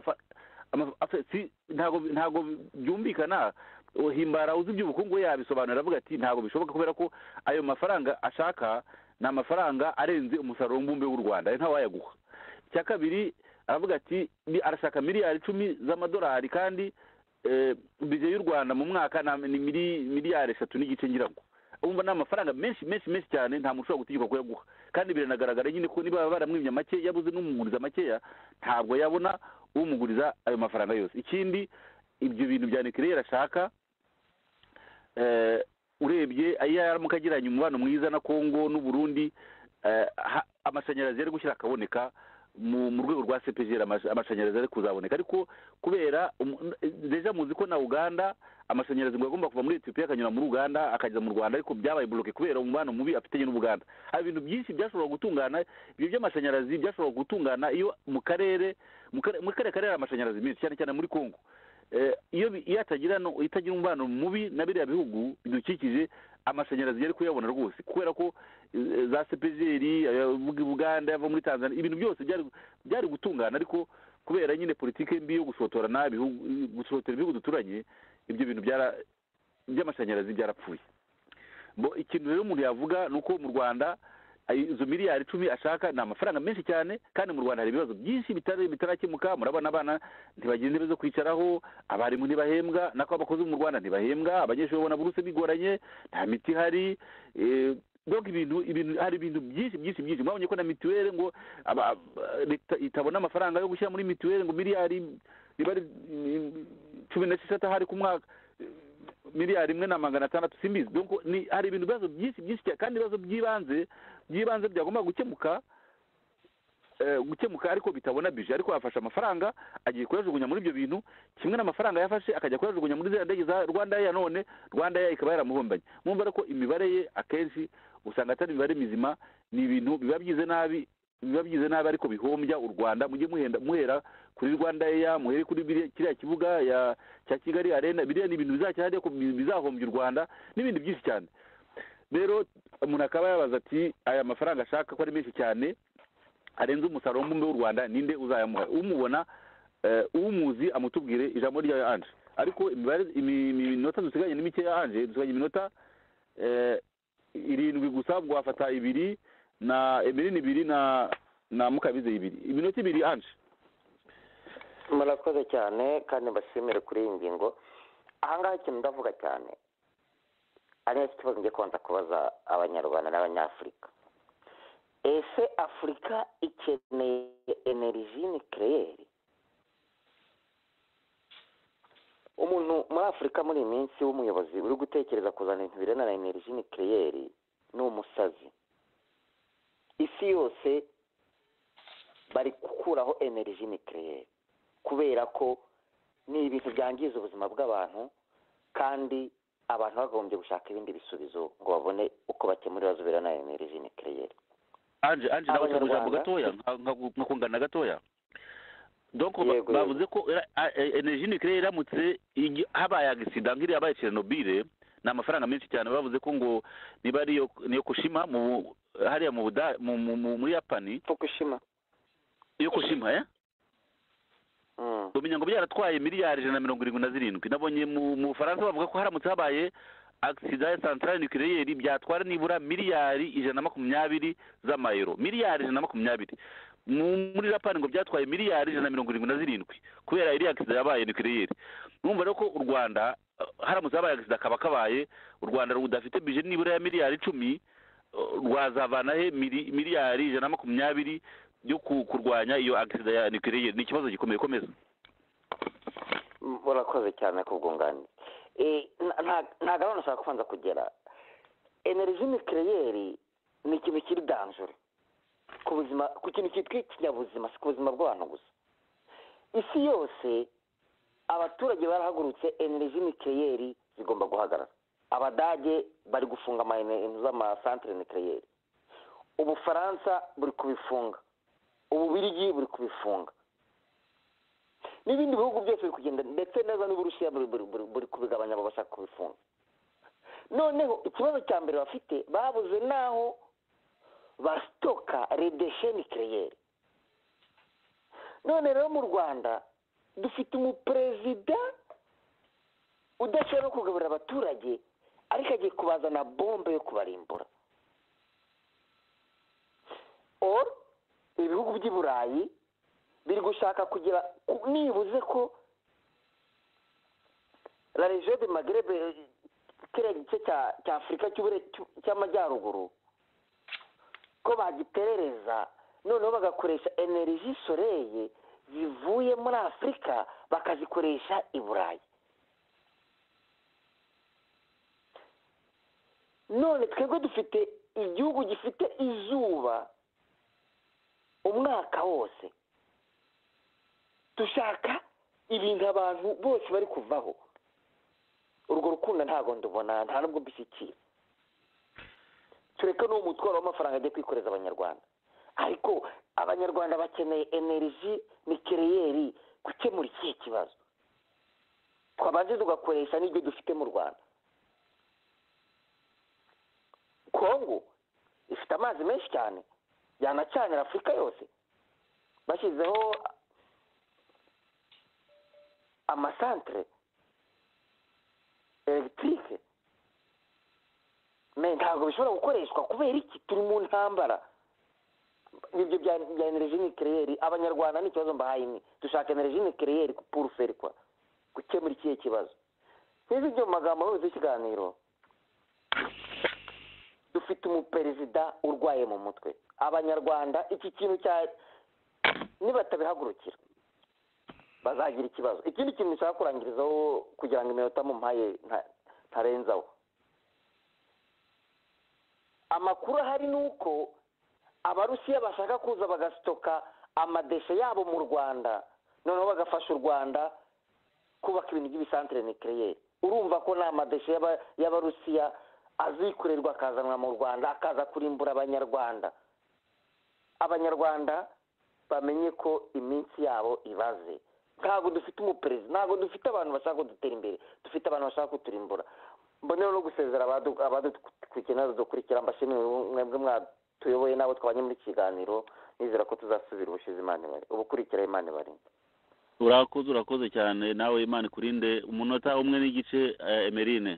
ntago ntago byumvikana Himbara uzi iby'ubukungu yabisobanura avuga ati ntago bishoboka kubera ko ayo mafaranga ashaka ni amafaranga arenze umusaruro mbumbe w'u Rwanda nta wayaguha cya kabiri aravuga ati arashaka miliyari icumi z'amadolari kandi bije y'u Rwanda mu mwaka ni miliyari eshatu n'igice ngira ngo urumva ni amafaranga menshi menshi menshi cyane nta muntu ushobora gutegekwa kuyaguha kandi biranagaragara nyine ko niba baramwimye make yabuze n'umuguriza makeya ntabwo yabona umuguriza ayo mafaranga yose. Ikindi ibyo bintu bya nucleaire ashaka urebye iyo yaramuka agiranye umubano mwiza na Congo n'u Burundi, amashanyarazi yari gushyira akaboneka mu rwego rwa C P G R, amashanyarazi ari kuzaboneka, ariko kubera deja muzi ko na Uganda amashanyarazi ngo agomba kuva muri Ethiopia akanyura muri Uganda akageza mu Rwanda, ariko byabaye bloke kubera umubano mubi afitanye n'Ubuganda. Hari ibintu byinshi byashobora gutungana, ibyo by'amashanyarazi byashobora gutungana iyo mu karere mu karere karere amashanyarazi menshi cyane cyane muri Congo. Iyo iyo atagira no itagira umubano mubi na biriya bihugu bidukikije, amashanyarazi yari kuyabona rwose, kubera ko za C P G R Uganda yava muri Tanzania ibintu byose byari byari gutungana, ariko kubera nyine politike mbi yo gusotorana ibihugu gusotora ibihugu duturanye, ibyo bintu byara by'amashanyarazi byarapfuye. Bo ikintu rero umuntu yavuga nuko mu Rwanda izo miliyari icumi ashaka ni amafaranga menshi cyane, kandi mu Rwanda hari ibibazo byinshi bitari bitarakemuka. Murabona abana ntibagira intebe zo kwicaraho, abarimu ntibahembwa, nako abakozi mu Rwanda ntibahembwa, abanyeshuri babona buruse bigoranye, nta miti hari. Donc ibintu ibintu hari ibintu byinshi byinshi byinshi. Mwabonye ko na mituweli ngo itabona amafaranga yo gushyira muri mituweli, ngo miliyari ibari cumi n'esheshatu hari ku mwaka, miliyari imwe na magana atandatu simbizi. Donc ni hari ibintu bibazo byinshi byinshi kandi ibibazo by'ibanze by'ibanze byagomba gukemuka gukemuka ariko bitabona bije, ariko afasha amafaranga agiye kuyajugunya muri ibyo bintu, kimwe n'amafaranga yafashe akajya kuyajugunya muri ziriya ndege za Rwanda Air, none Rwanda Air ikaba yaramuhombanye. Mwumva ko imibare ye akenshi usanga atari imibare mizima, ni ibintu biba byize nabi biba byize nabi ariko bihombya u Rwanda. Mujye muhenda muhera kuri Rwanda Air, muhere kuri kiriya kibuga ya cya Kigali Arena, biriya ni ibintu bizacyahari ko bizahombya u Rwanda n'ibindi byinshi cyane. Rero umuntu akaba yabaza ati aya mafaranga ashaka ko ari menshi cyane arenze umusaruro mbumbe w'u Rwanda, ninde uzayamuha? Umubona umuzi amutubwire ijambo rya Anje. Ariko imibare iminota dusiganye ni mike ya Anje, dusiganye iminota irindwi gusa, bwo afata ibiri na Emeline ibiri na na Mukabize ibiri, iminota ibiri Anje. Murakoze cyane kandi mbashimire kuri iyi ngingo. Ahangaha ikintu ndavuga cyane ari ikibazo ngiye kubanza kubaza abanyarwanda n'abanyafurika. Ese Afurika ikeneye energy nucleaire? Umuntu muri Afurika muri iyi minsi w'umuyobozi uri gutekereza kuzana ibintu birena na energy nucleaire ni umusazi. Isi yose bari gukuraho energy nucleaire kubera ko ni ibintu byangiza ubuzima bw'abantu, kandi abantu bagombye gushaka ibindi bisubizo ngo babone uko bakemura ibibazo birena na energy nucleaire. Anje anje nawe cyangwa gatoya nkakungana gatoya. Donc bavuze ko energy nucleaire iramutse habaye accident ngiri yabaye Chernobyl na amafaranga menshi cyane. Bavuze ko ngo niba ari yo niyo Fukushima mu hariya mu Buda muri Japan, Fukushima Fukushima eh mm domenya ngo byaratwaye miliyari ijana na mirongo irindwi na zirindwi. Nabonye mu Faransa bavuga ko haramutse habaye accident ya centrale nucléaire byatwara nibura miliyari ijana na makumyabiri z'amayero, miliyari ijana na makumyabiri. Muri Japan ngo byatwaye miliyari ijana na mirongo irindwi na zirindwi kubera iri accident yabaye nucléaire. Numva rero ko u Rwanda haramutse habaye accident kaba kabaye, u Rwanda rudafite budget nibura ya miliyari icumi, rwazavana he miliyari ijana na makumyabiri yo kurwanya iyo accident ya nucléaire? Ni ikibazo gikomeye. Komeza. Murakoze cyane kubwunganira. Eh nta gahunda nshaka kubanza kugera. Energy nucleaire ni ikintu kiri danger ku buzima, ku kintu cyitwa ikinyabuzima, si ku buzima bw'abantu gusa. Isi yose abaturage barahagurutse energy nucleaire zigomba guhagarara. Abadage bari gufunga ama z'ama centre nucleaire, Ubufaransa buri kubifunga, Ububirigi buri kubifunga, n'ibindi bihugu byose biri kugenda, ndetse neza n'Uburusiya buri kubigabanya abo bashaka kubifunga. Noneho ikibazo cya mbere bafite, babuze naho basitoka redeshe nucleaire. None rero mu Rwanda dufite umuperezida udashobora kugaburira abaturage, ariko agiye kubazana bombe yo kubarimbura. Or ibihugu by'i Burayi biri gushaka kugira nibuze ko la région de Maghreb kiriya gice cya cya afurika cy'ubure- cy'u- cy'amajyaruguru ko bagiterereza noneho bagakoresha energy soreye zivuye muri afurika bakazikoresha i burayi. none twebwe dufite igihugu gifite izuba umwaka wose, dushaka ibintu abantu bose bari kuvaho. urwo rukundo ntabwo ndubona, nta nubwo mbishyikira. tureke n'uwo mutwaro w'amafaranga agiye kwikoreza abanyarwanda, ariko abanyarwanda bakeneye energy nucleaire gukemura ikihe kibazo. twabanje tugakoresha n'ibyo dufite mu Rwanda. kongo ifite amazi menshi cyane yanacanira afurika yose, bashyizeho amasantere elegitike, me ntabwo bishobora gukoreshwa kubera iki? turi mu ntambara. ibyo bya bya energy nucleaire abanyarwanda ni ikibazo mbahaye ni dushaka energy nucleaire pour faire quoi, gukemura ikihe kibazo. nk'izi byo mu magambo yose y'ikiganiro, dufite umuperezida urwaye mu mutwe. abanyarwanda iki kintu cya nibatabihagurukira bazagira ikibazo. ikindi kintu nshaka kurangirizaho kugira ngo iminota mumpaye ntarenzaho, amakuru ahari ni uko abarusiya bashaka kuza bagasitoka amadeshe yabo mu Rwanda, noneho bagafasha u Rwanda kubaka ibintu by'ibisantere nucleaire. urumva ko nta madeshe y'abarusiya azikorerwa akazanwa mu Rwanda akaza kurimbura abanyarwanda. abanyarwanda bamenye ko iminsi yabo ibaze. ntabwo dufite umuperezida, ntabwo dufite abantu bashaka kudutera imbere, dufite abantu bashaka kuturimbura. mbonera no gusezera abadukurikira n'abadukurikira, mbashimire mwebwe mwatuyoboye n'abo twabanye muri iki kiganiro. nizera ko tuzasubira ubushize. Imana ibari ubukurikira, Imana ibari. urakoze urakoze cyane nawe, Imana ikurinde. umunota umwe n'igice. Emerine,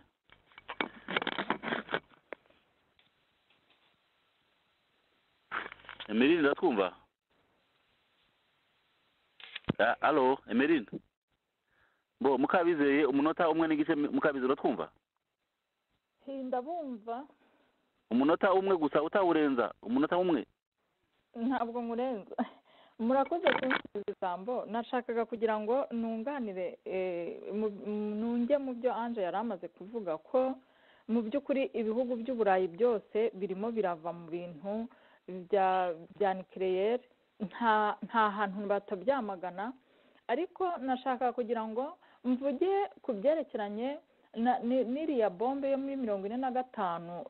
Emerine uratwumva? Alo Emerine, bo Mukabizeye umunota umwe n'igice. Mukabizeye uratwumva? ndabumva. umunota umwe gusa utawurenza, umunota umwe. ntabwo nkurenza. murakoze kunsubiza ijambo. nashakaga kugira ngo nunganire nunge mu byo Ange yari amaze kuvuga, ko mu by'ukuri ibihugu by'uburayi byose birimo birava mu bintu bya bya nucleaire, nta nta hantu batabyamagana. ariko nashaka kugira ngo mvuge ku byerekeranye n'iriya bombe yo muri mirongo ine na gatanu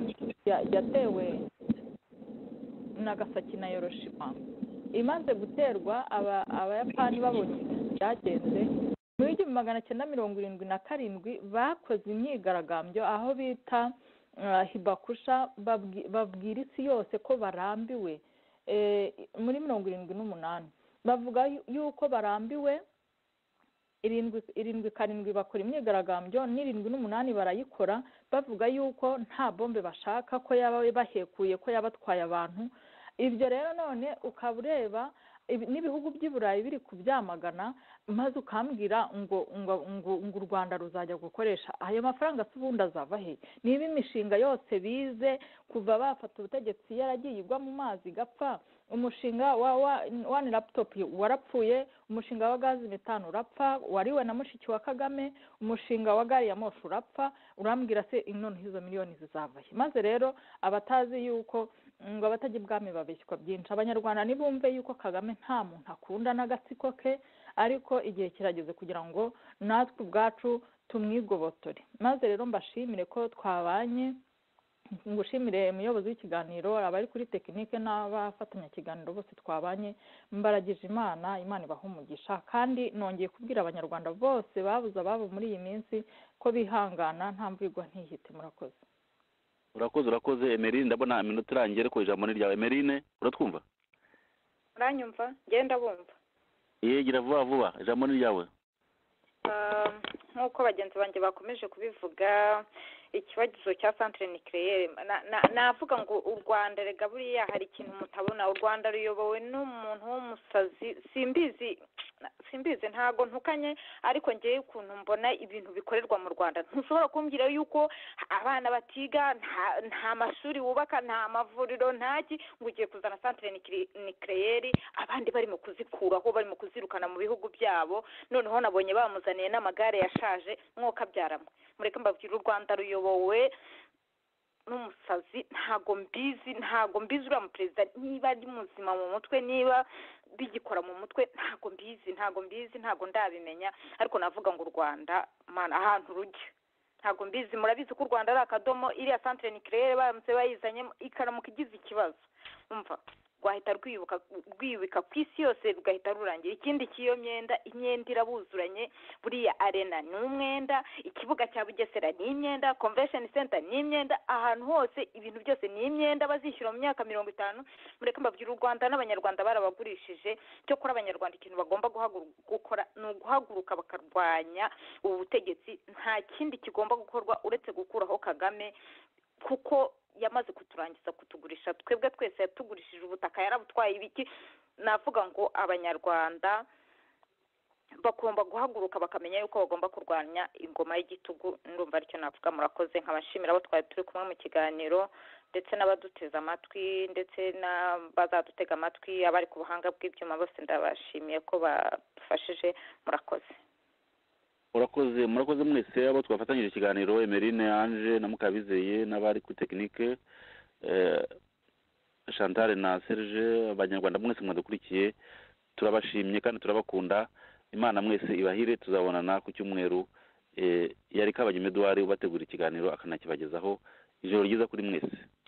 yatewe Nagasaki na Hiroshima, imaze guterwa abayapani babonye byagenze mu igihumbi magana cyenda mirongo irindwi na karindwi bakoze imyigaragambyo aho bita Hibakusha, babwira isi yose ko barambiwe. muri mirongo irindwi n'umunani bavuga yuko barambiwe, irindwi irindwi karindwi bakora imyigaragambyo, n'irindwi n'umunani barayikora bavuga yuko nta bombe bashaka, ko yaba bahekuye, ko yabatwaye abantu. ibyo rero none ukaba ureba n'ibihugu by'i Burayi biri kubyamagana, maze ukambwira ngo ngo ngo u Rwanda ruzajya gukoresha ayo mafaranga. se ubundi azava he? niba imishinga yose bize kuva bafata ubutegetsi yaragiye igwa mu mazi igapfa, umushinga wa wani laptop warapfuye, umushinga wa gazi metano urapfa, wariwe na mushiki wa Kagame, umushinga wa gari ya moshi urapfa, urambwira se none izo miliyoni zizava he? maze rero abatazi yuko ngo abatajya ibwami babeshywa byinshi. abanyarwanda nibumve yuko Kagame nta muntu akunda n'agatsiko ke, ariko igihe kirageze kugira ngo natwe ubwacu tumwigobotore. maze rero mbashimire ko twabanye, ngushimire umuyobozi w'ikiganiro, abari kuri tekinike n'abafatanya ikiganiro bose twabanye. mbaragije Imana, Imana ibaha umugisha. kandi nongeye kubwira abanyarwanda bose babuze ababo muri iyi minsi ko bihangana, nta mvurigwa ntihite. murakoze. urakoze urakoze Emerine. ndabona iminota irangiye, ariko ijambo ni ryawe. Emerine uratwumva? uranyumva? ngenda bumva. yegira vuba vuba, ijambo ni ryawe. nk'uko bagenzi banjye bakomeje kubivuga, ikibazo cya centre nucleaire, navuga ngo u Rwanda rega buriya hari ikintu mutabona. u Rwanda ruyobowe n'umuntu w'umusazi, simbizi simbizi ntago ntukanye ariko ngewe ukuntu mbona ibintu bikorerwa mu Rwanda ntushobora kumbwira yuko abana batiga nta, nta mashuri wubaka nta mavuriro ntaki ngo ugiye kuzana centre nucléaire abandi barimo kuzikuraho barimo kuzirukana mu bihugu byabo noneho nabonye bamuzaniye n'amagare yashaje mwoka byaramwe mureke mbabwira u Rwanda ruyobowe n'umusazi ntago mbizi ntago mbizi uriya muperezida niba ari muzima mu mutwe niba bigikora mu mutwe ntago mbizi ntago mbizi ntago ndabimenya ariko navuga ngo u Rwanda mana ahantu rujya ntago mbizi murabizi ko u Rwanda ari akadomo iriya centre nucléaire baramutse bayizanye ikaramuka igize ikibazo umva rwahita rwiyubuka rwiyubika ku isi yose rugahita rurangira ikindi cy'iyo myenda imyenda irabuzuranye buriya arena ni umwenda ikibuga cya Bugesera ni imyenda convention center ni imyenda ahantu hose ibintu byose ni imyenda bazishyura mu myaka mirongo itanu mureke mbabwira u Rwanda n'abanyarwanda barabagurishije cyo kora abanyarwanda ikintu bagomba gukora ni uguhaguruka bakarwanya ubu butegetsi nta kindi kigomba gukorwa uretse gukuraho Kagame kuko yamaze kuturangiza kutugurisha twebwe twese yatugurishije ubutaka yarabutwaye ibiki navuga ngo abanyarwanda bagomba guhaguruka bakamenya yuko bagomba kurwanya ingoma y'igitugu ndumva aricyo navuga murakoze nkabashimira abo twari turi kumwe mu kiganiro ndetse n'abaduteza amatwi ndetse n'abazadutega amatwi abari ku buhanga bw'ibyuma bose ndabashimiye ko badufashije murakoze urakoze murakoze mwese abo twafatanyije ikiganiro Emeline Ange na Mukabizeye n'abari ku technique eh Chantal na Serge abanyarwanda mwese mwadukurikiye turabashimye kandi turabakunda Imana mwese ibahire tuzabonana ku cyumweru eh yari Kabagema Edouard ubategura ikiganiro akanakibagezaho ijoro ryiza kuri mwese